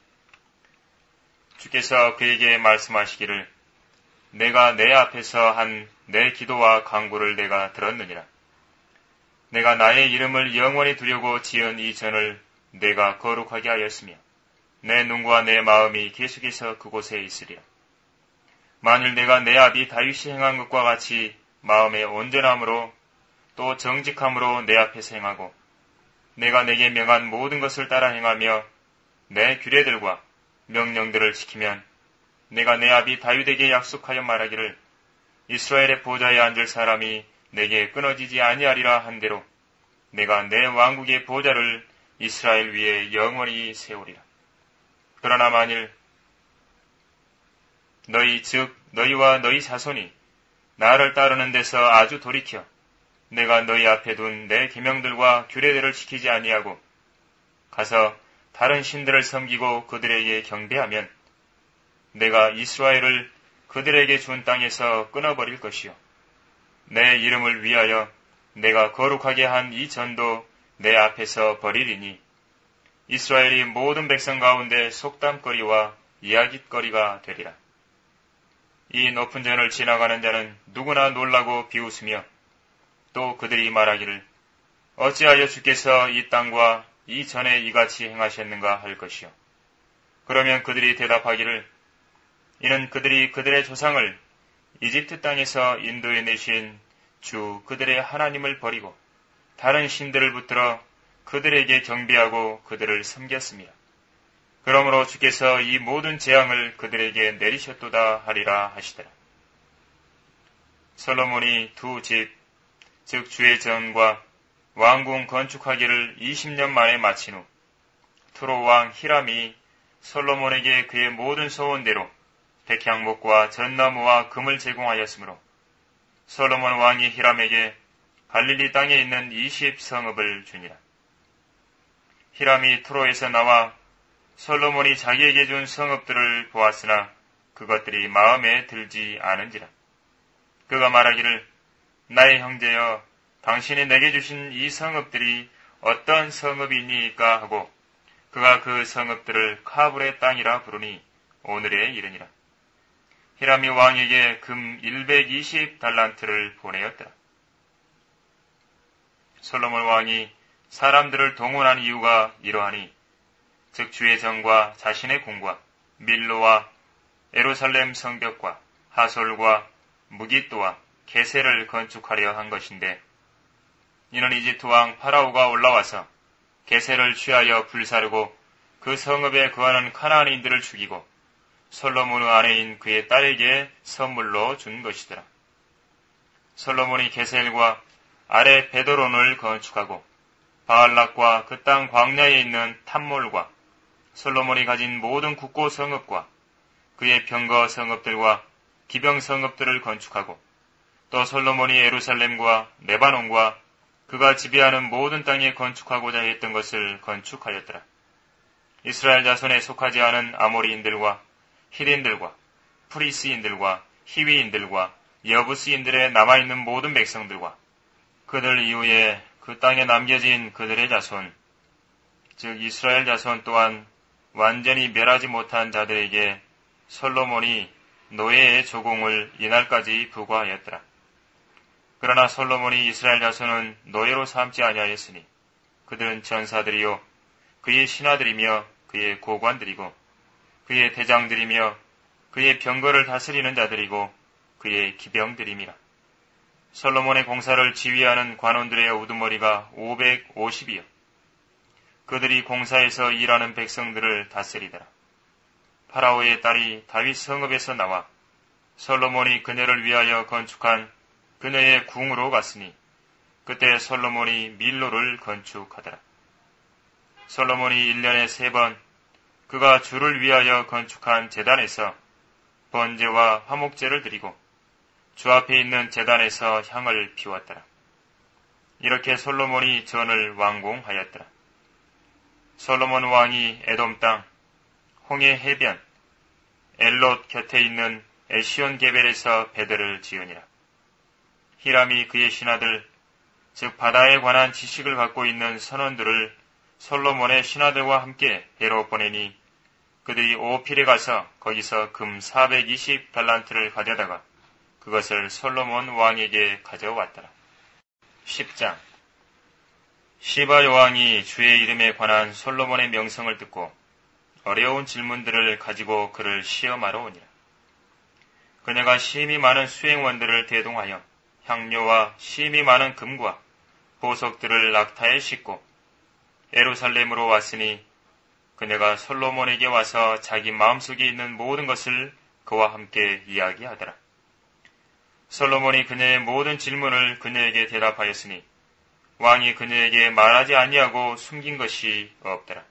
주께서 그에게 말씀하시기를 내가 내 앞에서 한 내 기도와 간구를 내가 들었느니라. 내가 나의 이름을 영원히 두려고 지은 이 전을 내가 거룩하게 하였으며 내 눈과 내 마음이 계속해서 그곳에 있으리라. 만일 내가 내 아비 다윗이 행한 것과 같이 마음의 온전함으로 또 정직함으로 내 앞에서 행하고 내가 내게 명한 모든 것을 따라 행하며 내 규례들과 명령들을 지키면 내가 내 아비 다윗에게 약속하여 말하기를 이스라엘의 보좌에 앉을 사람이 내게 끊어지지 아니하리라 한 대로 내가 내 왕국의 보좌를 이스라엘 위에 영원히 세우리라. 그러나 만일 너희 즉 너희와 너희 자손이 나를 따르는 데서 아주 돌이켜 내가 너희 앞에 둔 내 계명들과 규례들을 지키지 아니하고 가서 다른 신들을 섬기고 그들에게 경배하면 내가 이스라엘을 그들에게 준 땅에서 끊어버릴 것이요 내 이름을 위하여 내가 거룩하게 한 이 전도 내 앞에서 버리리니 이스라엘이 모든 백성 가운데 속담거리와 이야깃거리가 되리라. 이 높은 전을 지나가는 자는 누구나 놀라고 비웃으며 또 그들이 말하기를 어찌하여 주께서 이 땅과 이 전에 이같이 행하셨는가 할 것이요. 그러면 그들이 대답하기를 이는 그들이 그들의 조상을 이집트 땅에서 인도해 내신 주 그들의 하나님을 버리고 다른 신들을 붙들어 그들에게 경배하고 그들을 섬겼습니다. 그러므로 주께서 이 모든 재앙을 그들에게 내리셨도다 하리라 하시더라. 솔로몬이 두 집, 즉 주의 전과 왕궁 건축하기를 이십 년 만에 마친 후 투로 왕 히람이 솔로몬에게 그의 모든 소원대로 백향목과 전나무와 금을 제공하였으므로 솔로몬 왕이 히람에게 갈릴리 땅에 있는 이십 성읍을 주니라. 히람이 투로에서 나와 솔로몬이 자기에게 준 성읍들을 보았으나 그것들이 마음에 들지 않은지라. 그가 말하기를 나의 형제여 당신이 내게 주신 이 성읍들이 어떤 성읍이니까 하고 그가 그 성읍들을 카불의 땅이라 부르니 오늘에 이르니라. 히람이 왕에게 금 백이십 달란트를 보내었더라. 솔로몬 왕이 사람들을 동원한 이유가 이러하니 즉 주의 전과 자신의 궁과 밀로와 예루살렘 성벽과 하솔과 무깃도와 게셀을 건축하려 한 것인데 이는 이집트 왕 파라오가 올라와서 게셀을 취하여 불사르고 그 성읍에 거하는 카나안인들을 죽이고 솔로몬의 아내인 그의 딸에게 선물로 준 것이더라. 솔로몬이 게셀과 아래 베드론을 건축하고 바알락과 그 땅 광야에 있는 탐몰과 솔로몬이 가진 모든 국고 성읍과 그의 병거 성읍들과 기병 성읍들을 건축하고 또 솔로몬이 예루살렘과 레바논과 그가 지배하는 모든 땅에 건축하고자 했던 것을 건축하였더라. 이스라엘 자손에 속하지 않은 아모리인들과 히린들과 프리스인들과 히위인들과 여부스인들의 남아있는 모든 백성들과 그들 이후에 그 땅에 남겨진 그들의 자손, 즉 이스라엘 자손 또한 완전히 멸하지 못한 자들에게 솔로몬이 노예의 조공을 이날까지 부과하였더라. 그러나 솔로몬이 이스라엘 자손은 노예로 삼지 아니하였으니 그들은 전사들이요 그의 신하들이며 그의 고관들이고 그의 대장들이며 그의 병거를 다스리는 자들이고 그의 기병들임이라. 솔로몬의 공사를 지휘하는 관원들의 우두머리가 오백오십이요. 그들이 공사에서 일하는 백성들을 다스리더라. 파라오의 딸이 다윗 성읍에서 나와 솔로몬이 그녀를 위하여 건축한 그녀의 궁으로 갔으니 그때 솔로몬이 밀로를 건축하더라. 솔로몬이 일 년에 세 번 그가 주를 위하여 건축한 제단에서 번제와 화목제를 드리고 주 앞에 있는 제단에서 향을 피웠더라. 이렇게 솔로몬이 전을 완공하였더라. 솔로몬 왕이 에돔 땅, 홍해 해변, 엘롯 곁에 있는 에시온 게벨에서 베들을 지으니라. 히람이 그의 신하들, 즉 바다에 관한 지식을 갖고 있는 선원들을 솔로몬의 신하들과 함께 배로 보내니 그들이 오필에 가서 거기서 금 사백이십 달란트를 가져다가 그것을 솔로몬 왕에게 가져왔더라. 십 장 시바 여왕이 주의 이름에 관한 솔로몬의 명성을 듣고 어려운 질문들을 가지고 그를 시험하러 오니라. 그녀가 심히 많은 수행원들을 대동하여 향료와 심히 많은 금과 보석들을 낙타에 싣고 예루살렘으로 왔으니 그녀가 솔로몬에게 와서 자기 마음속에 있는 모든 것을 그와 함께 이야기하더라. 솔로몬이 그녀의 모든 질문을 그녀에게 대답하였으니 왕이 그녀에게 말하지 아니하고 숨긴 것이 없더라.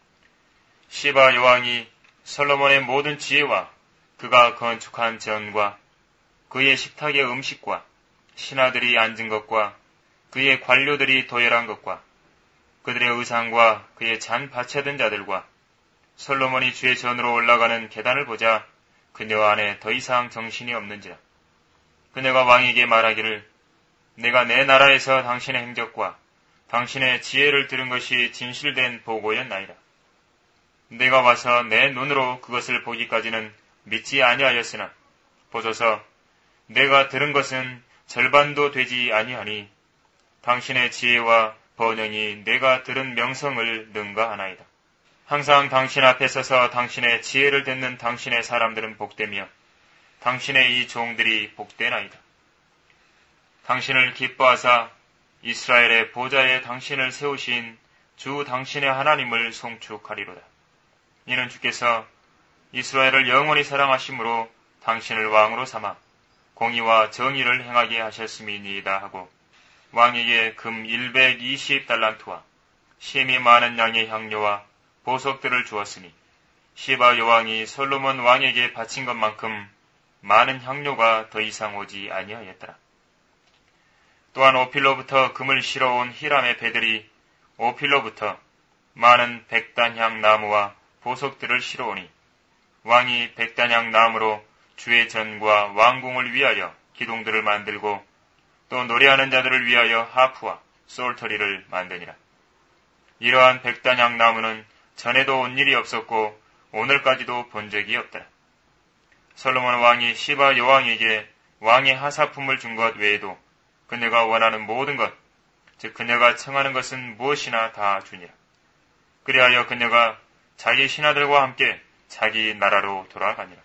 시바 여왕이 솔로몬의 모든 지혜와 그가 건축한 전과 그의 식탁의 음식과 신하들이 앉은 것과 그의 관료들이 도열한 것과 그들의 의상과 그의 잔 바쳐든 자들과 솔로몬이 주의 전으로 올라가는 계단을 보자 그녀 안에 더 이상 정신이 없는지라. 그녀가 왕에게 말하기를 내가 내 나라에서 당신의 행적과 당신의 지혜를 들은 것이 진실된 보고였나이다. 내가 와서 내 눈으로 그것을 보기까지는 믿지 아니하였으나 보소서 내가 들은 것은 절반도 되지 아니하니 당신의 지혜와 번영이 내가 들은 명성을 능가하나이다. 항상 당신 앞에 서서 당신의 지혜를 듣는 당신의 사람들은 복되며 당신의 이 종들이 복되나이다. 당신을 기뻐하사 이스라엘의 보좌에 당신을 세우신 주 당신의 하나님을 송축하리로다. 이는 주께서 이스라엘을 영원히 사랑하심으로 당신을 왕으로 삼아 공의와 정의를 행하게 하셨음이니이다 하고 왕에게 금 백이십 달란트와 심히 많은 양의 향료와 보석들을 주었으니 시바 여왕이 솔로몬 왕에게 바친 것만큼 많은 향료가 더 이상 오지 아니하였더라. 또한 오필로부터 금을 실어온 히람의 배들이 오필로부터 많은 백단향 나무와 보석들을 실어오니 왕이 백단향 나무로 주의 전과 왕궁을 위하여 기둥들을 만들고 또 노래하는 자들을 위하여 하프와 솔터리를 만드니라. 이러한 백단향 나무는 전에도 온 일이 없었고 오늘까지도 본 적이 없더라. 솔로몬 왕이 시바 여왕에게 왕의 하사품을 준 것 외에도 그녀가 원하는 모든 것, 즉 그녀가 청하는 것은 무엇이나 다 주니라. 그리하여 그녀가 자기 신하들과 함께 자기 나라로 돌아가니라.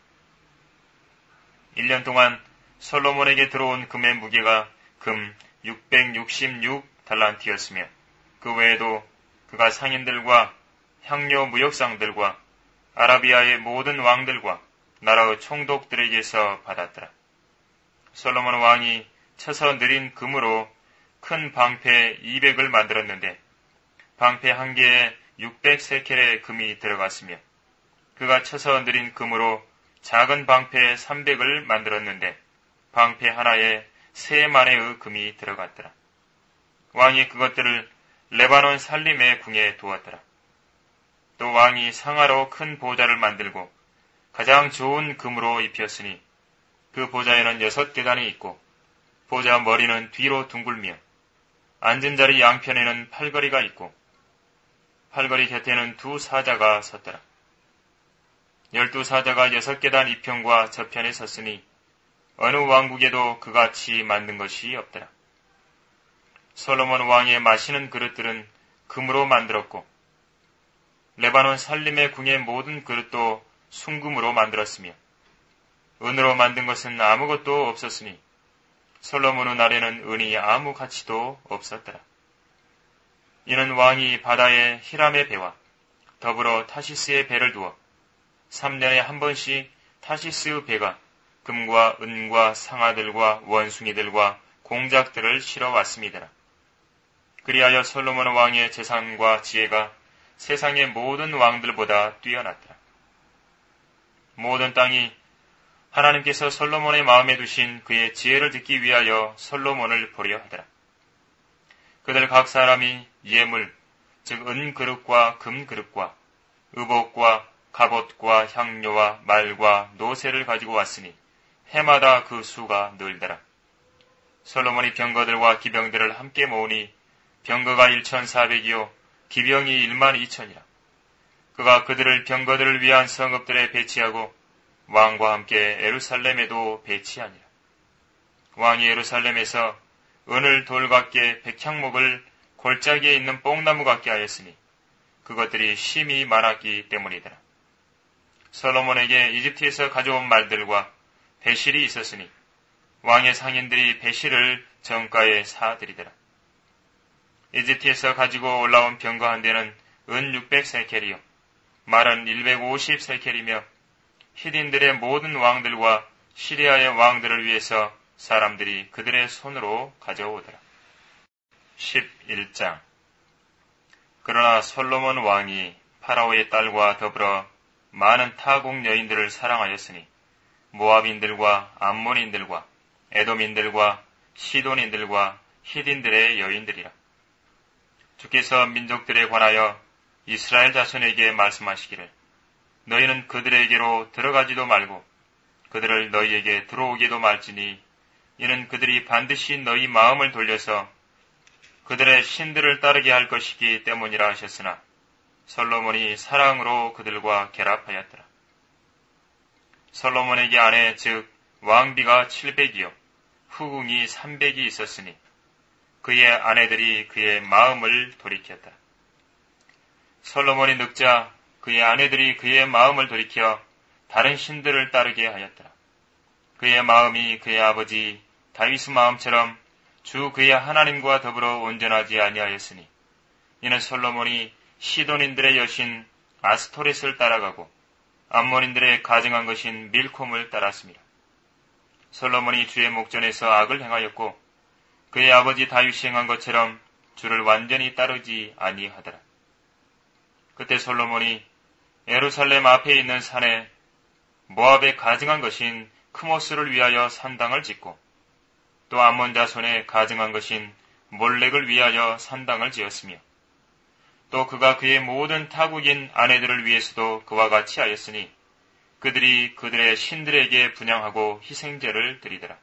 일 년 동안 솔로몬에게 들어온 금의 무게가 금 육백육십육 달란트였으며 그 외에도 그가 상인들과 향료 무역상들과 아라비아의 모든 왕들과 나라의 총독들에게서 받았더라. 솔로몬 왕이 쳐서 느린 금으로 큰 방패 이백을 만들었는데 방패 한 개에 육백 세켈의 금이 들어갔으며 그가 쳐서 느린 금으로 작은 방패 삼백을 만들었는데 방패 하나에 세 만의 금이 들어갔더라. 왕이 그것들을 레바논 살림의 궁에 두었더라. 또 왕이 상하로 큰 보좌를 만들고 가장 좋은 금으로 입혔으니 그 보좌에는 여섯 계단이 있고 보좌 머리는 뒤로 둥글며 앉은 자리 양편에는 팔걸이가 있고 팔걸이 곁에는 두 사자가 섰더라. 열두 사자가 여섯 계단 이편과 저편에 섰으니 어느 왕국에도 그같이 만든 것이 없더라. 솔로몬 왕의 마시는 그릇들은 금으로 만들었고 레바논 살림의 궁의 모든 그릇도 순금으로 만들었으며 은으로 만든 것은 아무것도 없었으니 솔로몬의 날에는 은이 아무 가치도 없었더라. 이는 왕이 바다에 히람의 배와 더불어 타시스의 배를 두어 삼 년에 한 번씩 타시스 배가 금과 은과 상아들과 원숭이들과 공작들을 실어 왔습니다. 그리하여 솔로몬 왕의 재산과 지혜가 세상의 모든 왕들보다 뛰어났더라. 모든 땅이 하나님께서 솔로몬의 마음에 두신 그의 지혜를 듣기 위하여 솔로몬을 보려 하더라. 그들 각 사람이 예물, 즉 은그릇과 금그릇과 의복과 갑옷과 향료와 말과 노새를 가지고 왔으니 해마다 그 수가 늘더라. 솔로몬이 병거들과 기병들을 함께 모으니 병거가 천사백이요 기병이 일만 이천이라. 그가 그들을 병거들을 위한 성읍들에 배치하고 왕과 함께 예루살렘에도 배치하니라. 왕이 예루살렘에서 은을 돌같게 백향목을 골짜기에 있는 뽕나무 같게 하였으니 그것들이 심히 많았기 때문이더라. 솔로몬에게 이집트에서 가져온 말들과 배실이 있었으니 왕의 상인들이 배실을 정가에 사들이더라. 이집트에서 가지고 올라온 병거 한 대는 은 육백 세켈이요 말은 백오십 세켈이며 히딘들의 모든 왕들과 시리아의 왕들을 위해서 사람들이 그들의 손으로 가져오더라. 십일 장. 그러나 솔로몬 왕이 파라오의 딸과 더불어 많은 타국 여인들을 사랑하였으니 모압인들과 암몬인들과 에돔인들과 시돈인들과 히딘들의 여인들이라. 주께서 민족들에 관하여 이스라엘 자손에게 말씀하시기를 너희는 그들에게로 들어가지도 말고 그들을 너희에게 들어오게도 말지니 이는 그들이 반드시 너희 마음을 돌려서 그들의 신들을 따르게 할 것이기 때문이라 하셨으나 솔로몬이 사랑으로 그들과 결합하였더라. 솔로몬에게 아내 즉 왕비가 칠백이요 후궁이 삼백이 있었으니 그의 아내들이 그의 마음을 돌이켰다. 솔로몬이 늙자 그의 아내들이 그의 마음을 돌이켜 다른 신들을 따르게 하였더라. 그의 마음이 그의 아버지 다윗의 마음처럼 주 그의 하나님과 더불어 온전하지 아니하였으니 이는 솔로몬이 시돈인들의 여신 아스토렛을 따라가고 암몬인들의 가증한 것인 밀콤을 따랐습니다. 솔로몬이 주의 목전에서 악을 행하였고 그의 아버지 다윗이 행한 것처럼 주를 완전히 따르지 아니하더라. 그때 솔로몬이 예루살렘 앞에 있는 산에 모압의 가증한 것인 크모스를 위하여 산당을 짓고 또 암몬 자손의 가증한 것인 몰렉을 위하여 산당을 지었으며 또 그가 그의 모든 타국인 아내들을 위해서도 그와 같이 하였으니 그들이 그들의 신들에게 분향하고 희생제를 드리더라.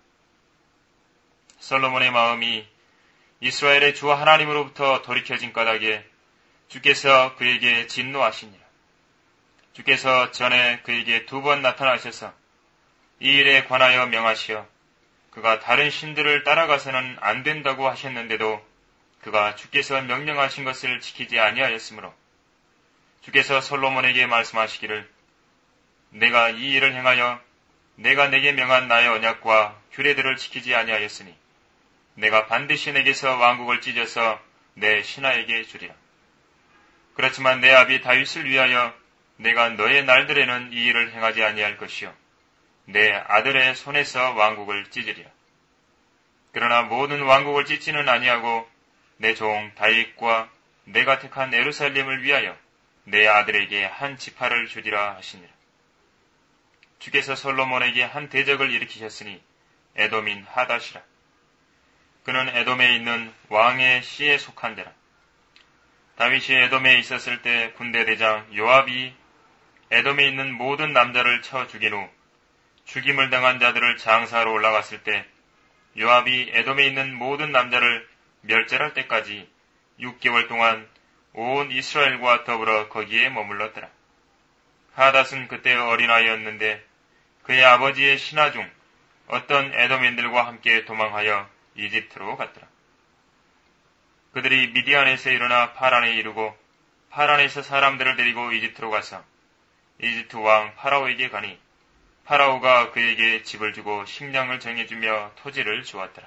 솔로몬의 마음이 이스라엘의 주 하나님으로부터 돌이켜진 까닭에 주께서 그에게 진노하시니라. 주께서 전에 그에게 두 번 나타나셔서 이 일에 관하여 명하시어 그가 다른 신들을 따라가서는 안 된다고 하셨는데도 그가 주께서 명령하신 것을 지키지 아니하였으므로 주께서 솔로몬에게 말씀하시기를 내가 이 일을 행하여 내가 내게 명한 나의 언약과 규례들을 지키지 아니하였으니 내가 반드시 내게서 왕국을 찢어서 내 신하에게 주리라. 그렇지만 내 아비 다윗을 위하여 내가 너의 날들에는 이 일을 행하지 아니할 것이요 내 아들의 손에서 왕국을 찢으리라. 그러나 모든 왕국을 찢지는 아니하고 내 종 다윗과 내가 택한 예루살렘을 위하여 내 아들에게 한 지파를 주리라 하시니라. 주께서 솔로몬에게 한 대적을 일으키셨으니 에돔인 하닷이라. 그는 에돔에 있는 왕의 씨에 속한 데라. 다윗이 에돔에 있었을 때 군대 대장 요압이 에돔에 있는 모든 남자를 쳐 죽인 후 죽임을 당한 자들을 장사하러 올라갔을 때 요압이 에돔에 있는 모든 남자를 멸절할 때까지 육 개월 동안 온 이스라엘과 더불어 거기에 머물렀더라. 하닷은 그때 어린아이였는데 그의 아버지의 신하 중 어떤 에돔인들과 함께 도망하여 이집트로 갔더라. 그들이 미디안에서 일어나 파란에 이르고 파란에서 사람들을 데리고 이집트로 가서 이집트 왕 파라오에게 가니 파라오가 그에게 집을 주고 식량을 정해주며 토지를 주었더라.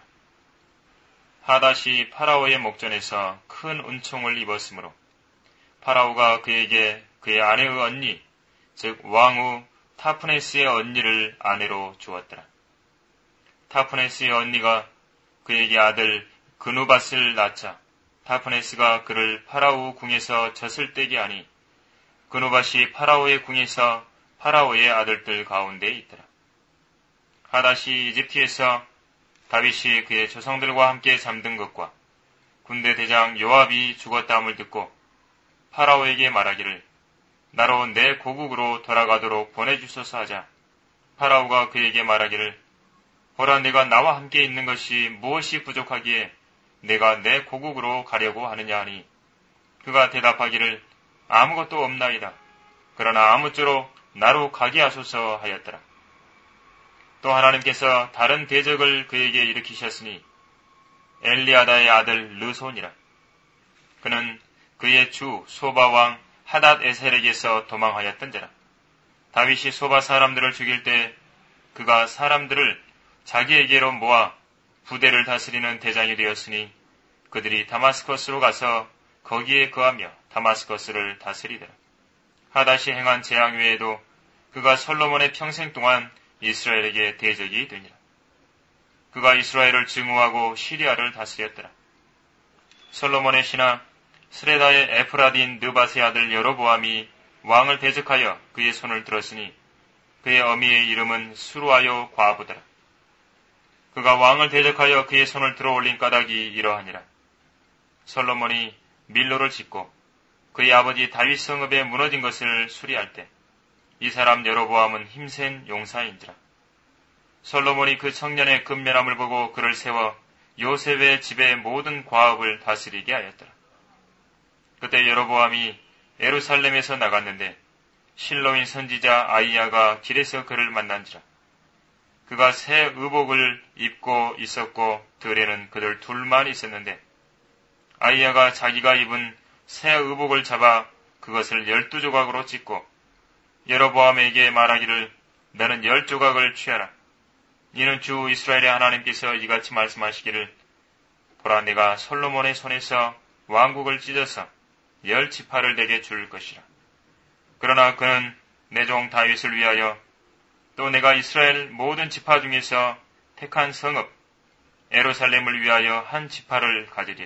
하닷이 파라오의 목전에서 큰 은총을 입었으므로 파라오가 그에게 그의 아내의 언니, 즉 왕후 타프네스의 언니를 아내로 주었더라. 타프네스의 언니가 그에게 아들 그누밧을 낳자 타프네스가 그를 파라오 궁에서 젖을 떼게 하니 그누밧이 파라오의 궁에서 파라오의 아들들 가운데 있더라. 하닷이 이집트에서 다윗이 그의 조상들과 함께 잠든 것과 군대 대장 요압이 죽었다함을 듣고 파라오에게 말하기를 나로 내 고국으로 돌아가도록 보내주소서 하자. 파라오가 그에게 말하기를 보라, 내가 나와 함께 있는 것이 무엇이 부족하기에 내가 내 고국으로 가려고 하느냐 하니 그가 대답하기를 아무것도 없나이다. 그러나 아무쪼록 나로 가게 하소서 하였더라. 또 하나님께서 다른 대적을 그에게 일으키셨으니 엘리아다의 아들 르손이라. 그는 그의 주 소바왕 하닷 에셀에게서 도망하였던 자라. 다윗이 소바 사람들을 죽일 때 그가 사람들을 자기에게로 모아 부대를 다스리는 대장이 되었으니 그들이 다마스커스로 가서 거기에 거하며 다마스커스를 다스리더라. 하닷이 행한 재앙 외에도 그가 솔로몬의 평생 동안 이스라엘에게 대적이 되니라. 그가 이스라엘을 증오하고 시리아를 다스렸더라. 솔로몬의 신하 스레다의 에프라딘 느밧의 아들 여로보암이 왕을 대적하여 그의 손을 들었으니 그의 어미의 이름은 수루아요 과부더라. 그가 왕을 대적하여 그의 손을 들어 올린 까닭이 이러하니라. 솔로몬이 밀로를 짓고 그의 아버지 다윗 성읍에 무너진 것을 수리할 때 이 사람 여로보암은 힘센 용사인지라. 솔로몬이 그 청년의 근면함을 보고 그를 세워 요셉의 집의 모든 과업을 다스리게 하였더라. 그때 여로보암이 예루살렘에서 나갔는데 실로인 선지자 아이야가 길에서 그를 만난지라. 그가 새 의복을 입고 있었고 들에는 그들 둘만 있었는데 아이야가 자기가 입은 새 의복을 잡아 그것을 열두 조각으로 찢고 여로보암에게 말하기를 너는 열 조각을 취하라. 이는 주 이스라엘의 하나님께서 이같이 말씀하시기를 보라, 내가 솔로몬의 손에서 왕국을 찢어서 열 지파를 내게 줄 것이라. 그러나 그는 내 종 다윗을 위하여 또 내가 이스라엘 모든 지파 중에서 택한 성읍 예루살렘을 위하여 한 지파를 가지리라.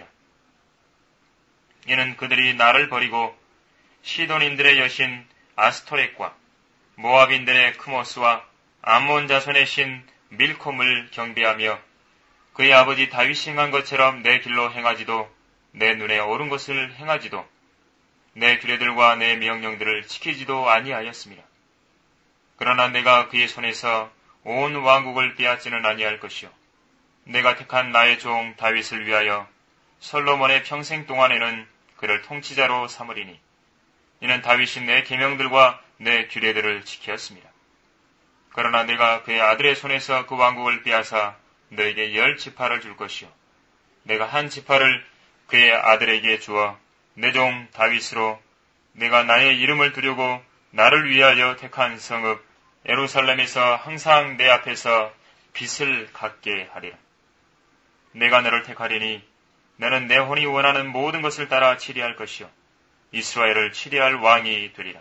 이는 그들이 나를 버리고 시돈인들의 여신 아스토렛과 모압인들의 크모스와 암몬 자손의 신 밀콤을 경배하며 그의 아버지 다윗이 행한 것처럼 내 길로 행하지도 내 눈에 옳은 것을 행하지도 내 규례들과 내 명령들을 지키지도 아니하였습니다. 그러나 내가 그의 손에서 온 왕국을 빼앗지는 아니할 것이요 내가 택한 나의 종 다윗을 위하여 솔로몬의 평생 동안에는 그를 통치자로 삼으리니 이는 다윗이 내 계명들과 내 규례들을 지켰습니다. 그러나 내가 그의 아들의 손에서 그 왕국을 빼앗아 너에게 열 지파를 줄 것이요 내가 한 지파를 그의 아들에게 주어 내 종 다윗으로 내가 나의 이름을 두려고 나를 위하여 택한 성읍 예루살렘에서 항상 내 앞에서 빛을 갖게 하리라. 내가 너를 택하리니 너는 내 혼이 원하는 모든 것을 따라 치리할 것이요 이스라엘을 치리할 왕이 되리라.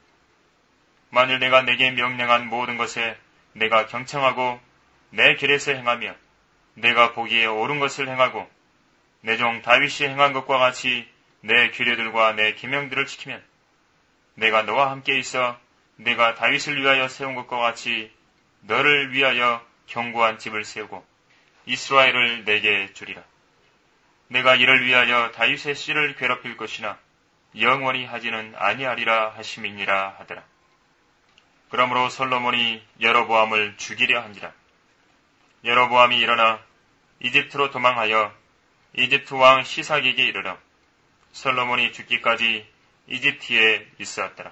만일 내가 내게 명령한 모든 것에 내가 경청하고 내 길에서 행하며 내가 보기에 옳은 것을 행하고 내 종 다윗이 행한 것과 같이 내 규례들과 내 계명들을 지키면 내가 너와 함께 있어 내가 다윗을 위하여 세운 것과 같이 너를 위하여 견고한 집을 세우고 이스라엘을 내게 주리라. 내가 이를 위하여 다윗의 씨를 괴롭힐 것이나 영원히 하지는 아니하리라 하심이니라 하더라. 그러므로 솔로몬이 여로보암을 죽이려 한지라. 여로보암이 일어나 이집트로 도망하여 이집트 왕 시삭에게 이르러 솔로몬이 죽기까지 이집트에 있었더라.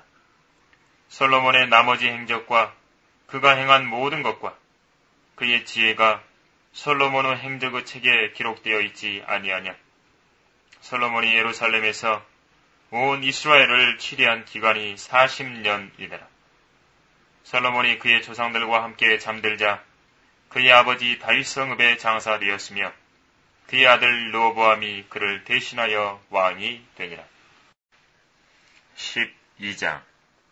솔로몬의 나머지 행적과 그가 행한 모든 것과 그의 지혜가 솔로몬의 행적의 책에 기록되어 있지 아니하냐. 솔로몬이 예루살렘에서 온 이스라엘을 치리한 기간이 사십 년이더라. 솔로몬이 그의 조상들과 함께 잠들자 그의 아버지 다윗 성읍에 장사되었으며 그의 아들 르호보암이 그를 대신하여 왕이 되니라. 십이 장.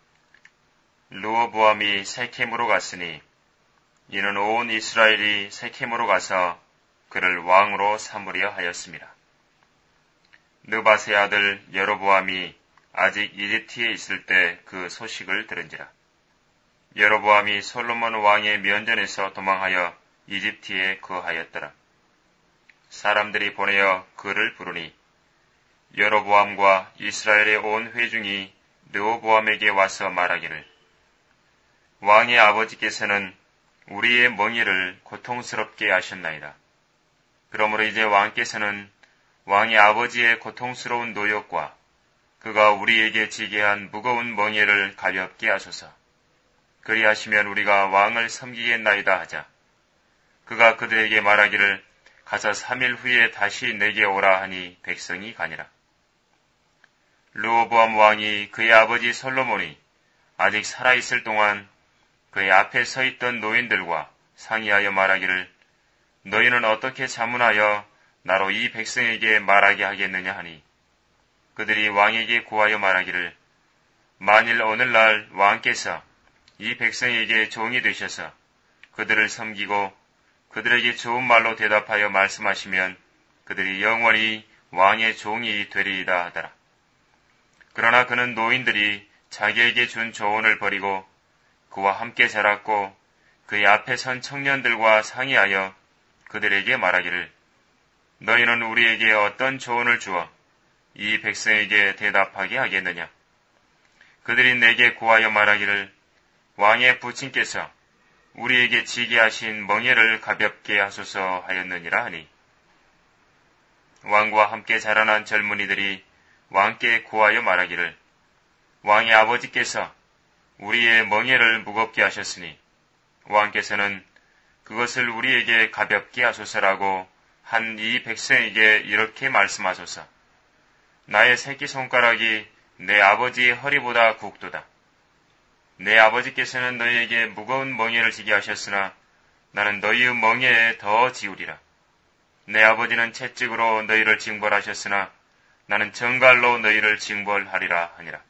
르호보암이 세켐으로 갔으니 이는 온 이스라엘이 세켐으로 가서 그를 왕으로 삼으려 하였습니다. 느밧의 아들 여로보암이 아직 이집트에 있을 때 그 소식을 들은지라. 여로보암이 솔로몬 왕의 면전에서 도망하여 이집트에 거하였더라. 사람들이 보내어 그를 부르니 여로보암과 이스라엘의 온 회중이 르호보암에게 와서 말하기를 왕의 아버지께서는 우리의 멍에를 고통스럽게 하셨나이다. 그러므로 이제 왕께서는 왕의 아버지의 고통스러운 노역과 그가 우리에게 지게 한 무거운 멍에를 가볍게 하소서. 그리하시면 우리가 왕을 섬기겠나이다 하자. 그가 그들에게 말하기를 가서 삼 일 후에 다시 내게 오라 하니 백성이 가니라. 르호보암 왕이 그의 아버지 솔로몬이 아직 살아있을 동안 그의 앞에 서 있던 노인들과 상의하여 말하기를 너희는 어떻게 자문하여 나로 이 백성에게 말하게 하겠느냐 하니 그들이 왕에게 구하여 말하기를 만일 오늘날 왕께서 이 백성에게 종이 되셔서 그들을 섬기고 그들에게 좋은 말로 대답하여 말씀하시면 그들이 영원히 왕의 종이 되리이다 하더라. 그러나 그는 노인들이 자기에게 준 조언을 버리고 그와 함께 자랐고 그의 앞에 선 청년들과 상의하여 그들에게 말하기를 너희는 우리에게 어떤 조언을 주어 이 백성에게 대답하게 하겠느냐. 그들이 내게 구하여 말하기를 왕의 부친께서 우리에게 지게 하신 멍에를 가볍게 하소서 하였느니라 하니 왕과 함께 자라난 젊은이들이 왕께 구하여 말하기를 왕의 아버지께서 우리의 멍에를 무겁게 하셨으니 왕께서는 그것을 우리에게 가볍게 하소서라고 한 이 백성에게 이렇게 말씀하소서. 나의 새끼손가락이 내 아버지의 허리보다 굵도다. 내 아버지께서는 너희에게 무거운 멍에를 지게 하셨으나 나는 너희의 멍에에 더 지우리라. 내 아버지는 채찍으로 너희를 징벌하셨으나 나는 정갈로 너희를 징벌하리라 하니라.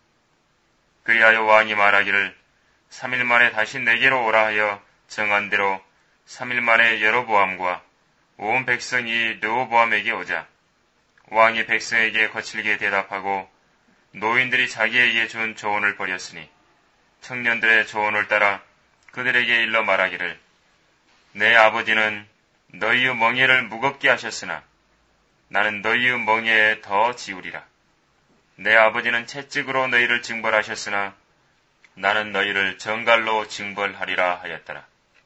그리하여 왕이 말하기를 삼 일 만에 다시 내게로 오라 하여 정한 대로 삼 일 만에 여로보암과 온 백성이 르호보암에게 오자 왕이 백성에게 거칠게 대답하고 노인들이 자기에게 준 조언을 버렸으니 청년들의 조언을 따라 그들에게 일러 말하기를 내 아버지는 너희의 멍에를 무겁게 하셨으나 나는 너희의 멍에에 더 지우리라. 내 아버지는 채찍으로 너희를 징벌하셨으나 나는 너희를 정갈로 징벌하리라 하였더라.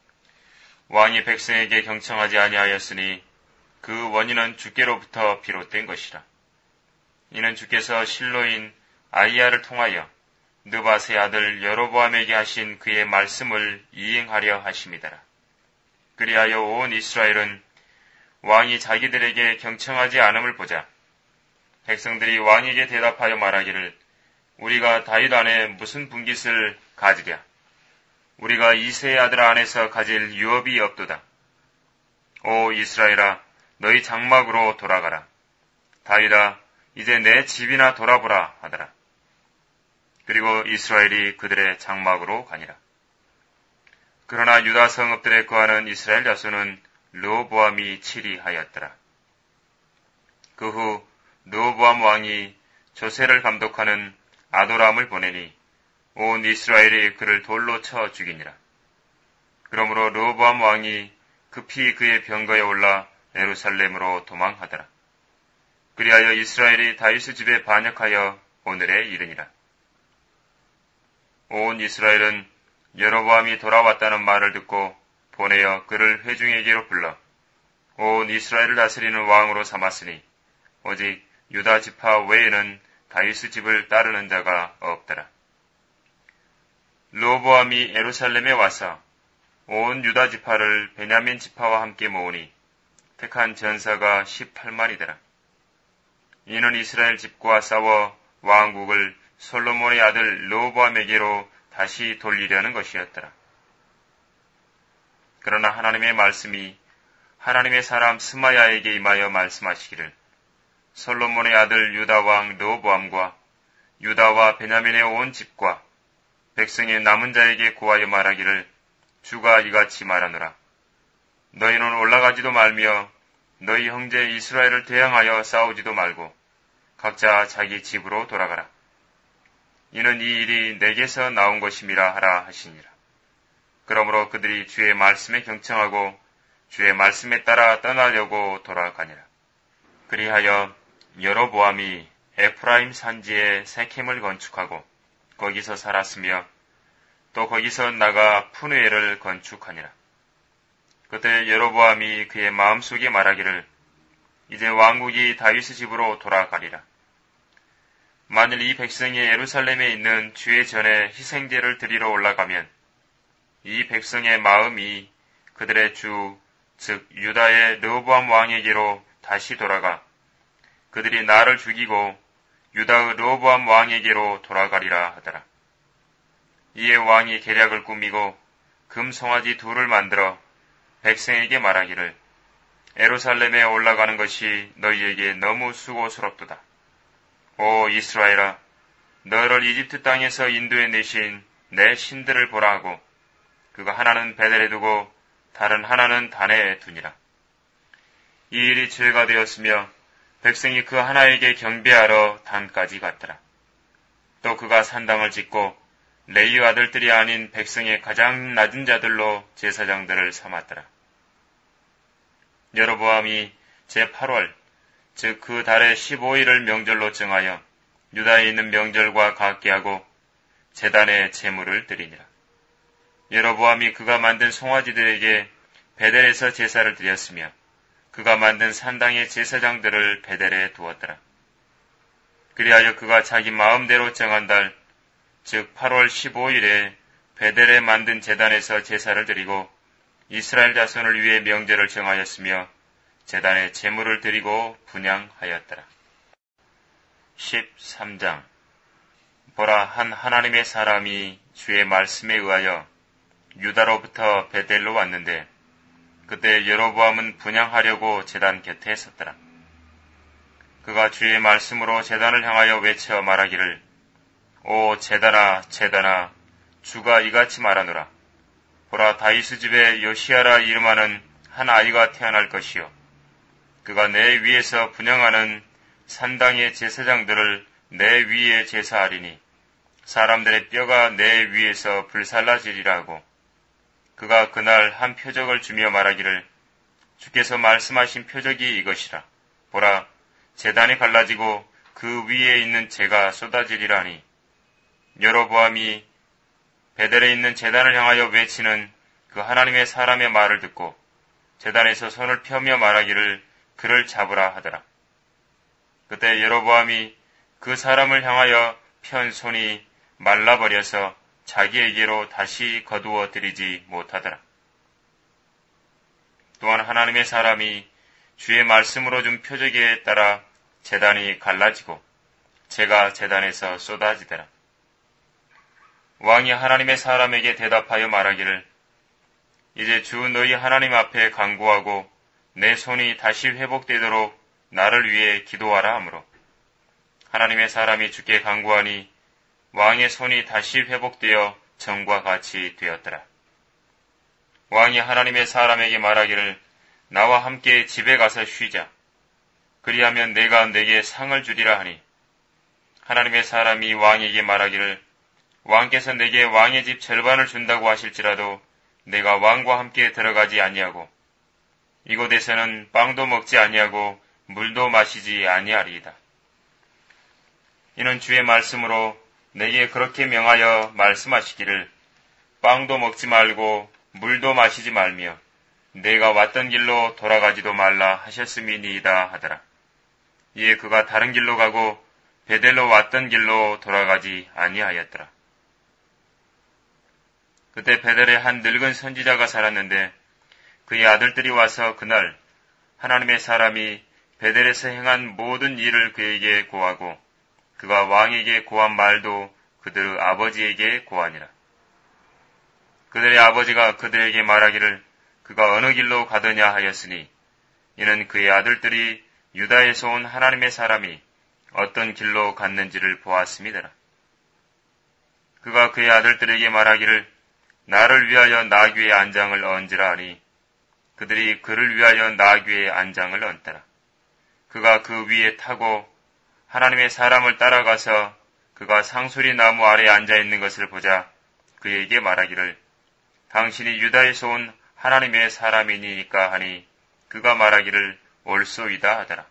왕이 백성에게 경청하지 아니하였으니 그 원인은 주께로부터 비롯된 것이라. 이는 주께서 실로인 아이야를 통하여 느밧의 아들 여로보암에게 하신 그의 말씀을 이행하려 하심이더라. 그리하여 온 이스라엘은 왕이 자기들에게 경청하지 않음을 보자 백성들이 왕에게 대답하여 말하기를 우리가 다윗 안에 무슨 분깃을 가지랴. 우리가 이새의 아들 안에서 가질 유업이 없도다. 오 이스라엘아 너희 장막으로 돌아가라. 다윗아 이제 내 집이나 돌아보라 하더라. 그리고 이스라엘이 그들의 장막으로 가니라. 그러나 유다 성읍들에 거하는 이스라엘 자손은 르호보암이 치리하였더라. 그 후 르호보암 왕이 조세를 감독하는 아도람을 보내니 온 이스라엘이 그를 돌로 쳐 죽이니라. 그러므로 르호보암 왕이 급히 그의 병거에 올라 예루살렘으로 도망하더라. 그리하여 이스라엘이 다윗의 집에 반역하여 오늘에 이르니라. 온 이스라엘은 여로보암이 돌아왔다는 말을 듣고 보내어 그를 회중에게로 불러 온 이스라엘을 다스리는 왕으로 삼았으니 오직 유다 지파 외에는 다윗의 집을 따르는 자가 없더라. 르호보암이 예루살렘에 와서 온 유다 지파를 베냐민 지파와 함께 모으니 택한 전사가 십팔만이더라. 이는 이스라엘 집과 싸워 왕국을 솔로몬의 아들 르호보암에게로 다시 돌리려는 것이었더라. 그러나 하나님의 말씀이 하나님의 사람 스마야에게 임하여 말씀하시기를 솔로몬의 아들 유다 왕 르호보암과 유다와 베냐민의 온 집과 백성의 남은 자에게 고하여 말하기를 주가 이같이 말하노라. 너희는 올라가지도 말며 너희 형제 이스라엘을 대항하여 싸우지도 말고 각자 자기 집으로 돌아가라. 이는 이 일이 내게서 나온 것임이라 하라 하시니라. 그러므로 그들이 주의 말씀에 경청하고 주의 말씀에 따라 떠나려고 돌아가니라. 그리하여 여로보암이 에프라임 산지에 세켐을 건축하고 거기서 살았으며 또 거기서 나가 푸누엘을 건축하니라. 그때 여로보암이 그의 마음속에 말하기를 이제 왕국이 다윗의 집으로 돌아가리라. 만일 이 백성이 예루살렘에 있는 주의 전에 희생제를 드리러 올라가면 이 백성의 마음이 그들의 주, 즉 유다의 르호보암 왕에게로 다시 돌아가 그들이 나를 죽이고 유다의 르호보암 왕에게로 돌아가리라 하더라. 이에 왕이 계략을 꾸미고 금송아지 둘을 만들어 백성에게 말하기를 예루살렘에 올라가는 것이 너희에게 너무 수고스럽도다. 오 이스라엘아, 너를 이집트 땅에서 인도해 내신 내 신들을 보라 하고 그가 하나는 베델에 두고 다른 하나는 단에 두니라. 이 일이 죄가 되었으며 백성이 그 하나에게 경배하러 단까지 갔더라. 또 그가 산당을 짓고 레위 아들들이 아닌 백성의 가장 낮은 자들로 제사장들을 삼았더라. 여로보암이 제팔월 즉 그 달의 십오일을 명절로 정하여 유다에 있는 명절과 같게 하고 제단에 제물을 드리니라. 여로보암이 그가 만든 송아지들에게 베델에서 제사를 드렸으며 그가 만든 산당의 제사장들을 베델에 두었더라. 그리하여 그가 자기 마음대로 정한 달, 즉 팔월 십오일에 베델에 만든 제단에서 제사를 드리고 이스라엘 자손을 위해 명절을 정하였으며 제단에 제물을 드리고 분향하였더라. 십삼 장. 보라, 한 하나님의 사람이 주의 말씀에 의하여 유다로부터 베델로 왔는데 그때 여로보암은 분향하려고 제단 곁에 섰더라. 그가 주의 말씀으로 제단을 향하여 외쳐 말하기를 오 제단아 제단아 주가 이같이 말하노라. 보라, 다윗의 집에 요시아라 이름하는 한 아이가 태어날 것이요 그가 내 위에서 분향하는 산당의 제사장들을 내 위에 제사하리니 사람들의 뼈가 내 위에서 불살라지리라 하고 그가 그날 한 표적을 주며 말하기를 주께서 말씀하신 표적이 이것이라. 보라, 제단이 갈라지고 그 위에 있는 재가 쏟아지리라 하니 여로보암이 베델에 있는 제단을 향하여 외치는 그 하나님의 사람의 말을 듣고 제단에서 손을 펴며 말하기를 그를 잡으라 하더라. 그때 여로보암이 그 사람을 향하여 편 손이 말라버려서 자기에게로 다시 거두어 들이지 못하더라. 또한 하나님의 사람이 주의 말씀으로 준 표적에 따라 제단이 갈라지고 재가 제단에서 쏟아지더라. 왕이 하나님의 사람에게 대답하여 말하기를 이제 주 너희 하나님 앞에 간구하고 내 손이 다시 회복되도록 나를 위해 기도하라 하므로 하나님의 사람이 주께 간구하니 왕의 손이 다시 회복되어 전과 같이 되었더라. 왕이 하나님의 사람에게 말하기를 나와 함께 집에 가서 쉬자. 그리하면 내가 내게 상을 주리라 하니 하나님의 사람이 왕에게 말하기를 왕께서 내게 왕의 집 절반을 준다고 하실지라도 내가 왕과 함께 들어가지 아니하고 이곳에서는 빵도 먹지 아니하고 물도 마시지 아니하리이다. 이는 주의 말씀으로 내게 그렇게 명하여 말씀하시기를 빵도 먹지 말고 물도 마시지 말며 내가 왔던 길로 돌아가지도 말라 하셨음이니이다 하더라. 이에 그가 다른 길로 가고 베델로 왔던 길로 돌아가지 아니하였더라. 그때 베델에 한 늙은 선지자가 살았는데 그의 아들들이 와서 그날 하나님의 사람이 베델에서 행한 모든 일을 그에게 고하고 그가 왕에게 고한 말도 그들의 아버지에게 고하니라. 그들의 아버지가 그들에게 말하기를 그가 어느 길로 가더냐 하였으니 이는 그의 아들들이 유다에서 온 하나님의 사람이 어떤 길로 갔는지를 보았음이더라. 그가 그의 아들들에게 말하기를 나를 위하여 나귀의 안장을 얹으라 하니 그들이 그를 위하여 나귀의 안장을 얹더라. 그가 그 위에 타고 하나님의 사람을 따라가서 그가 상수리 나무 아래에 앉아 있는 것을 보자 그에게 말하기를 당신이 유다에서 온 하나님의 사람이니까 하니 그가 말하기를 옳소이다 하더라.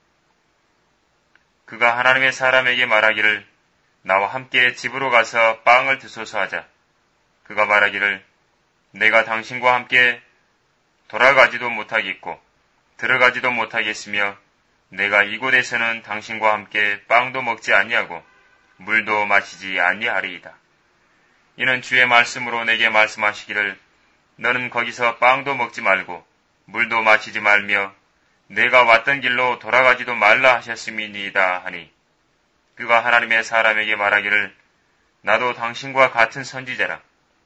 그가 하나님의 사람에게 말하기를 나와 함께 집으로 가서 빵을 드소서 하자. 그가 말하기를 내가 당신과 함께 돌아가지도 못하겠고 들어가지도 못하겠으며 내가 이곳에서는 당신과 함께 빵도 먹지 아니하고 물도 마시지 아니하리이다. 이는 주의 말씀으로 내게 말씀하시기를 너는 거기서 빵도 먹지 말고 물도 마시지 말며 내가 왔던 길로 돌아가지도 말라 하셨음이니이다 하니 그가 하나님의 사람에게 말하기를 나도 당신과 같은 선지자라.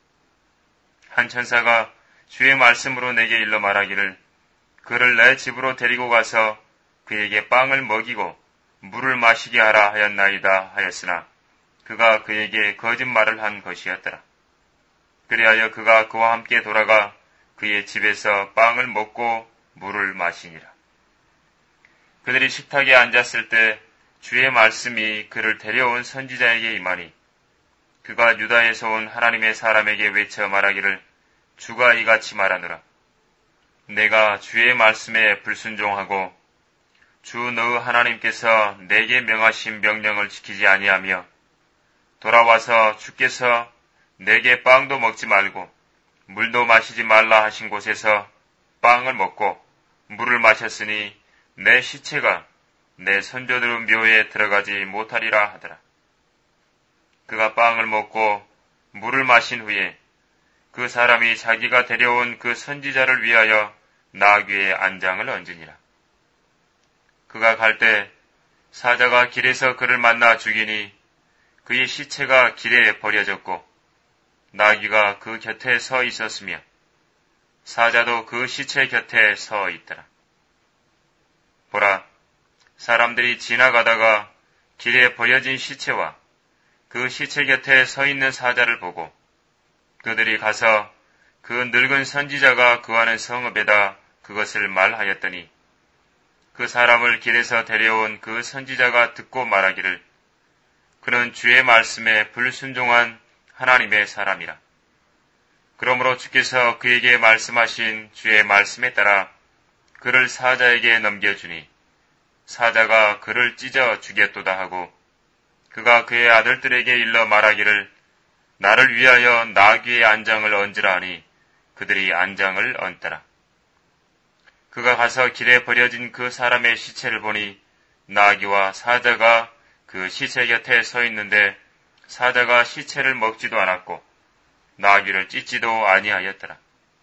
한 천사가 주의 말씀으로 내게 일러 말하기를 그를 내 집으로 데리고 가서 그에게 빵을 먹이고 물을 마시게 하라 하였나이다 하였으나 그가 그에게 거짓말을 한 것이었더라. 그리하여 그가 그와 함께 돌아가 그의 집에서 빵을 먹고 물을 마시니라. 그들이 식탁에 앉았을 때 주의 말씀이 그를 데려온 선지자에게 임하니 그가 유다에서 온 하나님의 사람에게 외쳐 말하기를 주가 이같이 말하노라. 내가 주의 말씀에 불순종하고 주 너의 하나님께서 내게 명하신 명령을 지키지 아니하며 돌아와서 주께서 내게 빵도 먹지 말고 물도 마시지 말라 하신 곳에서 빵을 먹고 물을 마셨으니 내 시체가 내 선조들의 묘에 들어가지 못하리라 하더라. 그가 빵을 먹고 물을 마신 후에 그 사람이 자기가 데려온 그 선지자를 위하여 나귀의 안장을 얹으니라. 그가 갈 때 사자가 길에서 그를 만나 죽이니 그의 시체가 길에 버려졌고 나귀가 그 곁에 서 있었으며 사자도 그 시체 곁에 서 있더라. 보라, 사람들이 지나가다가 길에 버려진 시체와 그 시체 곁에 서 있는 사자를 보고 그들이 가서 그 늙은 선지자가 거하는 성읍에다 그것을 말하였더니 그 사람을 길에서 데려온 그 선지자가 듣고 말하기를 그는 주의 말씀에 불순종한 하나님의 사람이라. 그러므로 주께서 그에게 말씀하신 주의 말씀에 따라 그를 사자에게 넘겨주니 사자가 그를 찢어 죽였도다 하고 그가 그의 아들들에게 일러 말하기를 나를 위하여 나귀의 안장을 얹으라 하니 그들이 안장을 얹더라. 그가 가서 길에 버려진 그 사람의 시체를 보니 나귀와 사자가 그 시체 곁에 서 있는데 사자가 시체를 먹지도 않았고 나귀를 찢지도 아니하였더라.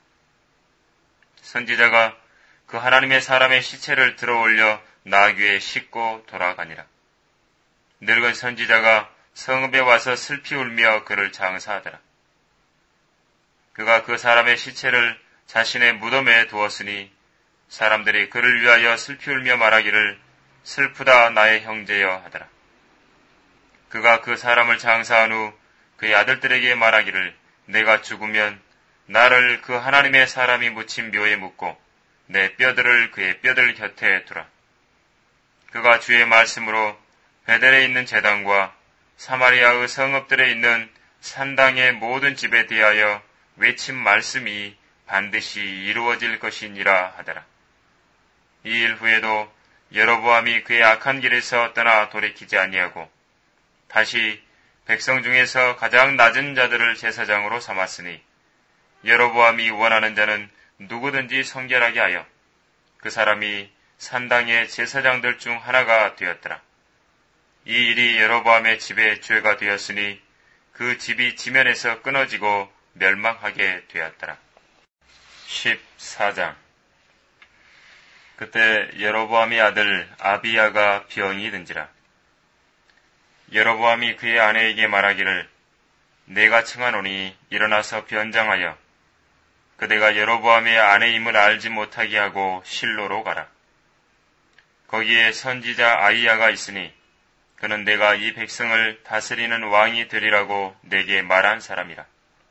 선지자가 그 하나님의 사람의 시체를 들어올려 나귀에 싣고 돌아가니라. 늙은 선지자가 성읍에 와서 슬피 울며 그를 장사하더라. 그가 그 사람의 시체를 자신의 무덤에 두었으니 사람들이 그를 위하여 슬피 울며 말하기를 슬프다 나의 형제여 하더라. 그가 그 사람을 장사한 후 그의 아들들에게 말하기를 내가 죽으면 나를 그 하나님의 사람이 묻힌 묘에 묻고 내 뼈들을 그의 뼈들 곁에 두라. 그가 주의 말씀으로 베델에 있는 제단과 사마리아의 성읍들에 있는 산당의 모든 집에 대하여 외친 말씀이 반드시 이루어질 것이니라 하더라. 이 일 후에도 여로보암이 그의 악한 길에서 떠나 돌이키지 아니하고 다시 백성 중에서 가장 낮은 자들을 제사장으로 삼았으니 여로보암이 원하는 자는 누구든지 성결하게 하여 그 사람이 산당의 제사장들 중 하나가 되었더라. 이 일이 여로보암의 집에 죄가 되었으니 그 집이 지면에서 끊어지고 멸망하게 되었더라. 십사 장 그때 여로보암의 아들 아비야가 병이 든지라. 여로보암이 그의 아내에게 말하기를 내가 청하노니 일어나서 변장하여 그대가 여로보암의 아내임을 알지 못하게 하고 실로로 가라. 거기에 선지자 아이야가 있으니 그는 내가 이 백성을 다스리는 왕이 되리라고 내게 말한 사람이라.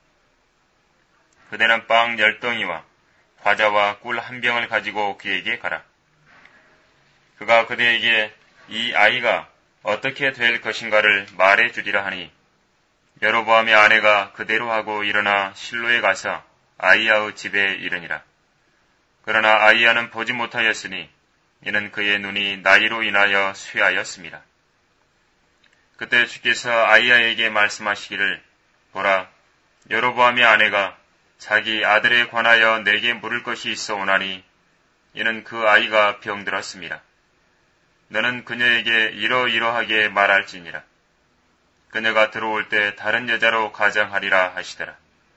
그대는 빵 열 덩이와 과자와 꿀 한 병을 가지고 그에게 가라. 그가 그대에게 이 아이가 어떻게 될 것인가를 말해 주리라 하니 여로보암의 아내가 그대로 하고 일어나 실로에 가서 아이야의 집에 이르니라. 그러나 아이야는 보지 못하였으니 이는 그의 눈이 나이로 인하여 쇠하였습니다. 그때 주께서 아이야에게 말씀하시기를 보라, 여로보암의 아내가 자기 아들에 관하여 내게 물을 것이 있어 오나니 이는 그 아이가 병들었습니다. 너는 그녀에게 이러이러하게 말할지니라. 그녀가 들어올 때 다른 여자로 가장하리라 하시더라.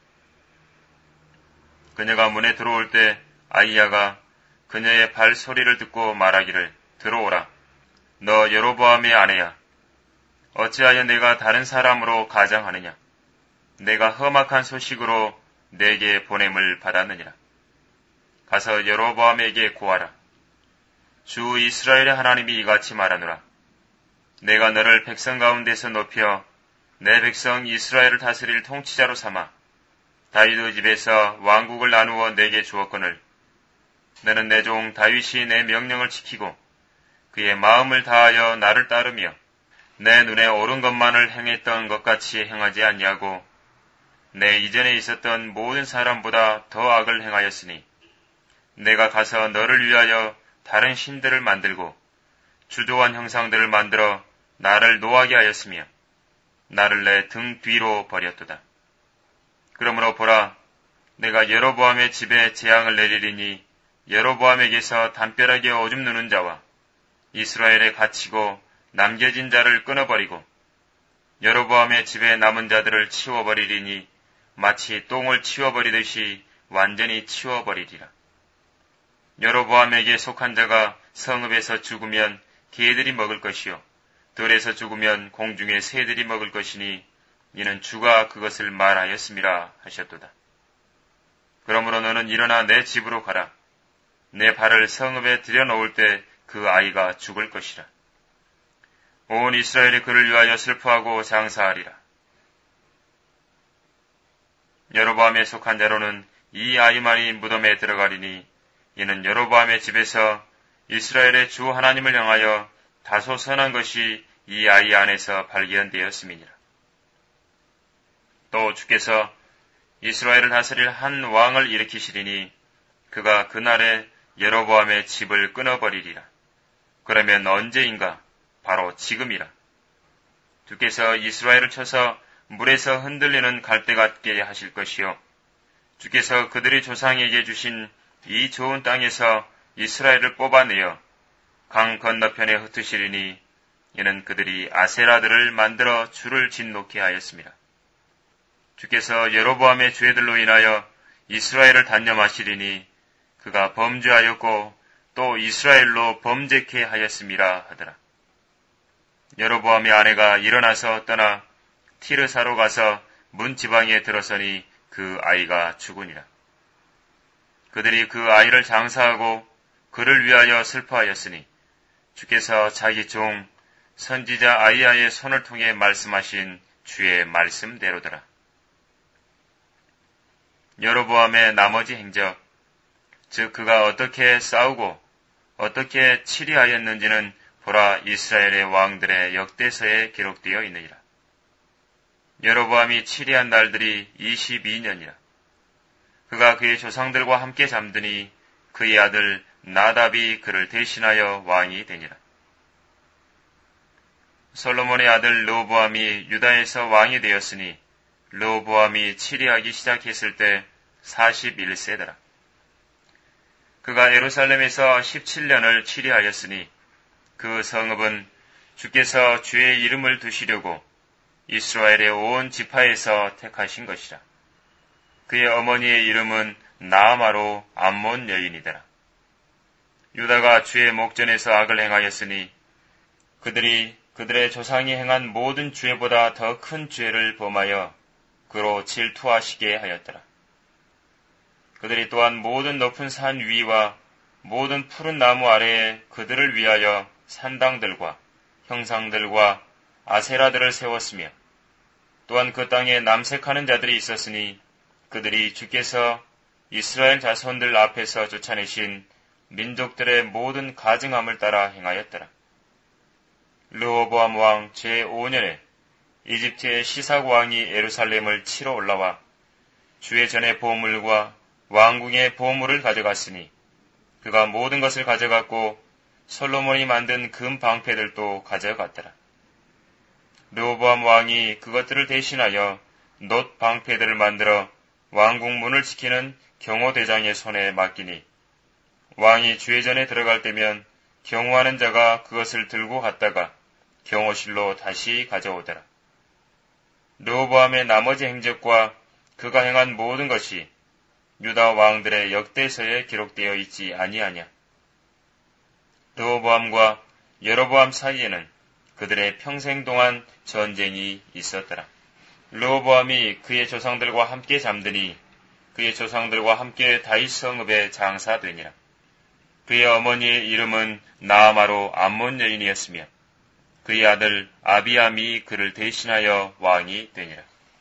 그녀가 문에 들어올 때 아이야가 그녀의 발소리를 듣고 말하기를 들어오라. 너 여로보암의 아내야. 어찌하여 내가 다른 사람으로 가장하느냐. 내가 험악한 소식으로 내게 보냄을 받았느니라. 가서 여로보암에게 고하라. 주 이스라엘의 하나님이 이같이 말하노라. 내가 너를 백성 가운데서 높여 내 백성 이스라엘을 다스릴 통치자로 삼아 다윗의 집에서 왕국을 나누어 내게 주었거늘 너는 내 종 다윗이 내 명령을 지키고 그의 마음을 다하여 나를 따르며 내 눈에 옳은 것만을 행했던 것 같이 행하지 아니하고 내 이전에 있었던 모든 사람보다 더 악을 행하였으니 내가 가서 너를 위하여 다른 신들을 만들고 주조한 형상들을 만들어 나를 노하게 하였으며 나를 내 등 뒤로 버렸도다. 그러므로 보라, 내가 여로보암의 집에 재앙을 내리리니 여로보암에게서 담벼락에 오줌 누는 자와 이스라엘에 갇히고 남겨진 자를 끊어버리고 여로보암의 집에 남은 자들을 치워버리리니 마치 똥을 치워버리듯이 완전히 치워버리리라. 여로보암에게 속한 자가 성읍에서 죽으면 개들이 먹을 것이요 들에서 죽으면 공중의 새들이 먹을 것이니 이는 주가 그것을 말하였음이라 하셨도다. 그러므로 너는 일어나 내 집으로 가라. 내 발을 성읍에 들여놓을 때 그 아이가 죽을 것이라. 온 이스라엘이 그를 위하여 슬퍼하고 장사하리라. 여로보암에 속한 자로는 이 아이만이 무덤에 들어가리니 이는 여로보암의 집에서 이스라엘의 주 하나님을 향하여 다소 선한 것이 이 아이 안에서 발견되었음이니라. 또 주께서 이스라엘을 다스릴 한 왕을 일으키시리니 그가 그날에 여로보암의 집을 끊어버리리라. 그러면 언제인가? 바로 지금이라. 주께서 이스라엘을 쳐서 물에서 흔들리는 갈대 같게 하실 것이요 주께서 그들의 조상에게 주신 이 좋은 땅에서 이스라엘을 뽑아내어 강 건너편에 흩으시리니 이는 그들이 아세라들을 만들어 주를 짓놓게 하였습니다. 주께서 여로보암의 죄들로 인하여 이스라엘을 단념하시리니 그가 범죄하였고 또 이스라엘로 범죄케 하였음이라 하더라. 여로보암의 아내가 일어나서 떠나 티르사로 가서 문 지방에 들어서니 그 아이가 죽으니라. 그들이 그 아이를 장사하고 그를 위하여 슬퍼하였으니 주께서 자기 종 선지자 아이야의 손을 통해 말씀하신 주의 말씀대로더라. 여로보암의 나머지 행적, 즉 그가 어떻게 싸우고 어떻게 치리하였는지는 보라 이스라엘의 왕들의 역대서에 기록되어 있느니라. 여로보암이 치리한 날들이 이십이 년이라. 그가 그의 조상들과 함께 잠드니 그의 아들 나답이 그를 대신하여 왕이 되니라. 솔로몬의 아들 르호보암이 유다에서 왕이 되었으니 르호보암이 치리하기 시작했을 때 사십일 세더라. 그가 예루살렘에서 십칠 년을 치리하였으니 그 성읍은 주께서 주의 이름을 두시려고 이스라엘의 온 지파에서 택하신 것이라. 그의 어머니의 이름은 나아마로 암몬 여인이더라. 유다가 주의 목전에서 악을 행하였으니 그들이 그들의 조상이 행한 모든 죄보다 더 큰 죄를 범하여 그로 질투하시게 하였더라. 그들이 또한 모든 높은 산 위와 모든 푸른 나무 아래에 그들을 위하여 산당들과 형상들과 아세라들을 세웠으며 또한 그 땅에 남색하는 자들이 있었으니 그들이 주께서 이스라엘 자손들 앞에서 쫓아내신 민족들의 모든 가증함을 따라 행하였더라. 르호보암 왕 제오 년에 이집트의 시삭 왕이 예루살렘을 치러 올라와 주의 전의 보물과 왕궁의 보물을 가져갔으니 그가 모든 것을 가져갔고 솔로몬이 만든 금 방패들도 가져갔더라. 르호보암 왕이 그것들을 대신하여 놋 방패들을 만들어 왕궁 문을 지키는 경호대장의 손에 맡기니 왕이 주의 전에 들어갈 때면 경호하는 자가 그것을 들고 갔다가 경호실로 다시 가져오더라. 르호보암의 나머지 행적과 그가 행한 모든 것이 유다 왕들의 역대서에 기록되어 있지 아니하냐. 르호보암과 여로보암 사이에는 그들의 평생 동안 전쟁이 있었더라. 르호보암이 그의 조상들과 함께 잠드니 그의 조상들과 함께 다윗 성읍에 장사되니라. 그의 어머니의 이름은 나아마로 암몬 여인이었으며 그의 아들 아비암이 그를 대신하여 왕이 되니라.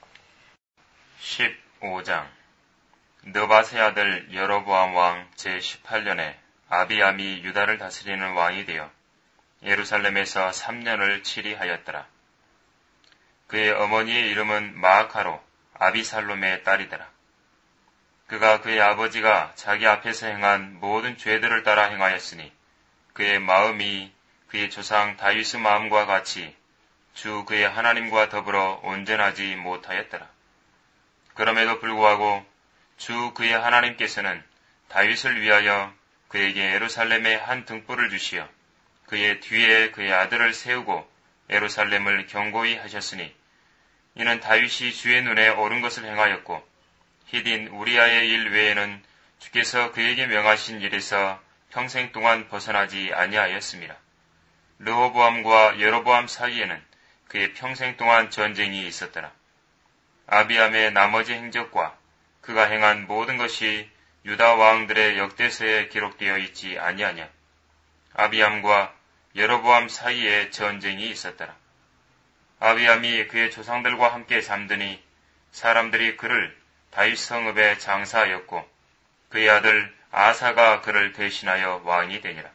십오 장 느밧의 아들 여로보암 왕 제십팔 년에 아비암이 유다를 다스리는 왕이 되어 예루살렘에서 삼 년을 치리하였더라. 그의 어머니의 이름은 마아카로 아비살롬의 딸이더라. 그가 그의 아버지가 자기 앞에서 행한 모든 죄들을 따라 행하였으니 그의 마음이 그의 조상 다윗의 마음과 같이 주 그의 하나님과 더불어 온전하지 못하였더라. 그럼에도 불구하고 주 그의 하나님께서는 다윗을 위하여 그에게 예루살렘에 한 등불을 주시어 그의 뒤에 그의 아들을 세우고 예루살렘을 견고히 하셨으니 이는 다윗이 주의 눈에 옳은 것을 행하였고 히딘 우리아의 일 외에는 주께서 그에게 명하신 일에서 평생 동안 벗어나지 아니하였습니다. 르호보암과 여로보암 사이에는 그의 평생 동안 전쟁이 있었더라. 아비암의 나머지 행적과 그가 행한 모든 것이 유다 왕들의 역대서에 기록되어 있지 아니하냐. 아비암과 여로보암 사이에 전쟁이 있었더라. 아비암이 그의 조상들과 함께 잠드니 사람들이 그를 다윗 성읍에 장사하였고 그의 아들 아사가 그를 대신하여 왕이 되니라.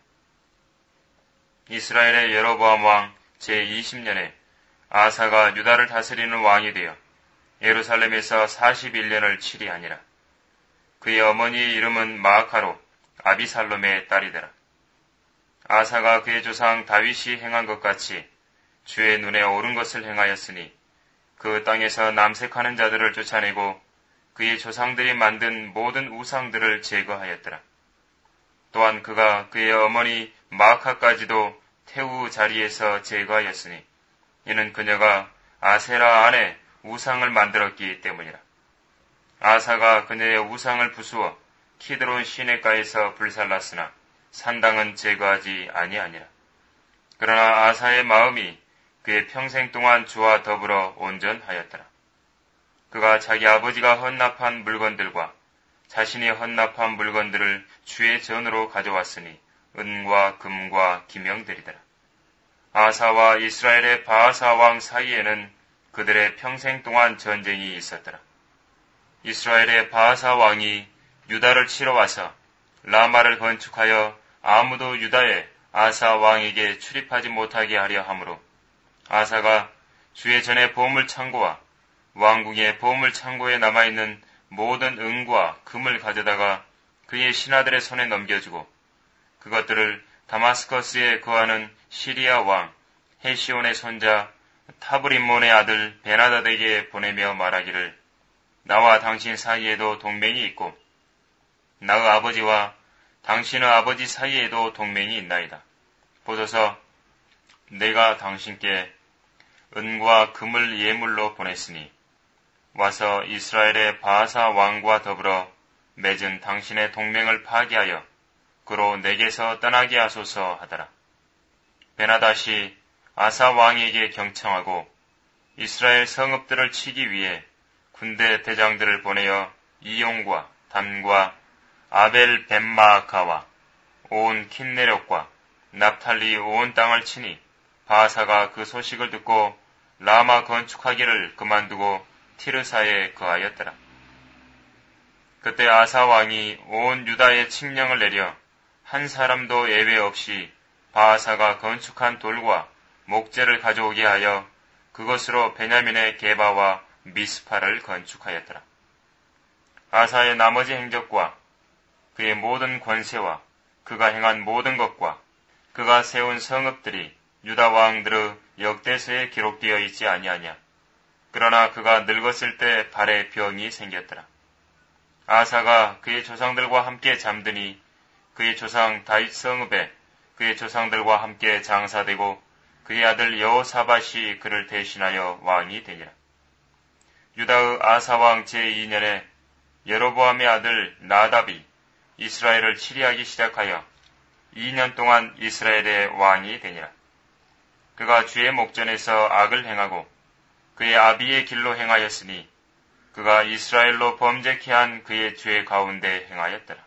이스라엘의 여로보암 왕 제이십 년에 아사가 유다를 다스리는 왕이 되어 예루살렘에서 사십일 년을 치리하니라. 그의 어머니의 이름은 마아카로 아비살롬의 딸이더라. 아사가 그의 조상 다윗이 행한 것 같이 주의 눈에 옳은 것을 행하였으니 그 땅에서 남색하는 자들을 쫓아내고 그의 조상들이 만든 모든 우상들을 제거하였더라. 또한 그가 그의 어머니 마아카까지도 태우 자리에서 제거하였으니 이는 그녀가 아세라 안에 우상을 만들었기 때문이라. 아사가 그녀의 우상을 부수어 키드론 시내가에서 불살랐으나 산당은 제거하지 아니하니라. 그러나 아사의 마음이 그의 평생 동안 주와 더불어 온전하였더라. 그가 자기 아버지가 헌납한 물건들과 자신이 헌납한 물건들을 주의 전으로 가져왔으니 은과 금과 기명들이더라. 아사와 이스라엘의 바아사 왕 사이에는 그들의 평생 동안 전쟁이 있었더라. 이스라엘의 바아사 왕이 유다를 치러 와서 라마를 건축하여 아무도 유다의 아사 왕에게 출입하지 못하게 하려 하므로 아사가 주의 전의 보물 창고와 왕궁의 보물 창고에 남아있는 모든 은과 금을 가져다가 그의 신하들의 손에 넘겨주고 그것들을 다마스커스에 거하는 시리아 왕 헤시온의 손자 타브림몬의 아들 베나닷에게 보내며 말하기를 나와 당신 사이에도 동맹이 있고 나의 아버지와 당신의 아버지 사이에도 동맹이 있나이다. 보소서 내가 당신께 은과 금을 예물로 보냈으니 와서 이스라엘의 바아사 왕과 더불어 맺은 당신의 동맹을 파기하여 그로 내게서 떠나게 하소서 하더라. 베나닷이 아사 왕에게 경청하고 이스라엘 성읍들을 치기 위해 군대 대장들을 보내어 이용과 단과 아벨 벤마아카와 온 킨네력과 납탈리 온 땅을 치니 바하사가 그 소식을 듣고 라마 건축하기를 그만두고 티르사에 거하였더라. 그때 아사 왕이 온 유다에 칙령을 내려 한 사람도 예외 없이 바하사가 건축한 돌과 목재를 가져오게 하여 그것으로 베냐민의 게바와 미스파를 건축하였더라. 아사의 나머지 행적과 그의 모든 권세와 그가 행한 모든 것과 그가 세운 성읍들이 유다 왕들의 역대서에 기록되어 있지 아니하냐. 그러나 그가 늙었을 때 발에 병이 생겼더라. 아사가 그의 조상들과 함께 잠드니 그의 조상 다윗 성읍에 그의 조상들과 함께 장사되고 그의 아들 여호사밧이 그를 대신하여 왕이 되니라. 유다의 아사왕 제이 년에 여로보암의 아들 나답이 이스라엘을 치리하기 시작하여 이 년 동안 이스라엘의 왕이 되니라. 그가 주의 목전에서 악을 행하고 그의 아비의 길로 행하였으니 그가 이스라엘로 범죄케 한 그의 죄 가운데 행하였더라.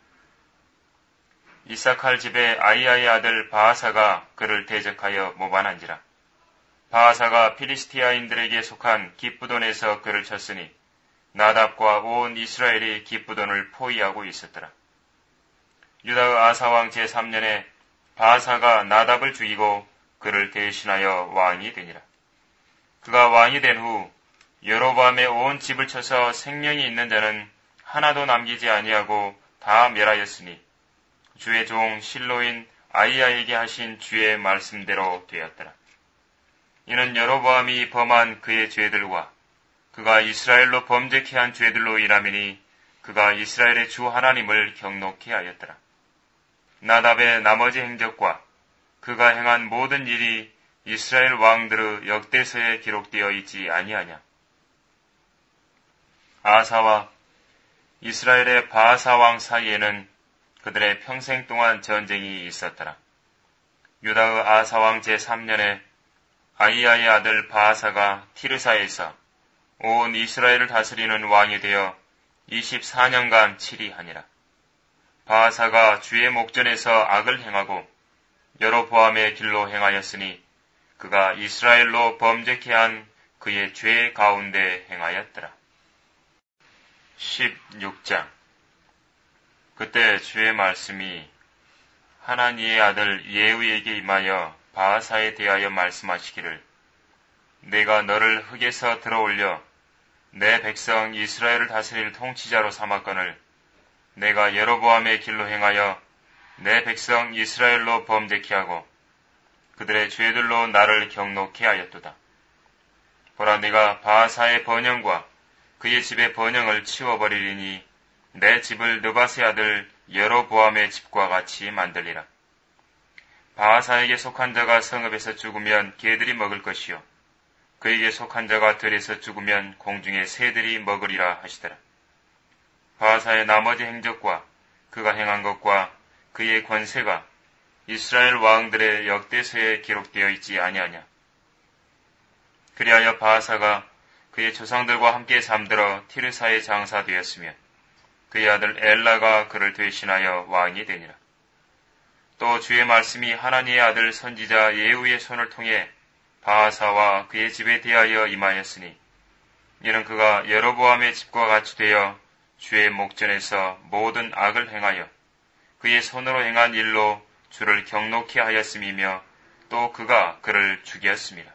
이사칼 집의 아이야의 아들 바하사가 그를 대적하여 모반한지라. 바하사가 필리스티아인들에게 속한 기브돈에서 그를 쳤으니 나답과 온 이스라엘이 기브돈을 포위하고 있었더라. 유다의 아사왕 제삼 년에 바하사가 나답을 죽이고 그를 대신하여 왕이 되니라. 그가 왕이 된 후 여로보암의 온 집을 쳐서 생명이 있는 자는 하나도 남기지 아니하고 다 멸하였으니 주의 종 실로인 아이야에게 하신 주의 말씀대로 되었더라. 이는 여로보암이 범한 그의 죄들과 그가 이스라엘로 범죄케 한 죄들로 인함이니 그가 이스라엘의 주 하나님을 경노케 하였더라. 나답의 나머지 행적과 그가 행한 모든 일이 이스라엘 왕들의 역대서에 기록되어 있지 아니하냐. 아사와 이스라엘의 바하사 왕 사이에는 그들의 평생 동안 전쟁이 있었더라. 유다의 아사 왕 제삼 년에 아이야의 아들 바하사가 티르사에서 온 이스라엘을 다스리는 왕이 되어 이십사 년간 치리하니라. 바하사가 주의 목전에서 악을 행하고 여로보암의 길로 행하였으니 그가 이스라엘로 범죄케 한 그의 죄 가운데 행하였더라. 십육 장. 그때 주의 말씀이 하나니의 아들 예후에게 임하여 바하사에 대하여 말씀하시기를 내가 너를 흙에서 들어올려 내 백성 이스라엘을 다스릴 통치자로 삼았거늘 내가 여로보암의 길로 행하여 내 백성 이스라엘로 범죄케 하고 그들의 죄들로 나를 경노케 하였도다. 보라 내가 바하사의 번영과 그의 집의 번영을 치워버리리니 내 집을 느밧의 아들 여로보암의 집과 같이 만들리라. 바하사에게 속한 자가 성읍에서 죽으면 개들이 먹을 것이요 그에게 속한 자가 들에서 죽으면 공중의 새들이 먹으리라 하시더라. 바하사의 나머지 행적과 그가 행한 것과 그의 권세가 이스라엘 왕들의 역대서에 기록되어 있지 아니하냐. 그리하여 바하사가 그의 조상들과 함께 잠들어 티르사에 장사되었으며 그의 아들 엘라가 그를 대신하여 왕이 되니라. 또 주의 말씀이 하나니의 아들 선지자 예후의 손을 통해 바하사와 그의 집에 대하여 임하였으니 이는 그가 여로보암의 집과 같이 되어 주의 목전에서 모든 악을 행하여 그의 손으로 행한 일로 주를 경노케 하였음이며 또 그가 그를 죽였습니다.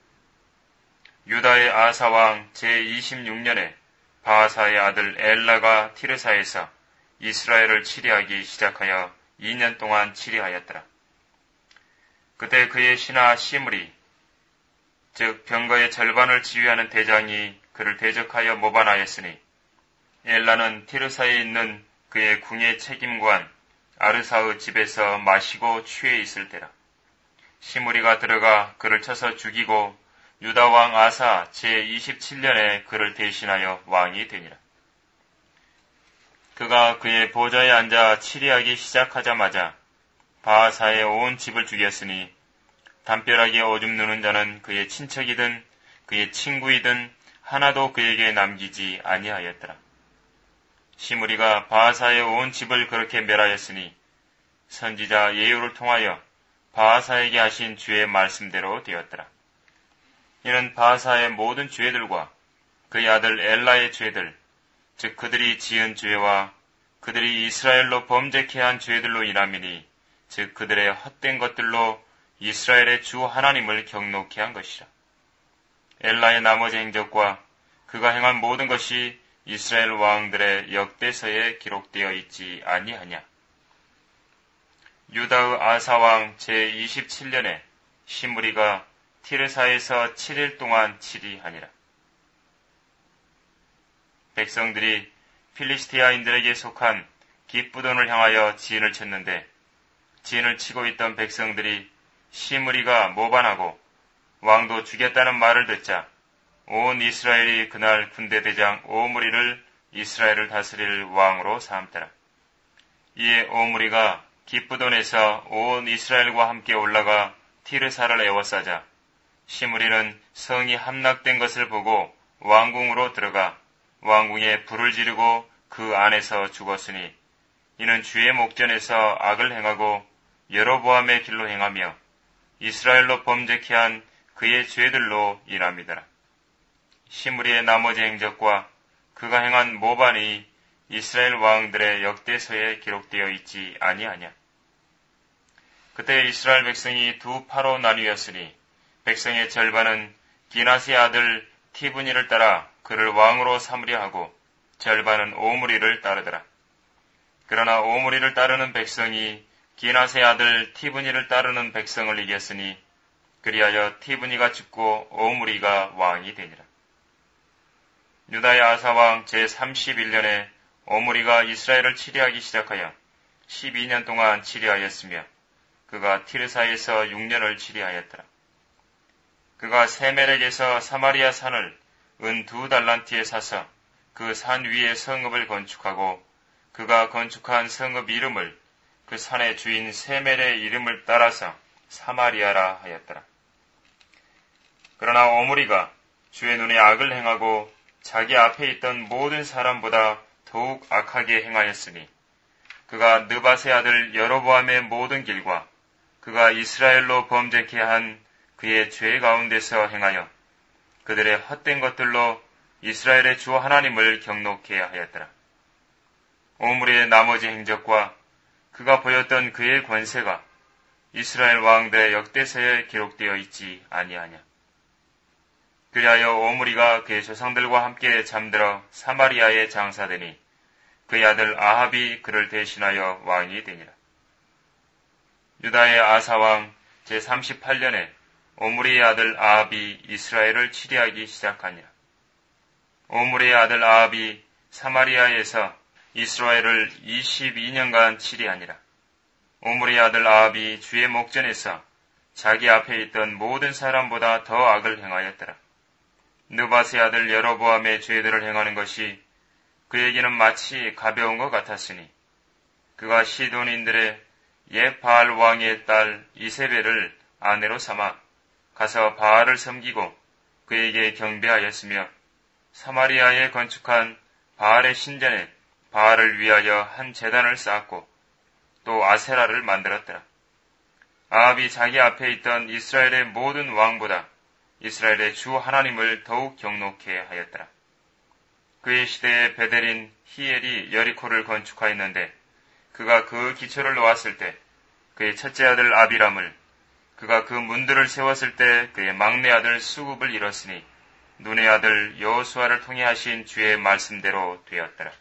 유다의 아사왕 제이십육 년에 바하사의 아들 엘라가 티르사에서 이스라엘을 치리하기 시작하여 이 년 동안 치리하였더라. 그때 그의 신하 시므리 즉 병거의 절반을 지휘하는 대장이 그를 대적하여 모반하였으니 엘라는 티르사에 있는 그의 궁의 책임관 아르사의 집에서 마시고 취해 있을 때라. 시므리가 들어가 그를 쳐서 죽이고 유다 왕 아사 제이십칠 년에 그를 대신하여 왕이 되니라. 그가 그의 보좌에 앉아 치리하기 시작하자마자 바하사의 온 집을 죽였으니 담벼락에 오줌 누는 자는 그의 친척이든 그의 친구이든 하나도 그에게 남기지 아니하였더라. 시므리가 바하사의 온 집을 그렇게 멸하였으니 선지자 예후를 통하여 바하사에게 하신 주의 말씀대로 되었더라. 이는 바하사의 모든 죄들과 그의 아들 엘라의 죄들, 즉 그들이 지은 죄와 그들이 이스라엘로 범죄케 한 죄들로 인함이니, 즉 그들의 헛된 것들로 이스라엘의 주 하나님을 경노케 한 것이라. 엘라의 나머지 행적과 그가 행한 모든 것이 이스라엘 왕들의 역대서에 기록되어 있지 아니하냐. 유다의 아사왕 제이십칠 년에 시므리가 티르사에서 칠 일 동안 치리하니라. 백성들이 필리스티아인들에게 속한 깃부돈을 향하여 진을 쳤는데, 진을 치고 있던 백성들이 시므리가 모반하고 왕도 죽였다는 말을 듣자 온 이스라엘이 그날 군대대장 오므리를 이스라엘을 다스릴 왕으로 삼더라. 이에 오므리가 깃부돈에서 온 이스라엘과 함께 올라가 티르사를 에워싸자 시므리는 성이 함락된 것을 보고 왕궁으로 들어가 왕궁에 불을 지르고 그 안에서 죽었으니, 이는 주의 목전에서 악을 행하고 여로보암의 길로 행하며 이스라엘로 범죄케 한 그의 죄들로 인함이더라. 시므리의 나머지 행적과 그가 행한 모반이 이스라엘 왕들의 역대서에 기록되어 있지 아니하냐. 그때 이스라엘 백성이 두 파로 나뉘었으니 백성의 절반은 기낫의 아들 티브니를 따라 그를 왕으로 삼으려 하고 절반은 오므리를 따르더라. 그러나 오므리를 따르는 백성이 기낫의 아들 티브니를 따르는 백성을 이겼으니 그리하여 티브니가 죽고 오므리가 왕이 되니라. 유다의 아사왕 제삼십일 년에 오므리가 이스라엘을 치리하기 시작하여 십이 년 동안 치리하였으며 그가 티르사에서 육 년을 치리하였더라. 그가 세멜렉에서 사마리아 산을 은 두 달란트에 사서 그 산 위에 성읍을 건축하고 그가 건축한 성읍 이름을 그 산의 주인 세멜의 이름을 따라서 사마리아라 하였더라. 그러나 오므리가 주의 눈에 악을 행하고 자기 앞에 있던 모든 사람보다 더욱 악하게 행하였으니 그가 느밧의 아들 여로보암의 모든 길과 그가 이스라엘로 범죄케 한 그의 죄 가운데서 행하여 그들의 헛된 것들로 이스라엘의 주 하나님을 경노케 하였더라. 오므리의 나머지 행적과 그가 보였던 그의 권세가 이스라엘 왕들의 역대서에 기록되어 있지 아니하냐. 그리하여 오므리가 그의 조상들과 함께 잠들어 사마리아에 장사되니 그의 아들 아합이 그를 대신하여 왕이 되니라. 유다의 아사왕 제삼십팔 년에 오므리의 아들 아합이 이스라엘을 치리하기 시작하니라. 오므리의 아들 아합이 사마리아에서 이스라엘을 이십이 년간 치리하니라. 오므리의 아들 아합이 주의 목전에서 자기 앞에 있던 모든 사람보다 더 악을 행하였더라. 느밧의 아들 여로보암의 죄들을 행하는 것이 그에게는 마치 가벼운 것 같았으니 그가 시돈인들의 옛 바알 왕의 딸 이세벨을 아내로 삼아 가서 바알을 섬기고 그에게 경배하였으며 사마리아에 건축한 바알의 신전에 바알을 위하여 한 제단을 쌓았고 또 아세라를 만들었더라. 아합이 자기 앞에 있던 이스라엘의 모든 왕보다 이스라엘의 주 하나님을 더욱 경노케 하였더라. 그의 시대에 베델인 히엘이 여리코를 건축하였는데 그가 그 기초를 놓았을 때 그의 첫째 아들 아비람을, 그가 그 문들을 세웠을 때 그의 막내 아들 수굽을 잃었으니 눈의 아들 여호수아를 통해 하신 주의 말씀대로 되었더라.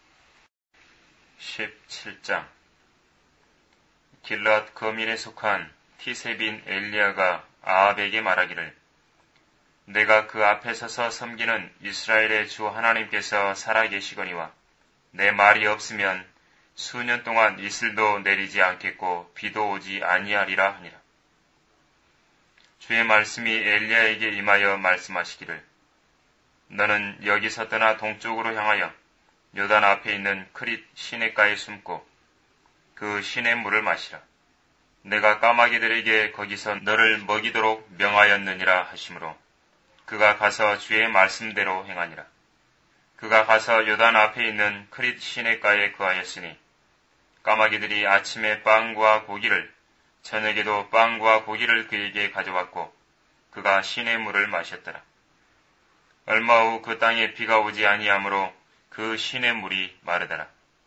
십칠 장. 길앗 거민에 속한 티세빈 엘리야가 아합에게 말하기를, 내가 그 앞에 서서 섬기는 이스라엘의 주 하나님께서 살아계시거니와 내 말이 없으면 수년 동안 이슬도 내리지 않겠고 비도 오지 아니하리라 하니라. 주의 말씀이 엘리야에게 임하여 말씀하시기를, 너는 여기서 떠나 동쪽으로 향하여 요단 앞에 있는 크릿 시냇가에 숨고 그 시냇 물을 마시라. 내가 까마귀들에게 거기서 너를 먹이도록 명하였느니라 하시므로 그가 가서 주의 말씀대로 행하니라. 그가 가서 요단 앞에 있는 크릿 시내가에 거하였으니 까마귀들이 아침에 빵과 고기를 저녁에도 빵과 고기를 그에게 가져왔고 그가 시내물을 마셨더라. 얼마 후 그 땅에 비가 오지 아니하므로 그 시내물이 마르더라.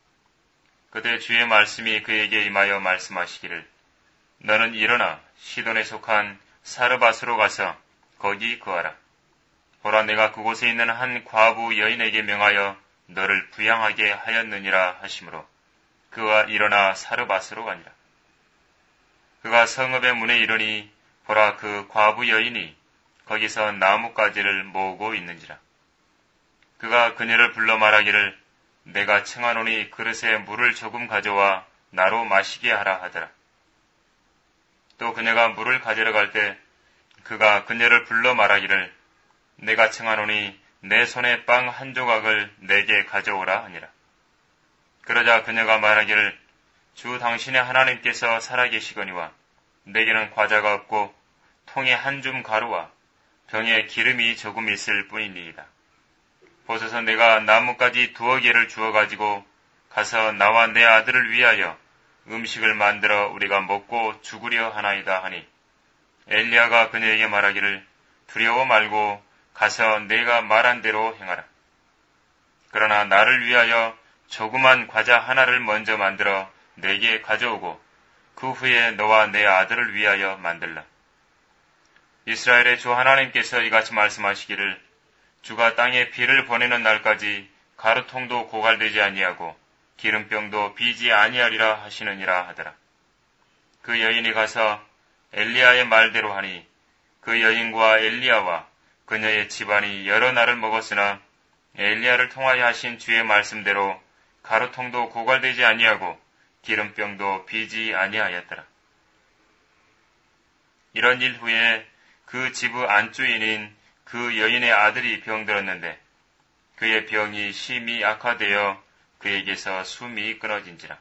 그때 주의 말씀이 그에게 임하여 말씀하시기를 너는 일어나 시돈에 속한 사르밧으로 가서 거기 거하라. 보라 내가 그곳에 있는 한 과부 여인에게 명하여 너를 부양하게 하였느니라 하시므로 그가 일어나 사르밧으로 가니라. 그가 성읍의 문에 이르니 보라 그 과부 여인이 거기서 나뭇가지를 모으고 있는지라. 그가 그녀를 불러 말하기를 내가 청하노니 그릇에 물을 조금 가져와 나로 마시게 하라 하더라. 또 그녀가 물을 가지러 갈 때 그가 그녀를 불러 말하기를 내가 청하노니 내 손에 빵 한 조각을 내게 가져오라 하니라. 그러자 그녀가 말하기를 주 당신의 하나님께서 살아계시거니와 내게는 과자가 없고 통에 한 줌 가루와 병에 기름이 조금 있을 뿐이니이다. 보소서 내가 나뭇가지 두어 개를 주어가지고 가서 나와 내 아들을 위하여 음식을 만들어 우리가 먹고 죽으려 하나이다 하니 엘리야가 그녀에게 말하기를 두려워 말고 가서 내가 말한 대로 행하라. 그러나 나를 위하여 조그만 과자 하나를 먼저 만들어 내게 가져오고 그 후에 너와 내 아들을 위하여 만들라. 이스라엘의 주 하나님께서 이같이 말씀하시기를 주가 땅에 비를 보내는 날까지 가루통도 고갈되지 아니하고 기름병도 비지 아니하리라 하시느니라 하더라. 그 여인이 가서 엘리야의 말대로 하니 그 여인과 엘리야와 그녀의 집안이 여러 날을 먹었으나 엘리야를 통하여 하신 주의 말씀대로 가루통도 고갈되지 아니하고 기름병도 비지 아니하였더라. 이런 일 후에 그 집의 안주인인 그 여인의 아들이 병들었는데 그의 병이 심히 악화되어 그에게서 숨이 끊어진지라.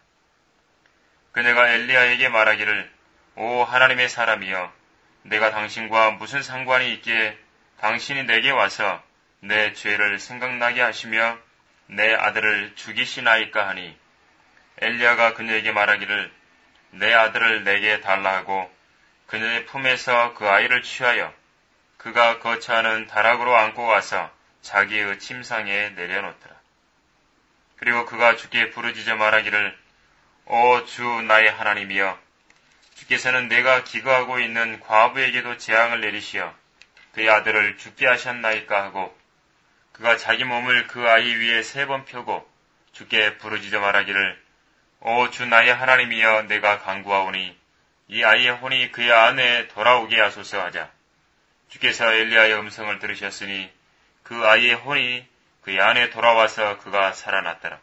그녀가 엘리야에게 말하기를 오 하나님의 사람이여 내가 당신과 무슨 상관이 있기에 당신이 내게 와서 내 죄를 생각나게 하시며 내 아들을 죽이시나이까 하니 엘리야가 그녀에게 말하기를 내 아들을 내게 달라 하고 그녀의 품에서 그 아이를 취하여 그가 거처하는 다락으로 안고 가서 자기의 침상에 내려놓더라. 그리고 그가 주께 부르짖어 말하기를 오 주 나의 하나님이여 주께서는 내가 기거하고 있는 과부에게도 재앙을 내리시어 그의 아들을 죽게 하셨나이까 하고 그가 자기 몸을 그 아이 위에 세 번 펴고 주께 부르짖어 말하기를 오 주 나의 하나님이여 내가 간구하오니 이 아이의 혼이 그의 안에 돌아오게 하소서 하자. 주께서 엘리야의 음성을 들으셨으니 그 아이의 혼이 그의 안에 돌아와서 그가 살아났더라.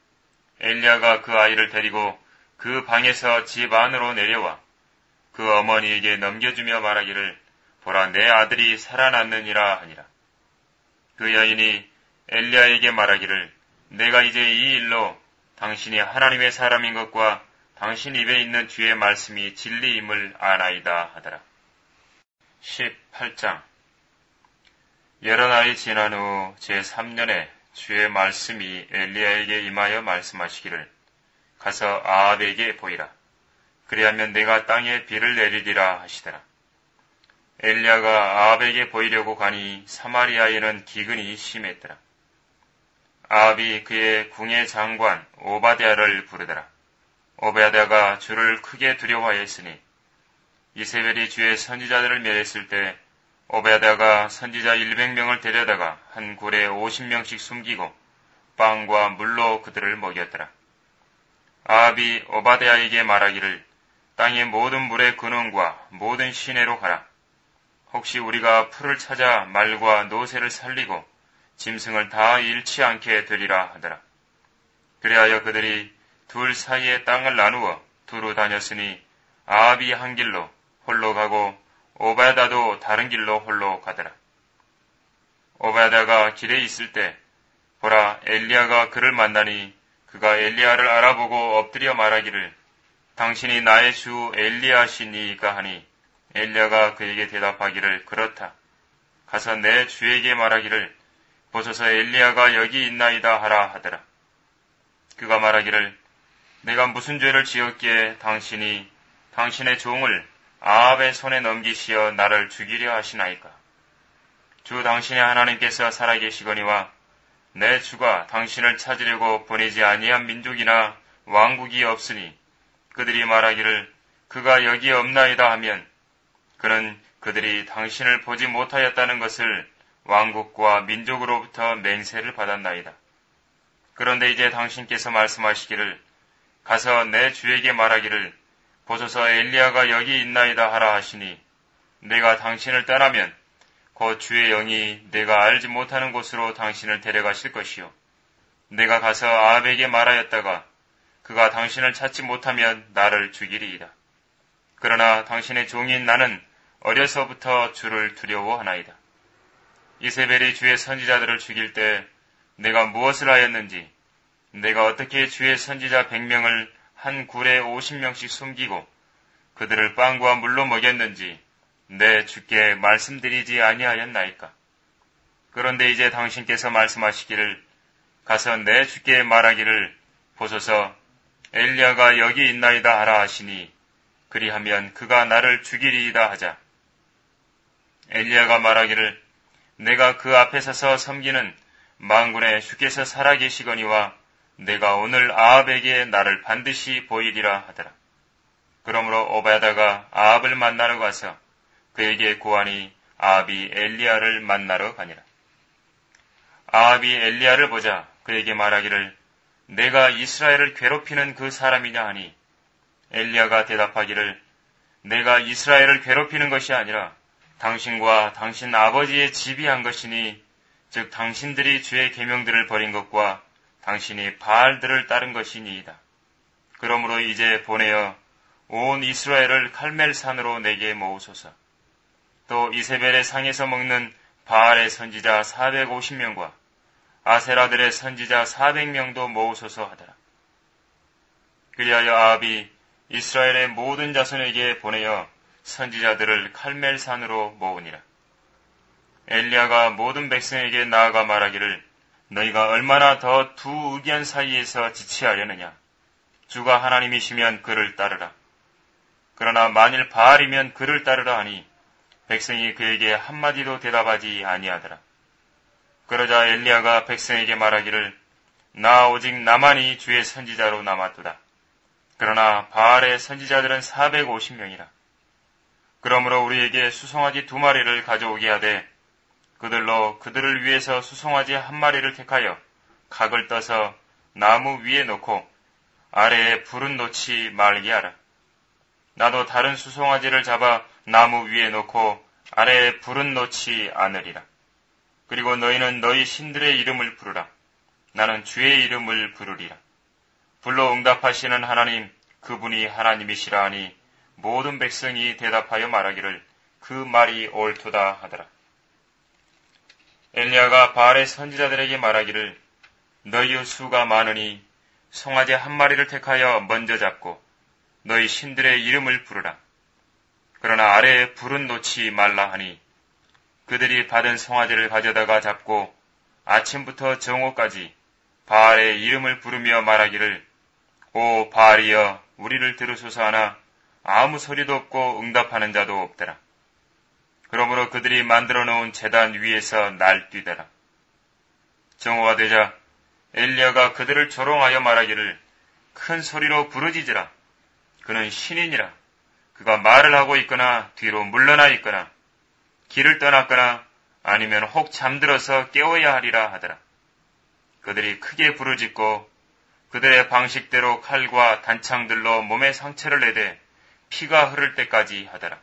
엘리야가 그 아이를 데리고 그 방에서 집 안으로 내려와 그 어머니에게 넘겨주며 말하기를 보라 내 아들이 살아났느니라 하니라. 그 여인이 엘리야에게 말하기를 내가 이제 이 일로 당신이 하나님의 사람인 것과 당신 입에 있는 주의 말씀이 진리임을 아나이다 하더라. 십팔 장. 여러 날이 지난 후 제삼 년에 주의 말씀이 엘리야에게 임하여 말씀하시기를 가서 아합에게 보이라. 그리하면 내가 땅에 비를 내리리라 하시더라. 엘리야가 아합에게 보이려고 가니 사마리아에는 기근이 심했더라. 아합이 그의 궁의 장관 오바댜를 부르더라. 오바댜가 주를 크게 두려워하였으니 이세벨이 주의 선지자들을 멸했을 때 오바댜가 선지자 백 명을 데려다가 한 굴에 오십 명씩 숨기고 빵과 물로 그들을 먹였더라. 아합이 오바댜에게 말하기를 땅의 모든 물의 근원과 모든 시내로 가라. 혹시 우리가 풀을 찾아 말과 노새를 살리고 짐승을 다 잃지 않게 되리라 하더라. 그리하여 그들이 둘 사이의 땅을 나누어 두루 다녔으니 아합이 한 길로 홀로 가고 오바댜도 다른 길로 홀로 가더라. 오바댜가 길에 있을 때 보라 엘리야가 그를 만나니 그가 엘리야를 알아보고 엎드려 말하기를 당신이 나의 주 엘리야시니이까 하니 엘리야가 그에게 대답하기를 그렇다. 가서 내 주에게 말하기를 보소서 엘리야가 여기 있나이다 하라 하더라. 그가 말하기를 내가 무슨 죄를 지었기에 당신이 당신의 종을 아합의 손에 넘기시어 나를 죽이려 하시나이까. 주 당신의 하나님께서 살아계시거니와 내 주가 당신을 찾으려고 보내지 아니한 민족이나 왕국이 없으니 그들이 말하기를 그가 여기 없나이다 하면 그는 그들이 당신을 보지 못하였다는 것을 왕국과 민족으로부터 맹세를 받았나이다. 그런데 이제 당신께서 말씀하시기를 가서 내 주에게 말하기를 보소서 엘리야가 여기 있나이다 하라 하시니 내가 당신을 떠나면 곧 주의 영이 내가 알지 못하는 곳으로 당신을 데려가실 것이요. 내가 가서 아합에게 말하였다가 그가 당신을 찾지 못하면 나를 죽이리이다. 그러나 당신의 종인 나는 어려서부터 주를 두려워하나이다. 이세벨이 주의 선지자들을 죽일 때 내가 무엇을 하였는지, 내가 어떻게 주의 선지자 백 명을 한 굴에 오십 명씩 숨기고 그들을 빵과 물로 먹였는지 내 주께 말씀드리지 아니하였나이까. 그런데 이제 당신께서 말씀하시기를 가서 내 주께 말하기를 보소서 엘리야가 여기 있나이다 하라 하시니 그리하면 그가 나를 죽이리이다 하자. 엘리야가 말하기를 내가 그 앞에 서서 섬기는 만군의 주께서 살아계시거니와 내가 오늘 아합에게 나를 반드시 보이리라 하더라. 그러므로 오바야다가 아합을 만나러 가서 그에게 고하니 아합이 엘리야를 만나러 가니라. 아합이 엘리야를 보자 그에게 말하기를 내가 이스라엘을 괴롭히는 그 사람이냐 하니 엘리야가 대답하기를 내가 이스라엘을 괴롭히는 것이 아니라 당신과 당신 아버지의 집이 한 것이니 즉 당신들이 주의 계명들을 버린 것과 당신이 바알들을 따른 것이니이다. 그러므로 이제 보내어 온 이스라엘을 칼멜산으로 내게 모으소서. 또 이세벨의 상에서 먹는 바알의 선지자 사백오십 명과 아세라들의 선지자 사백 명도 모으소서 하더라. 그리하여 아합이 이스라엘의 모든 자손에게 보내어 선지자들을 칼멜산으로 모으니라. 엘리야가 모든 백성에게 나아가 말하기를 너희가 얼마나 더 두 의견 사이에서 지체하려느냐. 주가 하나님이시면 그를 따르라. 그러나 만일 바알이면 그를 따르라 하니 백성이 그에게 한마디도 대답하지 아니하더라. 그러자 엘리야가 백성에게 말하기를 나 오직 나만이 주의 선지자로 남았도다. 그러나 바알의 선지자들은 사백오십 명이라. 그러므로 우리에게 수송아지 두 마리를 가져오게 하되 그들로 그들을 위해서 수송아지 한 마리를 택하여 각을 떠서 나무 위에 놓고 아래에 불은 놓지 말게 하라. 나도 다른 수송아지를 잡아 나무 위에 놓고 아래에 불은 놓지 않으리라. 그리고 너희는 너희 신들의 이름을 부르라. 나는 주의 이름을 부르리라. 불로 응답하시는 하나님, 그분이 하나님이시라 하니 모든 백성이 대답하여 말하기를 그 말이 옳도다 하더라. 엘리야가 바알의 선지자들에게 말하기를 너희의 수가 많으니 송아지 한 마리를 택하여 먼저 잡고 너희 신들의 이름을 부르라. 그러나 아래에 불은 놓지 말라 하니 그들이 받은 송아지를 가져다가 잡고 아침부터 정오까지 바알의 이름을 부르며 말하기를 오 바알이여 우리를 들으소서 하나 아무 소리도 없고 응답하는 자도 없더라. 그러므로 그들이 만들어 놓은 제단 위에서 날뛰더라. 정오가 되자 엘리야가 그들을 조롱하여 말하기를 큰 소리로 부르짖으라. 그는 신이니라. 그가 말을 하고 있거나 뒤로 물러나 있거나 길을 떠났거나 아니면 혹 잠들어서 깨워야 하리라 하더라. 그들이 크게 부르짖고 그들의 방식대로 칼과 단창들로 몸에 상처를 내되 피가 흐를 때까지 하더라.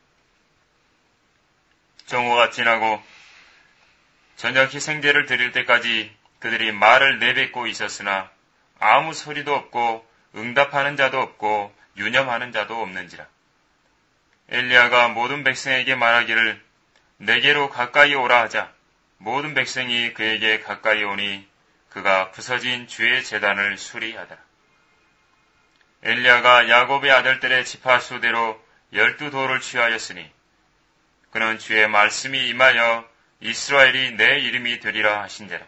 정오가 지나고 저녁 희생제를 드릴 때까지 그들이 말을 내뱉고 있었으나 아무 소리도 없고 응답하는 자도 없고 유념하는 자도 없는지라. 엘리야가 모든 백성에게 말하기를 내게로 가까이 오라 하자 모든 백성이 그에게 가까이 오니 그가 부서진 주의 제단을 수리하더라. 엘리야가 야곱의 아들들의 지파수대로 열두 돌을 취하였으니 그는 주의 말씀이 임하여 이스라엘이 내 이름이 되리라 하신대라.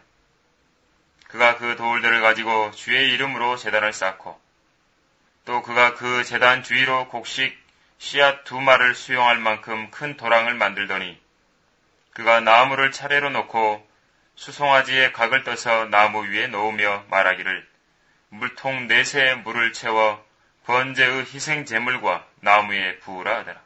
그가 그 돌들을 가지고 주의 이름으로 제단을 쌓고 또 그가 그 제단 주위로 곡식 씨앗 두 마를 수용할 만큼 큰 도랑을 만들더니 그가 나무를 차례로 놓고 수송아지에 각을 떠서 나무 위에 놓으며 말하기를 물통 넷에 물을 채워 번제의 희생 제물과 나무에 부으라 하더라.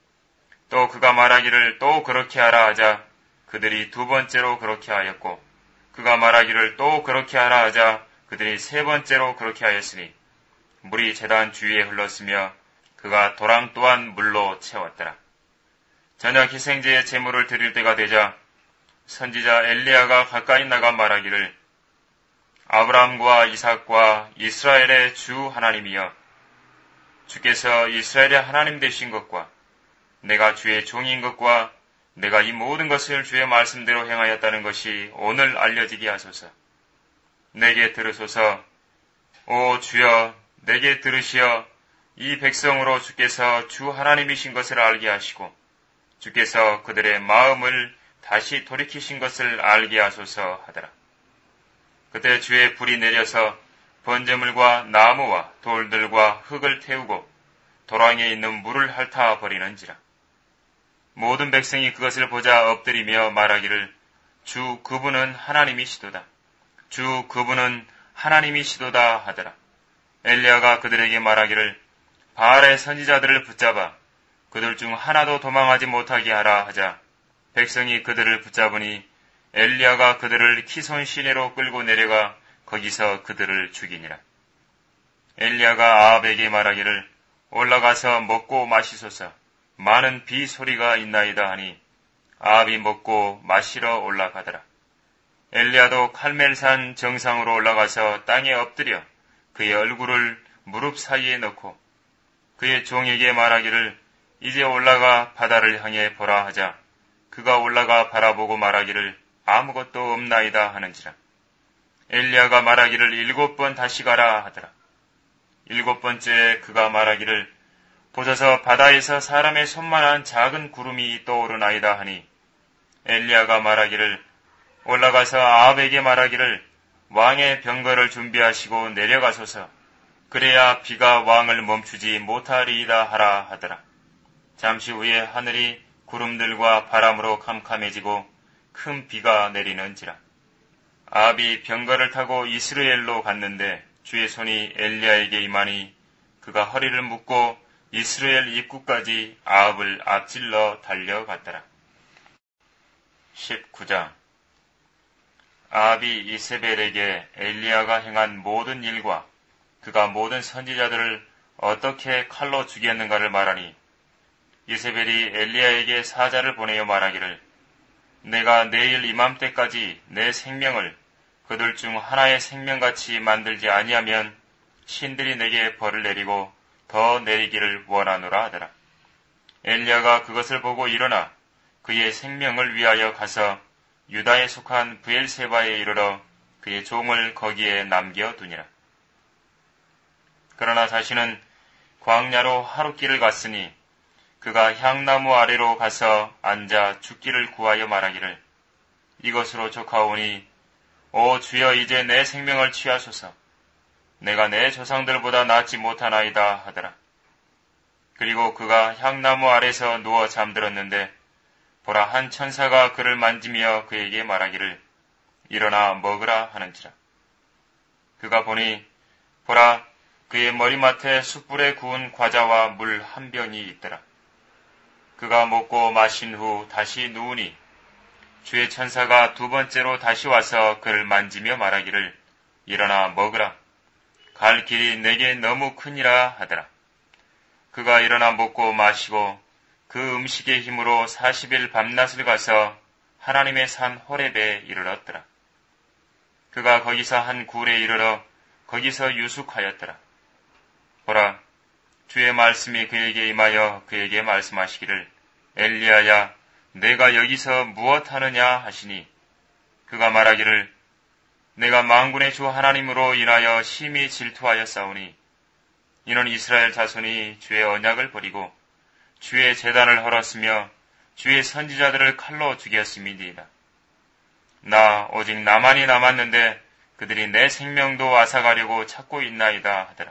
또 그가 말하기를 또 그렇게 하라 하자 그들이 두 번째로 그렇게 하였고 그가 말하기를 또 그렇게 하라 하자 그들이 세 번째로 그렇게 하였으니 물이 제단 주위에 흘렀으며 그가 도랑 또한 물로 채웠더라. 저녁 희생제의 제물을 드릴 때가 되자 선지자 엘리야가 가까이 나가 말하기를 아브라함과 이삭과 이스라엘의 주 하나님이여 주께서 이스라엘의 하나님 되신 것과 내가 주의 종인 것과 내가 이 모든 것을 주의 말씀대로 행하였다는 것이 오늘 알려지게 하소서. 내게 들으소서. 오 주여 내게 들으시어 이 백성으로 주께서 주 하나님이신 것을 알게 하시고 주께서 그들의 마음을 다시 돌이키신 것을 알게 하소서 하더라. 그때 주의 불이 내려서 번제물과 나무와 돌들과 흙을 태우고 도랑에 있는 물을 핥아 버리는지라. 모든 백성이 그것을 보자 엎드리며 말하기를 주 그분은 하나님이시도다. 주 그분은 하나님이시도다 하더라. 엘리야가 그들에게 말하기를 바알의 선지자들을 붙잡아 그들 중 하나도 도망하지 못하게 하라 하자 백성이 그들을 붙잡으니 엘리야가 그들을 키손 시내로 끌고 내려가 거기서 그들을 죽이니라. 엘리야가 아합에게 말하기를 올라가서 먹고 마시소서. 많은 비 소리가 있나이다 하니 아합이 먹고 마시러 올라가더라. 엘리야도 칼멜산 정상으로 올라가서 땅에 엎드려 그의 얼굴을 무릎 사이에 넣고 그의 종에게 말하기를 이제 올라가 바다를 향해 보라 하자 그가 올라가 바라보고 말하기를 아무것도 없나이다 하는지라. 엘리야가 말하기를 일곱 번 다시 가라 하더라. 일곱 번째 그가 말하기를 보소서 바다에서 사람의 손만한 작은 구름이 떠오르나이다 하니 엘리야가 말하기를 올라가서 아합에게 말하기를 왕의 병거를 준비하시고 내려가소서. 그래야 비가 왕을 멈추지 못하리이다 하라 하더라. 잠시 후에 하늘이 구름들과 바람으로 캄캄해지고 큰 비가 내리는지라. 아합이 병거를 타고 이스라엘로 갔는데 주의 손이 엘리야에게 임하니 그가 허리를 묶고 이스라엘 입구까지 아합을 앞질러 달려갔더라. 십구 장 아합이 이세벨에게 엘리야가 행한 모든 일과 그가 모든 선지자들을 어떻게 칼로 죽였는가를 말하니 이세벨이 엘리야에게 사자를 보내어 말하기를 내가 내일 이맘때까지 내 생명을 그들 중 하나의 생명같이 만들지 아니하면 신들이 내게 벌을 내리고 더 내리기를 원하노라 하더라. 엘리야가 그것을 보고 일어나 그의 생명을 위하여 가서 유다에 속한 브엘세바에 이르러 그의 종을 거기에 남겨두니라. 그러나 자신은 광야로 하룻길을 갔으니 그가 향나무 아래로 가서 앉아 죽기를 구하여 말하기를 이것으로 족하오니 오 주여 이제 내 생명을 취하소서. 내가 내 조상들보다 낫지 못하나이다 하더라. 그리고 그가 향나무 아래서 누워 잠들었는데 보라 한 천사가 그를 만지며 그에게 말하기를 일어나 먹으라 하는지라. 그가 보니 보라 그의 머리맡에 숯불에 구운 과자와 물 한 병이 있더라. 그가 먹고 마신 후 다시 누우니 주의 천사가 두 번째로 다시 와서 그를 만지며 말하기를 일어나 먹으라. 갈 길이 내게 너무 크니라 하더라. 그가 일어나 먹고 마시고 그 음식의 힘으로 사십 일 밤낮을 가서 하나님의 산 호렙에 이르렀더라. 그가 거기서 한 굴에 이르러 거기서 유숙하였더라. 보라, 주의 말씀이 그에게 임하여 그에게 말씀하시기를 엘리야야, 내가 여기서 무엇 하느냐 하시니 그가 말하기를 내가 만군의 주 하나님으로 인하여 심히 질투하였사오니 이는 이스라엘 자손이 주의 언약을 버리고 주의 제단을 헐었으며 주의 선지자들을 칼로 죽였음이니이다. 나 오직 나만이 남았는데 그들이 내 생명도 앗아가려고 찾고 있나이다 하더라.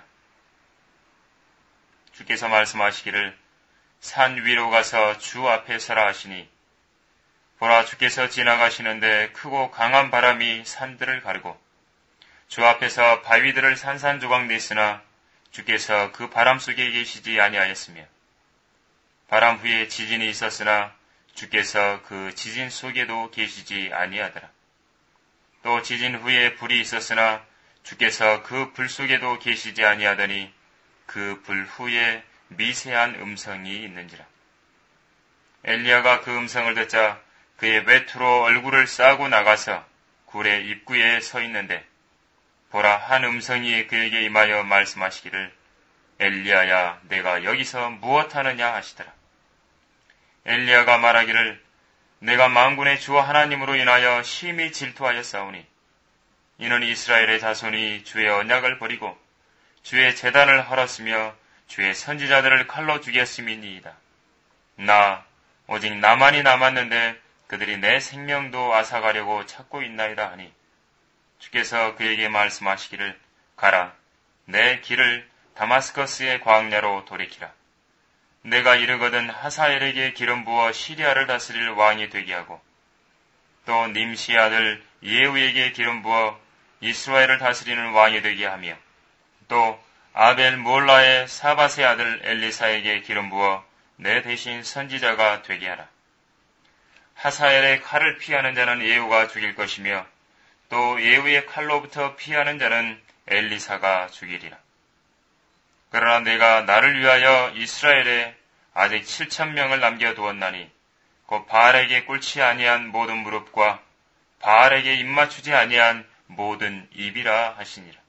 주께서 말씀하시기를 산 위로 가서 주 앞에 서라 하시니 보라 주께서 지나가시는데 크고 강한 바람이 산들을 가르고 주 앞에서 바위들을 산산조각 냈으나 주께서 그 바람 속에 계시지 아니하였으며 바람 후에 지진이 있었으나 주께서 그 지진 속에도 계시지 아니하더라. 또 지진 후에 불이 있었으나 주께서 그 불 속에도 계시지 아니하더니 그 불 후에 미세한 음성이 있는지라. 엘리야가 그 음성을 듣자 그의 외투로 얼굴을 싸고 나가서 굴의 입구에 서 있는데 보라 한 음성이 그에게 임하여 말씀하시기를 엘리야야 내가 여기서 무엇하느냐 하시더라. 엘리야가 말하기를 내가 만군의 주 하나님으로 인하여 심히 질투하였사오니 이는 이스라엘의 자손이 주의 언약을 버리고 주의 제단을 헐었으며 주의 선지자들을 칼로 죽였음이니이다. 나 오직 나만이 남았는데 그들이 내 생명도 앗아가려고 찾고 있나이다 하니 주께서 그에게 말씀하시기를 가라 내 길을 다마스커스의 광야로 돌이키라. 내가 이르거든 하사엘에게 기름 부어 시리아를 다스릴 왕이 되게 하고 또 님시의 아들 예후에게 기름 부어 이스라엘을 다스리는 왕이 되게 하며 또 아벨 몰라의 사밧의 아들 엘리사에게 기름 부어 내 대신 선지자가 되게 하라. 하사엘의 칼을 피하는 자는 예후가 죽일 것이며 또 예후의 칼로부터 피하는 자는 엘리사가 죽이리라. 그러나 내가 나를 위하여 이스라엘에 아직 칠천 명을 남겨두었나니 곧 바알에게 꿇지 아니한 모든 무릎과 바알에게 입맞추지 아니한 모든 입이라 하시니라.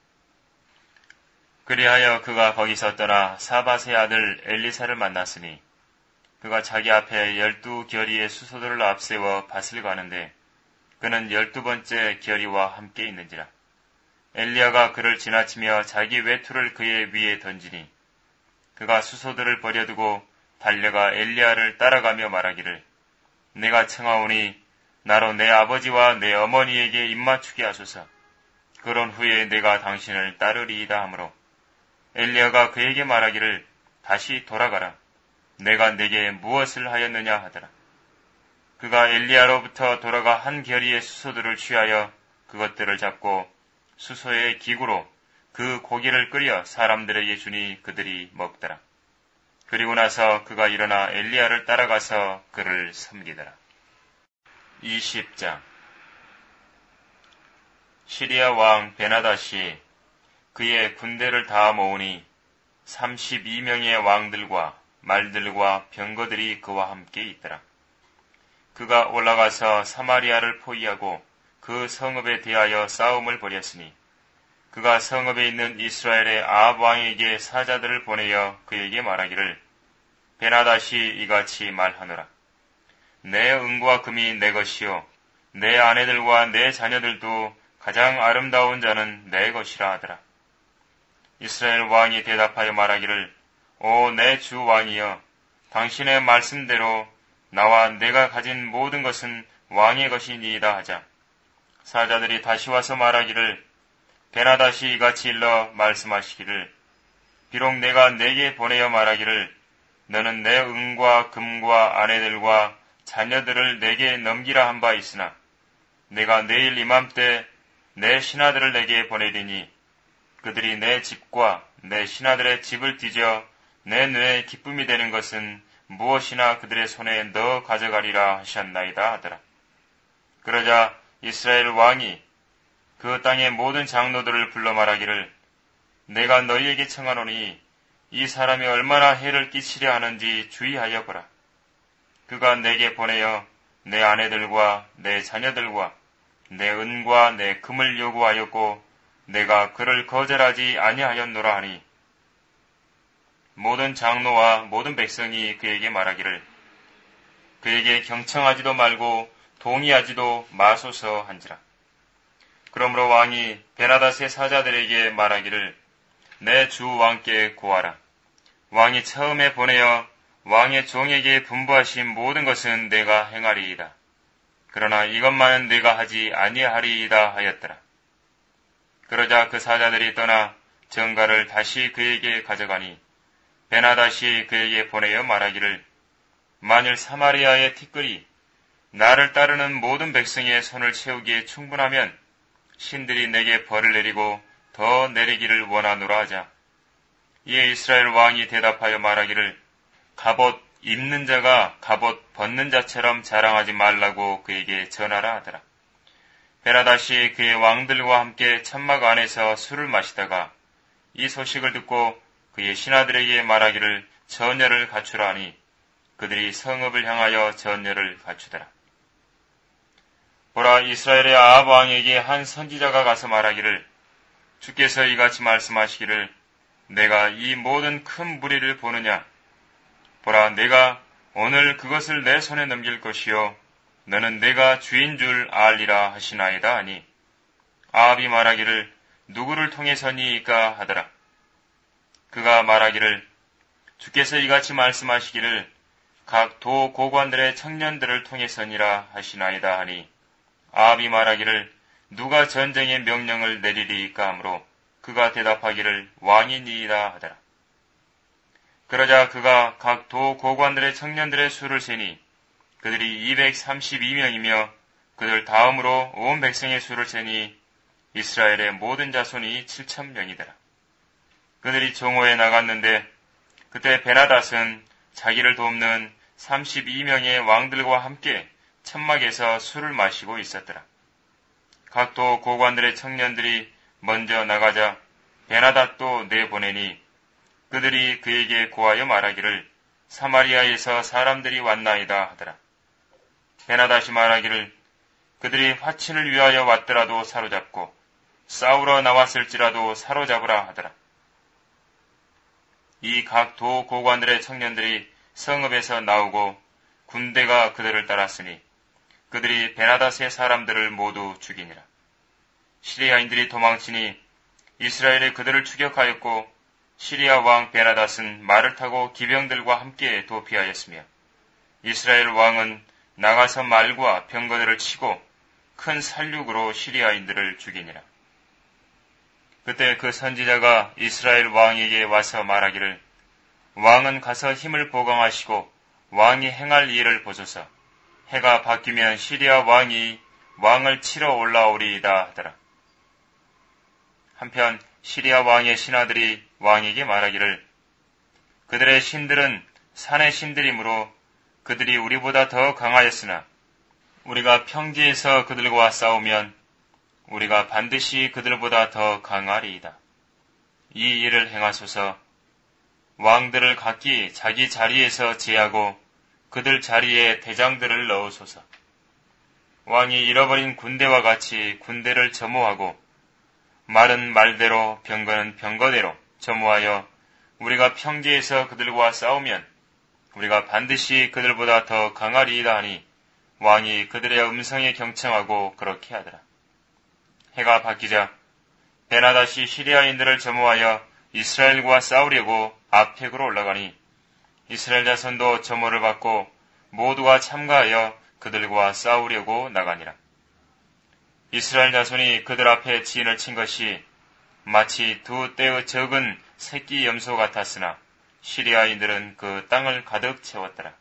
그리하여 그가 거기서 떠나 사밧의 아들 엘리사를 만났으니 그가 자기 앞에 열두 결의의 수소들을 앞세워 밭을 가는데 그는 열두 번째 결의와 함께 있는지라. 엘리야가 그를 지나치며 자기 외투를 그의 위에 던지니 그가 수소들을 버려두고 달려가 엘리야를 따라가며 말하기를 내가 청하오니 나로 내 아버지와 내 어머니에게 입맞추게 하소서. 그런 후에 내가 당신을 따르리이다 하므로 엘리야가 그에게 말하기를 다시 돌아가라. 내가 내게 무엇을 하였느냐 하더라. 그가 엘리야로부터 돌아가 한 결의의 수소들을 취하여 그것들을 잡고 수소의 기구로 그 고기를 끓여 사람들에게 주니 그들이 먹더라. 그리고 나서 그가 일어나 엘리야를 따라가서 그를 섬기더라. 이십 장 시리아 왕 베나닷이 그의 군대를 다 모으니 삼십이 명의 왕들과 말들과 병거들이 그와 함께 있더라. 그가 올라가서 사마리아를 포위하고 그 성읍에 대하여 싸움을 벌였으니 그가 성읍에 있는 이스라엘의 아합 왕에게 사자들을 보내어 그에게 말하기를 베나닷이 이같이 말하노라. 내 은과 금이 내 것이요 내 아내들과 내 자녀들도 가장 아름다운 자는 내 것이라 하더라. 이스라엘 왕이 대답하여 말하기를 오 내 주 왕이여 당신의 말씀대로 나와 내가 가진 모든 것은 왕의 것이니이다 하자 사자들이 다시 와서 말하기를 베나닷이 이같이 일러 말씀하시기를 비록 내가 내게 보내어 말하기를 너는 내 은과 금과 아내들과 자녀들을 내게 넘기라 한 바 있으나 내가 내일 이맘때 내 신하들을 내게 보내리니 그들이 내 집과 내 신하들의 집을 뒤져 내 뇌에 기쁨이 되는 것은 무엇이나 그들의 손에 넣어 가져가리라 하셨나이다 하더라. 그러자 이스라엘 왕이 그 땅의 모든 장로들을 불러 말하기를 내가 너희에게 청하노니 이 사람이 얼마나 해를 끼치려 하는지 주의하여 보라. 그가 내게 보내어 내 아내들과 내 자녀들과 내 은과 내 금을 요구하였고 내가 그를 거절하지 아니하였노라 하니 모든 장로와 모든 백성이 그에게 말하기를 그에게 경청하지도 말고 동의하지도 마소서 한지라. 그러므로 왕이 베나닷의 사자들에게 말하기를 내 주 왕께 고하라. 왕이 처음에 보내어 왕의 종에게 분부하신 모든 것은 내가 행하리이다. 그러나 이것만은 내가 하지 아니하리이다 하였더라. 그러자 그 사자들이 떠나 정가를 다시 그에게 가져가니 베나닷이 그에게 보내어 말하기를 만일 사마리아의 티끌이 나를 따르는 모든 백성의 손을 채우기에 충분하면 신들이 내게 벌을 내리고 더 내리기를 원하노라 하자. 이에 이스라엘 왕이 대답하여 말하기를 갑옷 입는 자가 갑옷 벗는 자처럼 자랑하지 말라고 그에게 전하라 하더라. 베나닷이 그의 왕들과 함께 천막 안에서 술을 마시다가 이 소식을 듣고 그의 신하들에게 말하기를 전열을 갖추라 하니 그들이 성읍을 향하여 전열을 갖추더라. 보라, 이스라엘의 아합 왕에게 한 선지자가 가서 말하기를 주께서 이같이 말씀하시기를 내가 이 모든 큰 무리를 보느냐. 보라, 내가 오늘 그것을 내 손에 넘길 것이요 너는 내가 주인 줄 알리라 하시나이다 하니 아합이 말하기를 누구를 통해서니이까 하더라. 그가 말하기를 주께서 이같이 말씀하시기를 각 도 고관들의 청년들을 통해서니라 하시나이다 하니 아합이 말하기를 누가 전쟁의 명령을 내리리이까 하므로 그가 대답하기를 왕이니이다 하더라. 그러자 그가 각 도 고관들의 청년들의 수를 세니 그들이 이백삼십이 명이며 그들 다음으로 온 백성의 수를 세니 이스라엘의 모든 자손이 칠천 명이더라. 그들이 정오에 나갔는데 그때 베나닷은 자기를 돕는 삼십이 명의 왕들과 함께 천막에서 술을 마시고 있었더라. 각 도 고관들의 청년들이 먼저 나가자 베나닷도 내보내니 그들이 그에게 고하여 말하기를 사마리아에서 사람들이 왔나이다 하더라. 베나닷이 말하기를 그들이 화친을 위하여 왔더라도 사로잡고 싸우러 나왔을지라도 사로잡으라 하더라. 이 각 도 고관들의 청년들이 성읍에서 나오고 군대가 그들을 따랐으니 그들이 베나닷의 사람들을 모두 죽이니라. 시리아인들이 도망치니 이스라엘이 그들을 추격하였고 시리아 왕 베나닷은 말을 타고 기병들과 함께 도피하였으며 이스라엘 왕은 나가서 말과 병거들을 치고 큰 살육으로 시리아인들을 죽이니라. 그때 그 선지자가 이스라엘 왕에게 와서 말하기를 왕은 가서 힘을 보강하시고 왕이 행할 일을 보소서. 해가 바뀌면 시리아 왕이 왕을 치러 올라오리이다 하더라. 한편 시리아 왕의 신하들이 왕에게 말하기를 그들의 신들은 산의 신들이므로 그들이 우리보다 더 강하였으나 우리가 평지에서 그들과 싸우면 우리가 반드시 그들보다 더 강하리이다. 이 일을 행하소서. 왕들을 각기 자기 자리에서 제하고 그들 자리에 대장들을 넣으소서. 왕이 잃어버린 군대와 같이 군대를 점호하고 말은 말대로 병거는 병거대로 점호하여 우리가 평지에서 그들과 싸우면 우리가 반드시 그들보다 더 강하리이다 하니 왕이 그들의 음성에 경청하고 그렇게 하더라. 해가 바뀌자 베나닷이 시리아인들을 점호하여 이스라엘과 싸우려고 아펙으로 올라가니 이스라엘 자손도 점호를 받고 모두가 참가하여 그들과 싸우려고 나가니라. 이스라엘 자손이 그들 앞에 진을 친 것이 마치 두 떼의 적은 새끼 염소 같았으나 시리아인들은 그 땅을 가득 채웠더라.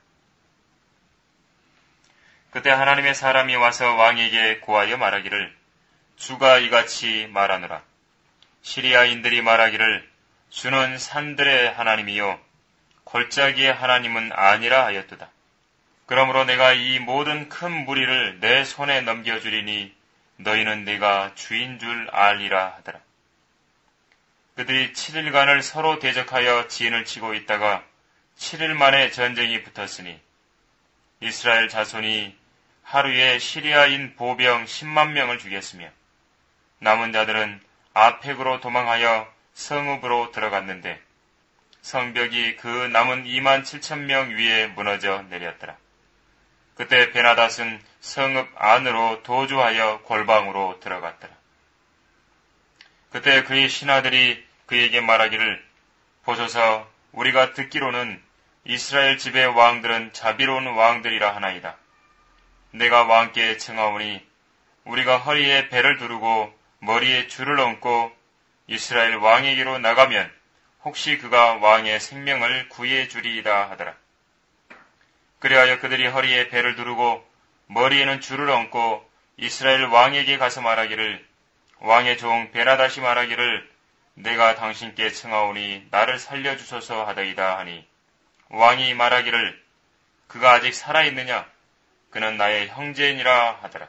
그때 하나님의 사람이 와서 왕에게 고하여 말하기를 주가 이같이 말하노라. 시리아인들이 말하기를 주는 산들의 하나님이요 골짜기의 하나님은 아니라 하였도다. 그러므로 내가 이 모든 큰 무리를 내 손에 넘겨주리니 너희는 내가 주인 줄 알리라 하더라. 그들이 칠 일간을 서로 대적하여 진을 치고 있다가 칠 일 만에 전쟁이 붙었으니 이스라엘 자손이 하루에 시리아인 보병 십만 명을 죽였으며 남은 자들은 아펙으로 도망하여 성읍으로 들어갔는데 성벽이 그 남은 이만 칠천 명 위에 무너져 내렸더라. 그때 베나닷은 성읍 안으로 도주하여 골방으로 들어갔더라. 그때 그의 신하들이 그에게 말하기를 보소서 우리가 듣기로는 이스라엘 집의 왕들은 자비로운 왕들이라 하나이다. 내가 왕께 청하오니 우리가 허리에 배를 두르고 머리에 줄을 얹고 이스라엘 왕에게로 나가면 혹시 그가 왕의 생명을 구해 주리이다 하더라. 그리하여 그들이 허리에 배를 두르고 머리에는 줄을 얹고 이스라엘 왕에게 가서 말하기를 왕의 종 베나다시 말하기를 내가 당신께 청하오니 나를 살려주소서 하더이다 하니 왕이 말하기를 그가 아직 살아있느냐? 그는 나의 형제니라 하더라.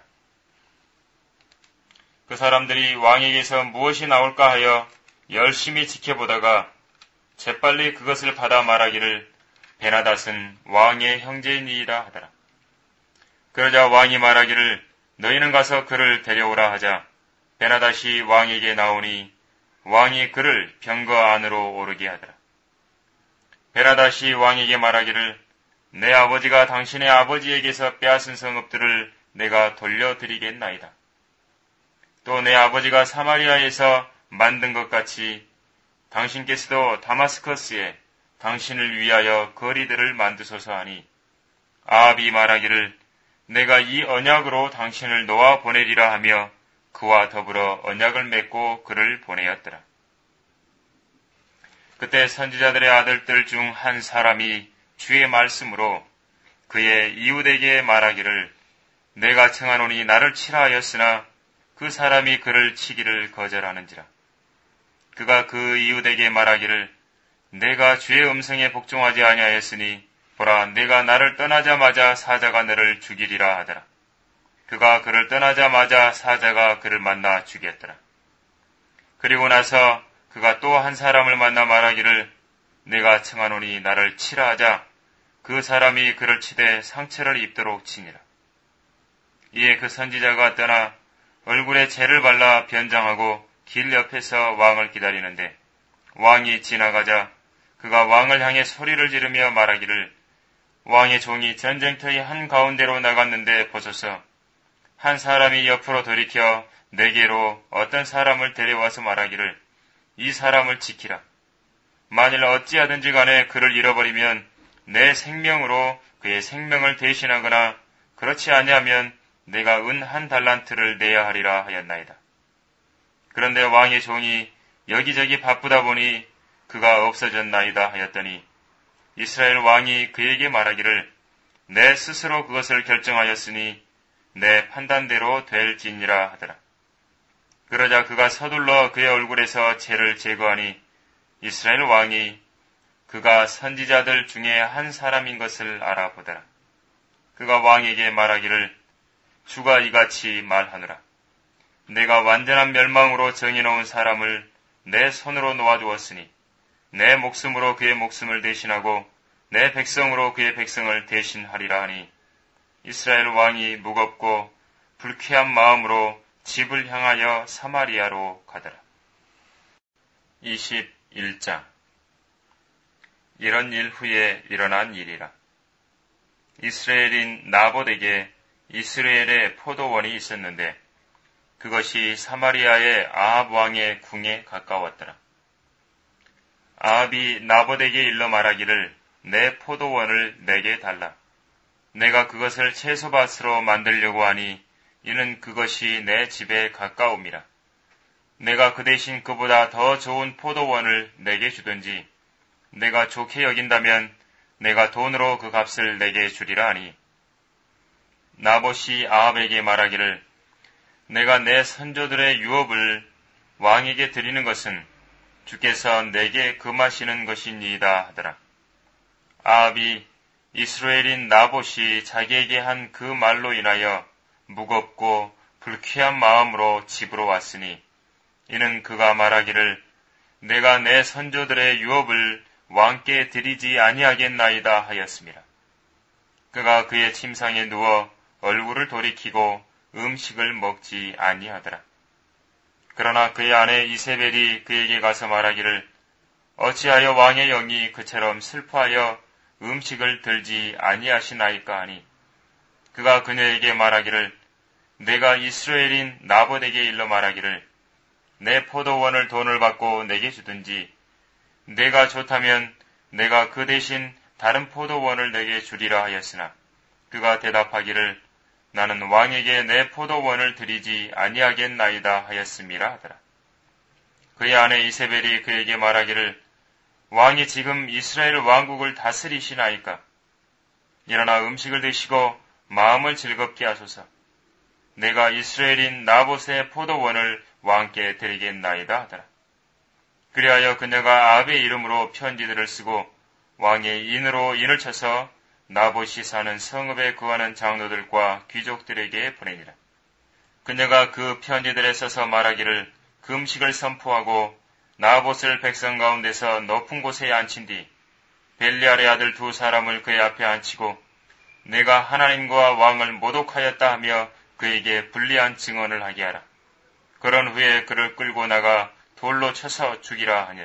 그 사람들이 왕에게서 무엇이 나올까 하여 열심히 지켜보다가 재빨리 그것을 받아 말하기를 베나닷은 왕의 형제니이다 하더라. 그러자 왕이 말하기를 너희는 가서 그를 데려오라 하자 베나닷이 왕에게 나오니 왕이 그를 병거 안으로 오르게 하더라. 베나닷이 왕에게 말하기를 내 아버지가 당신의 아버지에게서 빼앗은 성읍들을 내가 돌려드리겠나이다. 또 내 아버지가 사마리아에서 만든 것 같이 당신께서도 다마스커스에 당신을 위하여 거리들을 만드소서 하니 아합이 말하기를 내가 이 언약으로 당신을 놓아 보내리라 하며 그와 더불어 언약을 맺고 그를 보내었더라. 그때 선지자들의 아들들 중 한 사람이 주의 말씀으로 그의 이웃에게 말하기를 내가 청하노니 나를 치라 하였으나 그 사람이 그를 치기를 거절하는지라. 그가 그 이웃에게 말하기를 내가 주의 음성에 복종하지 아니하였으니 보라 내가 나를 떠나자마자 사자가 너를 죽이리라 하더라. 그가 그를 떠나자마자 사자가 그를 만나 죽였더라. 그리고 나서 그가 또 한 사람을 만나 말하기를 내가 청하노니 나를 치라 하자 그 사람이 그를 치되 상처를 입도록 치니라. 이에 그 선지자가 떠나 얼굴에 재를 발라 변장하고 길 옆에서 왕을 기다리는데 왕이 지나가자 그가 왕을 향해 소리를 지르며 말하기를 왕의 종이 전쟁터의 한가운데로 나갔는데 보소서 한 사람이 옆으로 돌이켜 내게로 어떤 사람을 데려와서 말하기를 이 사람을 지키라. 만일 어찌하든지 간에 그를 잃어버리면 내 생명으로 그의 생명을 대신하거나 그렇지 아니하면 내가 은 한 달란트를 내야 하리라 하였나이다. 그런데 왕의 종이 여기저기 바쁘다 보니 그가 없어졌나이다 하였더니 이스라엘 왕이 그에게 말하기를 내 스스로 그것을 결정하였으니 내 판단대로 될지니라 하더라. 그러자 그가 서둘러 그의 얼굴에서 재를 제거하니 이스라엘 왕이 그가 선지자들 중에 한 사람인 것을 알아보더라. 그가 왕에게 말하기를 주가 이같이 말하노라. 내가 완전한 멸망으로 정해놓은 사람을 내 손으로 놓아주었으니 내 목숨으로 그의 목숨을 대신하고 내 백성으로 그의 백성을 대신하리라 하니 이스라엘 왕이 무겁고 불쾌한 마음으로 집을 향하여 사마리아로 가더라. 이십일 장 이런 일 후에 일어난 일이라. 이스라엘인 나봇에게 이스라엘의 포도원이 있었는데 그것이 사마리아의 아합 왕의 궁에 가까웠더라. 아합이 나봇에게 일러 말하기를 내 포도원을 내게 달라. 내가 그것을 채소밭으로 만들려고 하니 이는 그것이 내 집에 가까움이라. 내가 그 대신 그보다 더 좋은 포도원을 내게 주든지 내가 좋게 여긴다면 내가 돈으로 그 값을 내게 주리라 하니 나봇이 아합에게 말하기를 내가 내 선조들의 유업을 왕에게 드리는 것은 주께서 내게 금하시는 것이니이다 하더라. 아합이 이스라엘인 나봇이 자기에게 한 그 말로 인하여 무겁고 불쾌한 마음으로 집으로 왔으니 이는 그가 말하기를 내가 내 선조들의 유업을 왕께 드리지 아니하겠나이다 하였습니다. 그가 그의 침상에 누워 얼굴을 돌이키고 음식을 먹지 아니하더라. 그러나 그의 아내 이세벨이 그에게 가서 말하기를 어찌하여 왕의 영이 그처럼 슬퍼하여 음식을 들지 아니하시나이까 하니 그가 그녀에게 말하기를 내가 이스라엘인 나봇에게 일러 말하기를 내 포도원을 돈을 받고 내게 주든지 내가 좋다면 내가 그 대신 다른 포도원을 내게 주리라 하였으나 그가 대답하기를 나는 왕에게 내 포도원을 드리지 아니하겠나이다 하였음이라 하더라. 그의 아내 이세벨이 그에게 말하기를 왕이 지금 이스라엘 왕국을 다스리시나이까? 일어나 음식을 드시고 마음을 즐겁게 하소서. 내가 이스라엘인 나봇의 포도원을 왕께 드리겠나이다 하더라. 그리하여 그녀가 아합의 이름으로 편지들을 쓰고 왕의 인으로 인을 쳐서 나봇이 사는 성읍에 거하는 장로들과 귀족들에게 보내니라. 그녀가 그 편지들에 써서 말하기를 금식을 선포하고 나봇을 백성 가운데서 높은 곳에 앉힌 뒤 벨리알의 아들 두 사람을 그의 앞에 앉히고 내가 하나님과 왕을 모독하였다 하며 그에게 불리한 증언을 하게 하라. 그런 후에 그를 끌고 나가 돌로 쳐서 죽이라 하니라.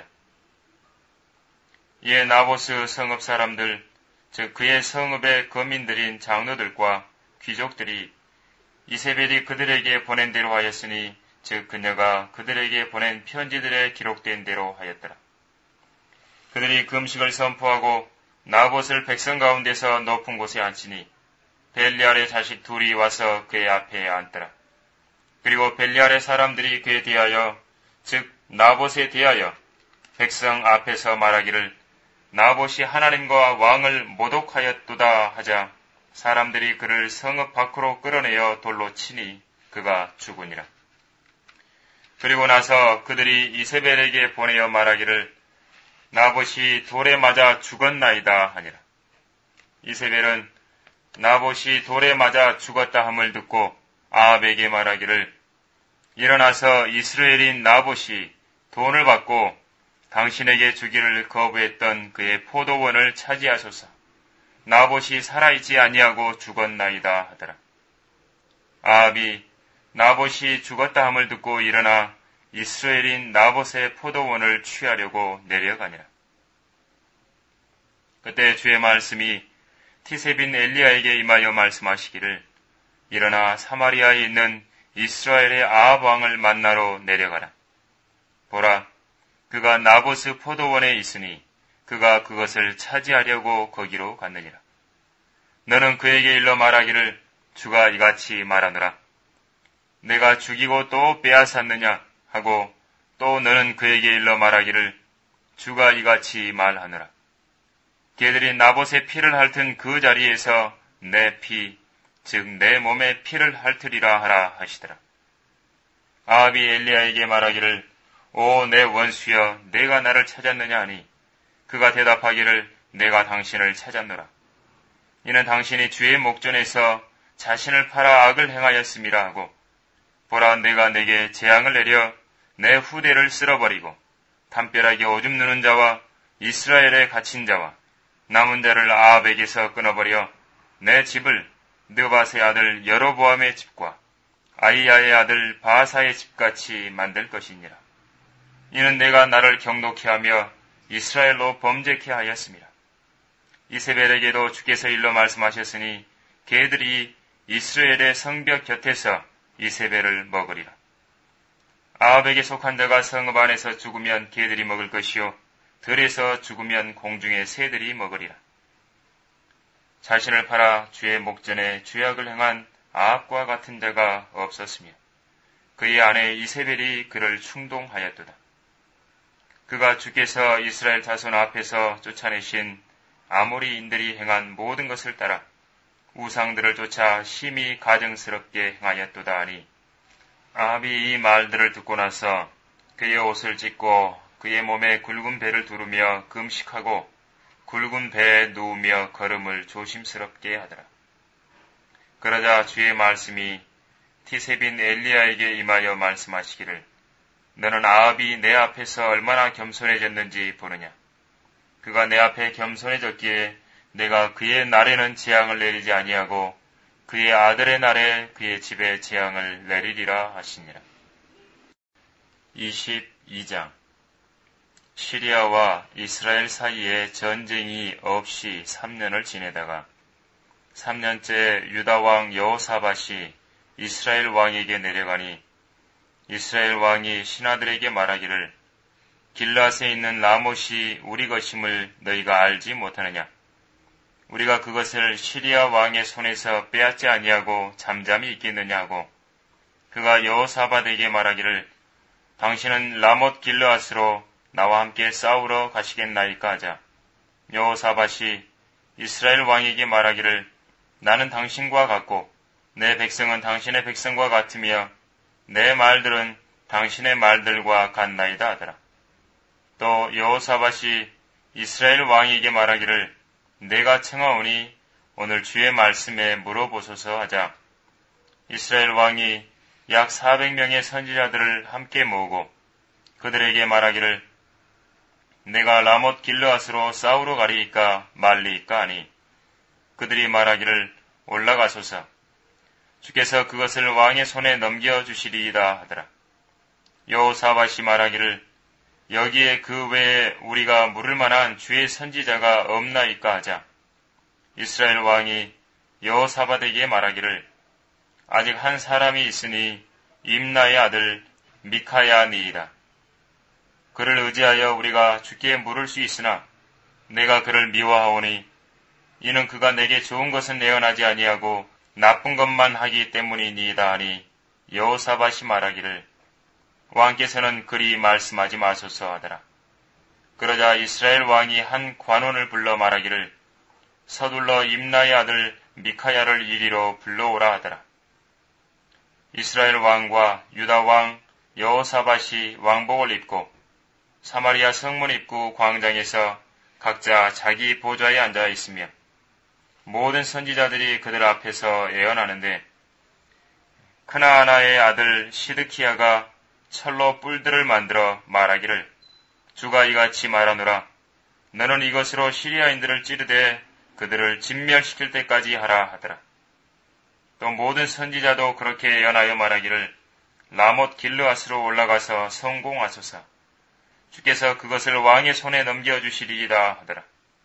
이에 나봇의 성읍 사람들 즉 그의 성읍의 거민들인 장로들과 귀족들이 이세벨이 그들에게 보낸 대로 하였으니 즉 그녀가 그들에게 보낸 편지들에 기록된 대로 하였더라. 그들이 금식을 선포하고 나봇을 백성 가운데서 높은 곳에 앉히니 벨리알의 자식 둘이 와서 그의 앞에 앉더라. 그리고 벨리알의 사람들이 그에 대하여 즉 나봇에 대하여 백성 앞에서 말하기를 나봇이 하나님과 왕을 모독하였도다 하자 사람들이 그를 성읍 밖으로 끌어내어 돌로 치니 그가 죽으니라. 그리고 나서 그들이 이세벨에게 보내어 말하기를 나봇이 돌에 맞아 죽었나이다 하니라. 이세벨은 나봇이 돌에 맞아 죽었다 함을 듣고 아합에게 말하기를 일어나서 이스라엘인 나봇이 돈을 받고 당신에게 주기를 거부했던 그의 포도원을 차지하소서. 나봇이 살아있지 아니하고 죽었나이다 하더라. 아합이 나봇이 죽었다 함을 듣고 일어나 이스라엘인 나봇의 포도원을 취하려고 내려가니라. 그때 주의 말씀이 티셉인 엘리야에게 임하여 말씀하시기를 일어나 사마리아에 있는 이스라엘의 아합 왕을 만나러 내려가라. 보라, 그가 나봇의 포도원에 있으니 그가 그것을 차지하려고 거기로 갔느니라. 너는 그에게 일러 말하기를 주가 이같이 말하노라. 내가 죽이고 또 빼앗았느냐 하고 또 너는 그에게 일러 말하기를 주가 이같이 말하노라. 걔들이 나봇의 피를 핥은 그 자리에서 내 피, 즉 내 몸에 피를 핥으리라 하라 하시더라. 아합이 엘리야에게 말하기를 오 내 원수여 내가 나를 찾았느냐 하니 그가 대답하기를 내가 당신을 찾았노라. 이는 당신이 주의 목전에서 자신을 팔아 악을 행하였음이라 하고 보라 내가 내게 재앙을 내려 내 후대를 쓸어버리고 담벼락에 오줌 누는 자와 이스라엘에 갇힌 자와 남은 자를 아합에게서 끊어버려 내 집을 느밧의 아들 여로보암의 집과 아이야의 아들 바하사의 집같이 만들 것이니라. 이는 내가 나를 경노케 하며 이스라엘로 범죄케 하였습니다. 이세벨에게도 주께서 일러 말씀하셨으니 걔들이 이스라엘의 성벽 곁에서 이세벨을 먹으리라. 아합에게 속한 자가 성읍 안에서 죽으면 걔들이 먹을 것이요 들에서 죽으면 공중의 새들이 먹으리라. 자신을 팔아 주의 목전에 죄악을 행한 아합과 같은 자가 없었으며 그의 아내 이세벨이 그를 충동하였도다. 그가 주께서 이스라엘 자손 앞에서 쫓아내신 아모리인들이 행한 모든 것을 따라 우상들을 쫓아 심히 가증스럽게 행하였도다 하니 아합이 이 말들을 듣고 나서 그의 옷을 찢고 그의 몸에 굵은 배를 두르며 금식하고 굵은 배에 누우며 걸음을 조심스럽게 하더라. 그러자 주의 말씀이 티셉인 엘리야에게 임하여 말씀하시기를 너는 아합이 내 앞에서 얼마나 겸손해졌는지 보느냐. 그가 내 앞에 겸손해졌기에 내가 그의 날에는 재앙을 내리지 아니하고 그의 아들의 날에 그의 집에 재앙을 내리리라 하시니라. 이십이 장 시리아와 이스라엘 사이에 전쟁이 없이 삼 년을 지내다가 삼 년째 유다 왕 여호사밧이 이스라엘 왕에게 내려가니 이스라엘 왕이 신하들에게 말하기를 길르앗에 있는 라못이 우리 것임을 너희가 알지 못하느냐? 우리가 그것을 시리아 왕의 손에서 빼앗지 아니하고 잠잠히 있겠느냐 하고 그가 여호사밧에게 말하기를 당신은 라못 길르앗으로 나와 함께 싸우러 가시겠나이까 하자 여호사밧이 이스라엘 왕에게 말하기를 나는 당신과 같고 내 백성은 당신의 백성과 같으며 내 말들은 당신의 말들과 같나이다 하더라. 또 여호사밧이 이스라엘 왕에게 말하기를 내가 청하오니 오늘 주의 말씀에 물어보소서 하자 이스라엘 왕이 약 사백 명의 선지자들을 함께 모으고 그들에게 말하기를 내가 라못 길르앗으로 싸우러 가리이까 말리이까 하니 그들이 말하기를 올라가소서 주께서 그것을 왕의 손에 넘겨주시리이다 하더라. 여호사밧이 말하기를 여기에 그 외에 우리가 물을 만한 주의 선지자가 없나이까 하자 이스라엘 왕이 여호사밧에게 말하기를 아직 한 사람이 있으니 임나의 아들 미카야니이다. 그를 의지하여 우리가 주께 물을 수 있으나 내가 그를 미워하오니 이는 그가 내게 좋은 것은 내어나지 아니하고 나쁜 것만 하기 때문이니이다 하니 여호사밧이 말하기를 왕께서는 그리 말씀하지 마소서 하더라. 그러자 이스라엘 왕이 한 관원을 불러 말하기를 서둘러 임나의 아들 미카야를 이리로 불러오라 하더라. 이스라엘 왕과 유다 왕 여호사밧이 왕복을 입고 사마리아 성문 입구 광장에서 각자 자기 보좌에 앉아 있으며 모든 선지자들이 그들 앞에서 예언하는데 크나아나의 아들 시드키야가 철로 뿔들을 만들어 말하기를 주가 이같이 말하노라 너는 이것으로 시리아인들을 찌르되 그들을 진멸시킬 때까지 하라 하더라. 또 모든 선지자도 그렇게 예언하여 말하기를 라못 길르앗으로 올라가서 성공하소서 주께서 그것을 왕의 손에 넘겨주시리이다 하더라.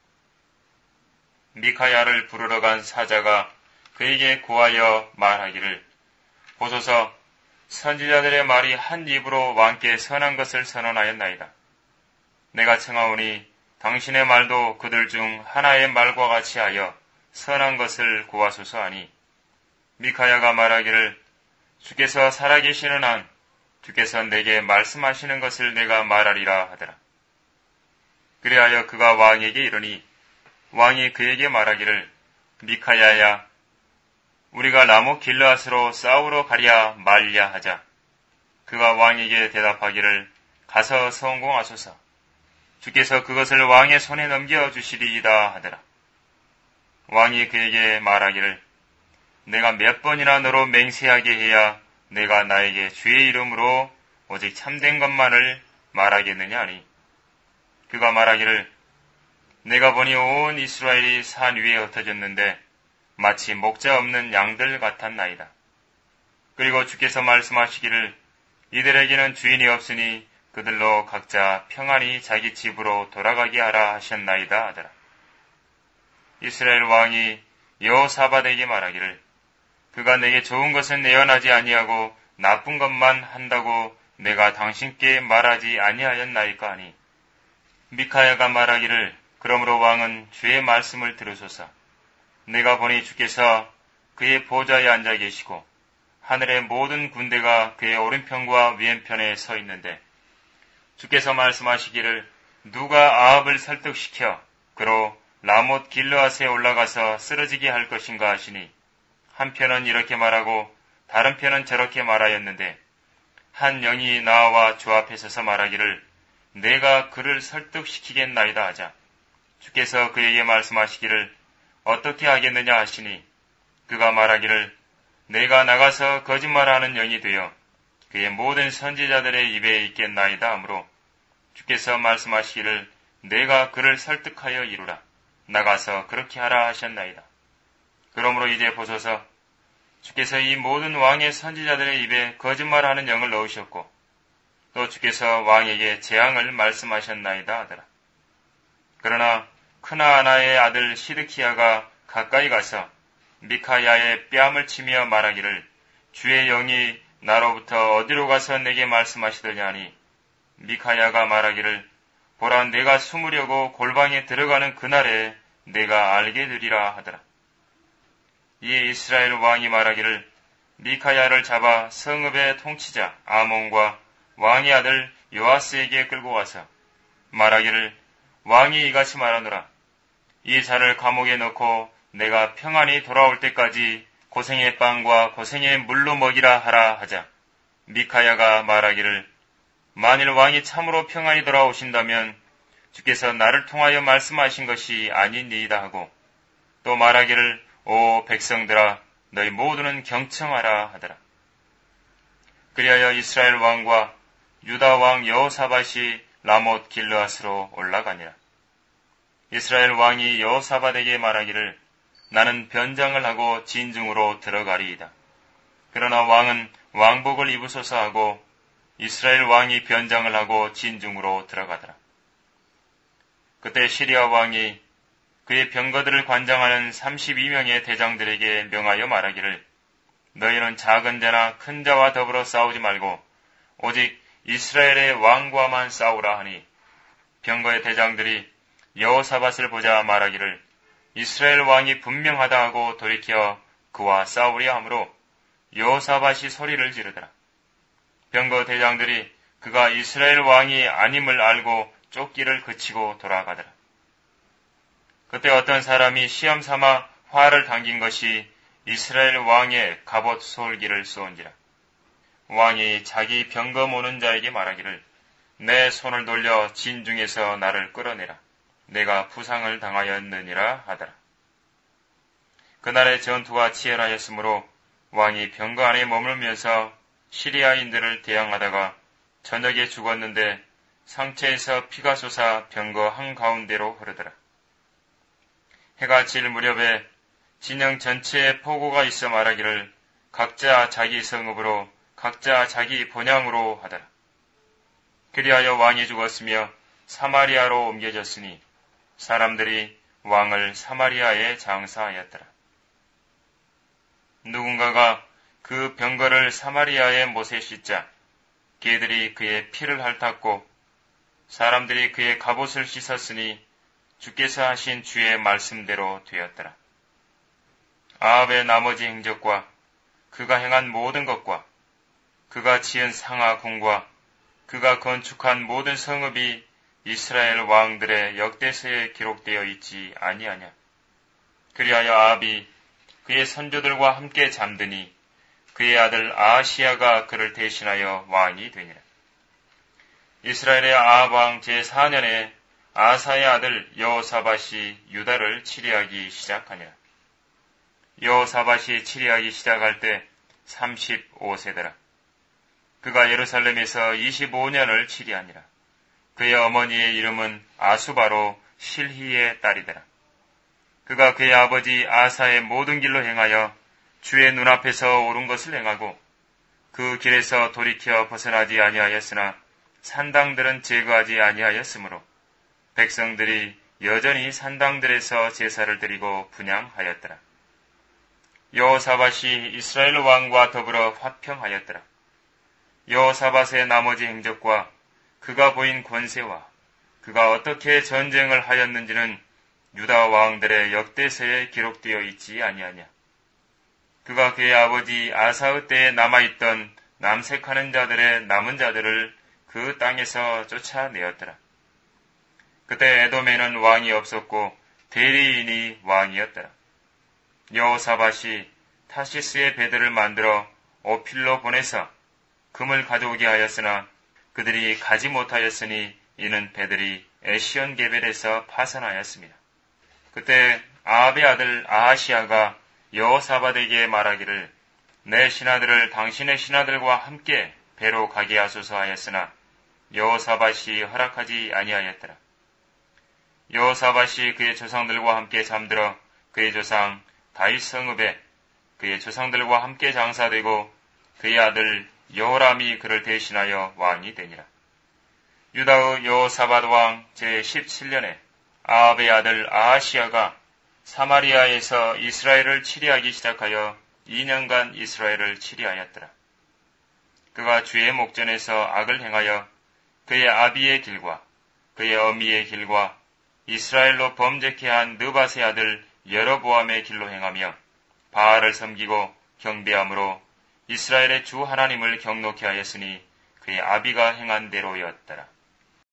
미카야를 부르러 간 사자가 그에게 고하여 말하기를 보소서 선지자들의 말이 한 입으로 왕께 선한 것을 선언하였나이다. 내가 청하오니 당신의 말도 그들 중 하나의 말과 같이 하여 선한 것을 구하소서 하니 미카야가 말하기를 주께서 살아계시는 한 주께서 내게 말씀하시는 것을 내가 말하리라 하더라. 그리하여 그가 왕에게 이르니 왕이 그에게 말하기를 미카야야 우리가 라못 길르앗으로 싸우러 가랴 말랴 하자 그가 왕에게 대답하기를 가서 성공하소서 주께서 그것을 왕의 손에 넘겨주시리이다 하더라. 왕이 그에게 말하기를 내가 몇 번이나 너로 맹세하게 해야 내가 나에게 주의 이름으로 오직 참된 것만을 말하겠느냐 하니 그가 말하기를 내가 보니 온 이스라엘이 산 위에 흩어졌는데 마치 목자 없는 양들 같았나이다. 그리고 주께서 말씀하시기를 이들에게는 주인이 없으니 그들로 각자 평안히 자기 집으로 돌아가게 하라 하셨나이다 하더라. 이스라엘 왕이 여호사밧에게 말하기를 그가 내게 좋은 것은 내어나지 아니하고 나쁜 것만 한다고 내가 당신께 말하지 아니하였나이까 하니 미카야가 말하기를 그러므로 왕은 주의 말씀을 들으소서 내가 보니 주께서 그의 보좌에 앉아 계시고 하늘의 모든 군대가 그의 오른편과 왼편에 서 있는데 주께서 말씀하시기를 누가 아합을 설득시켜 그로 라못 길르앗에 올라가서 쓰러지게 할 것인가 하시니 한편은 이렇게 말하고 다른 편은 저렇게 말하였는데 한 영이 나와 주 앞에 서서 말하기를 내가 그를 설득시키겠나이다 하자 주께서 그에게 말씀하시기를 어떻게 하겠느냐 하시니 그가 말하기를 내가 나가서 거짓말하는 영이 되어 그의 모든 선지자들의 입에 있겠나이다 하므로 주께서 말씀하시기를 내가 그를 설득하여 이루라 나가서 그렇게 하라 하셨나이다. 그러므로 이제 보소서 주께서 이 모든 왕의 선지자들의 입에 거짓말하는 영을 넣으셨고 또 주께서 왕에게 재앙을 말씀하셨나이다 하더라. 그러나 크나아나의 아들 시드키야가 가까이 가서 미카야의 뺨을 치며 말하기를 주의 영이 나로부터 어디로 가서 내게 말씀하시더냐 하니 미카야가 말하기를 보라 내가 숨으려고 골방에 들어가는 그날에 내가 알게 되리라 하더라. 이에 이스라엘 왕이 말하기를 미카야를 잡아 성읍의 통치자 아몬과 왕의 아들 요아스에게 끌고 와서 말하기를 왕이 이같이 말하노라. 이 자를 감옥에 넣고 내가 평안히 돌아올 때까지 고생의 빵과 고생의 물로 먹이라 하라 하자. 미카야가 말하기를 만일 왕이 참으로 평안히 돌아오신다면 주께서 나를 통하여 말씀하신 것이 아니니이다 하고 또 말하기를 오 백성들아 너희 모두는 경청하라 하더라. 그리하여 이스라엘 왕과 유다 왕 여호사밧이 라못 길르앗으로 올라가니라. 이스라엘 왕이 여호사밧에게 말하기를 나는 변장을 하고 진중으로 들어가리이다. 그러나 왕은 왕복을 입으소서 하고 이스라엘 왕이 변장을 하고 진중으로 들어가더라. 그때 시리아 왕이 그의 병거들을 관장하는 삼십이 명의 대장들에게 명하여 말하기를 너희는 작은 자나 큰 자와 더불어 싸우지 말고 오직 이스라엘의 왕과만 싸우라 하니 병거의 대장들이 여호사밧을 보자 말하기를 이스라엘 왕이 분명하다 하고 돌이켜 그와 싸우려 하므로 여호사밧이 소리를 지르더라. 병거 대장들이 그가 이스라엘 왕이 아님을 알고 쫓기를 그치고 돌아가더라. 그때 어떤 사람이 시험 삼아 활을 당긴 것이 이스라엘 왕의 갑옷 솔기를 쏘은지라. 왕이 자기 병거 모는 자에게 말하기를 내 손을 돌려 진중에서 나를 끌어내라. 내가 부상을 당하였느니라 하더라. 그날의 전투가 치열하였으므로 왕이 병거 안에 머물면서 시리아인들을 대항하다가 저녁에 죽었는데 상체에서 피가 솟아 병거 한가운데로 흐르더라. 해가 질 무렵에 진영 전체에 포고가 있어 말하기를 각자 자기 성읍으로 각자 자기 본향으로 하더라. 그리하여 왕이 죽었으며 사마리아로 옮겨졌으니 사람들이 왕을 사마리아에 장사하였더라. 누군가가 그 병거를 사마리아의 못에 씻자 개들이 그의 피를 핥았고 사람들이 그의 갑옷을 씻었으니 주께서 하신 주의 말씀대로 되었더라. 아합의 나머지 행적과 그가 행한 모든 것과 그가 지은 상하궁과 그가 건축한 모든 성읍이 이스라엘 왕들의 역대서에 기록되어 있지 아니하냐. 그리하여 아합이 그의 선조들과 함께 잠드니 그의 아들 아하시야가 그를 대신하여 왕이 되니라. 이스라엘의 아합 왕 제사 년에 아사의 아들 여호사밧이 유다를 치리하기 시작하니라. 여호사밧이 치리하기 시작할 때 삼십오 세더라. 그가 예루살렘에서 이십오 년을 치리하니라. 그의 어머니의 이름은 아수바로 실히의 딸이더라. 그가 그의 아버지 아사의 모든 길로 행하여 주의 눈앞에서 옳은 것을 행하고 그 길에서 돌이켜 벗어나지 아니하였으나 산당들은 제거하지 아니하였으므로 백성들이 여전히 산당들에서 제사를 드리고 분향하였더라. 여호사밧이 이스라엘 왕과 더불어 화평하였더라. 여호사밧의 나머지 행적과 그가 보인 권세와 그가 어떻게 전쟁을 하였는지는 유다 왕들의 역대서에 기록되어 있지 아니하냐. 그가 그의 아버지 아사의 때에 남아있던 남색하는 자들의 남은 자들을 그 땅에서 쫓아내었더라. 그때 에돔에는 왕이 없었고 대리인이 왕이었더라. 여호사밧이 타시스의 배들을 만들어 오필로 보내서 금을 가져오게 하였으나 그들이 가지 못하였으니 이는 배들이 에시온 게벨에서 파산하였습니다. 그때 아합의 아들 아하시야가 여호사밧에게 말하기를 내 신하들을 당신의 신하들과 함께 배로 가게 하소서 하였으나 여호사밧이 허락하지 아니하였더라. 여호사밧이 그의 조상들과 함께 잠들어 그의 조상 다윗 성읍에 그의 조상들과 함께 장사되고 그의 아들 여호람이 그를 대신하여 왕이 되니라. 유다의 여호사밧 왕 제십칠 년에 아합의 아들 아하시야가 사마리아에서 이스라엘을 치리하기 시작하여 이 년간 이스라엘을 치리하였더라. 그가 주의 목전에서 악을 행하여 그의 아비의 길과 그의 어미의 길과 이스라엘로 범죄케 한 느밧의 아들 여로보암의 길로 행하며 바알을 섬기고 경배함으로 이스라엘의 주 하나님을 경노케 하였으니 그의 아비가 행한 대로였더라.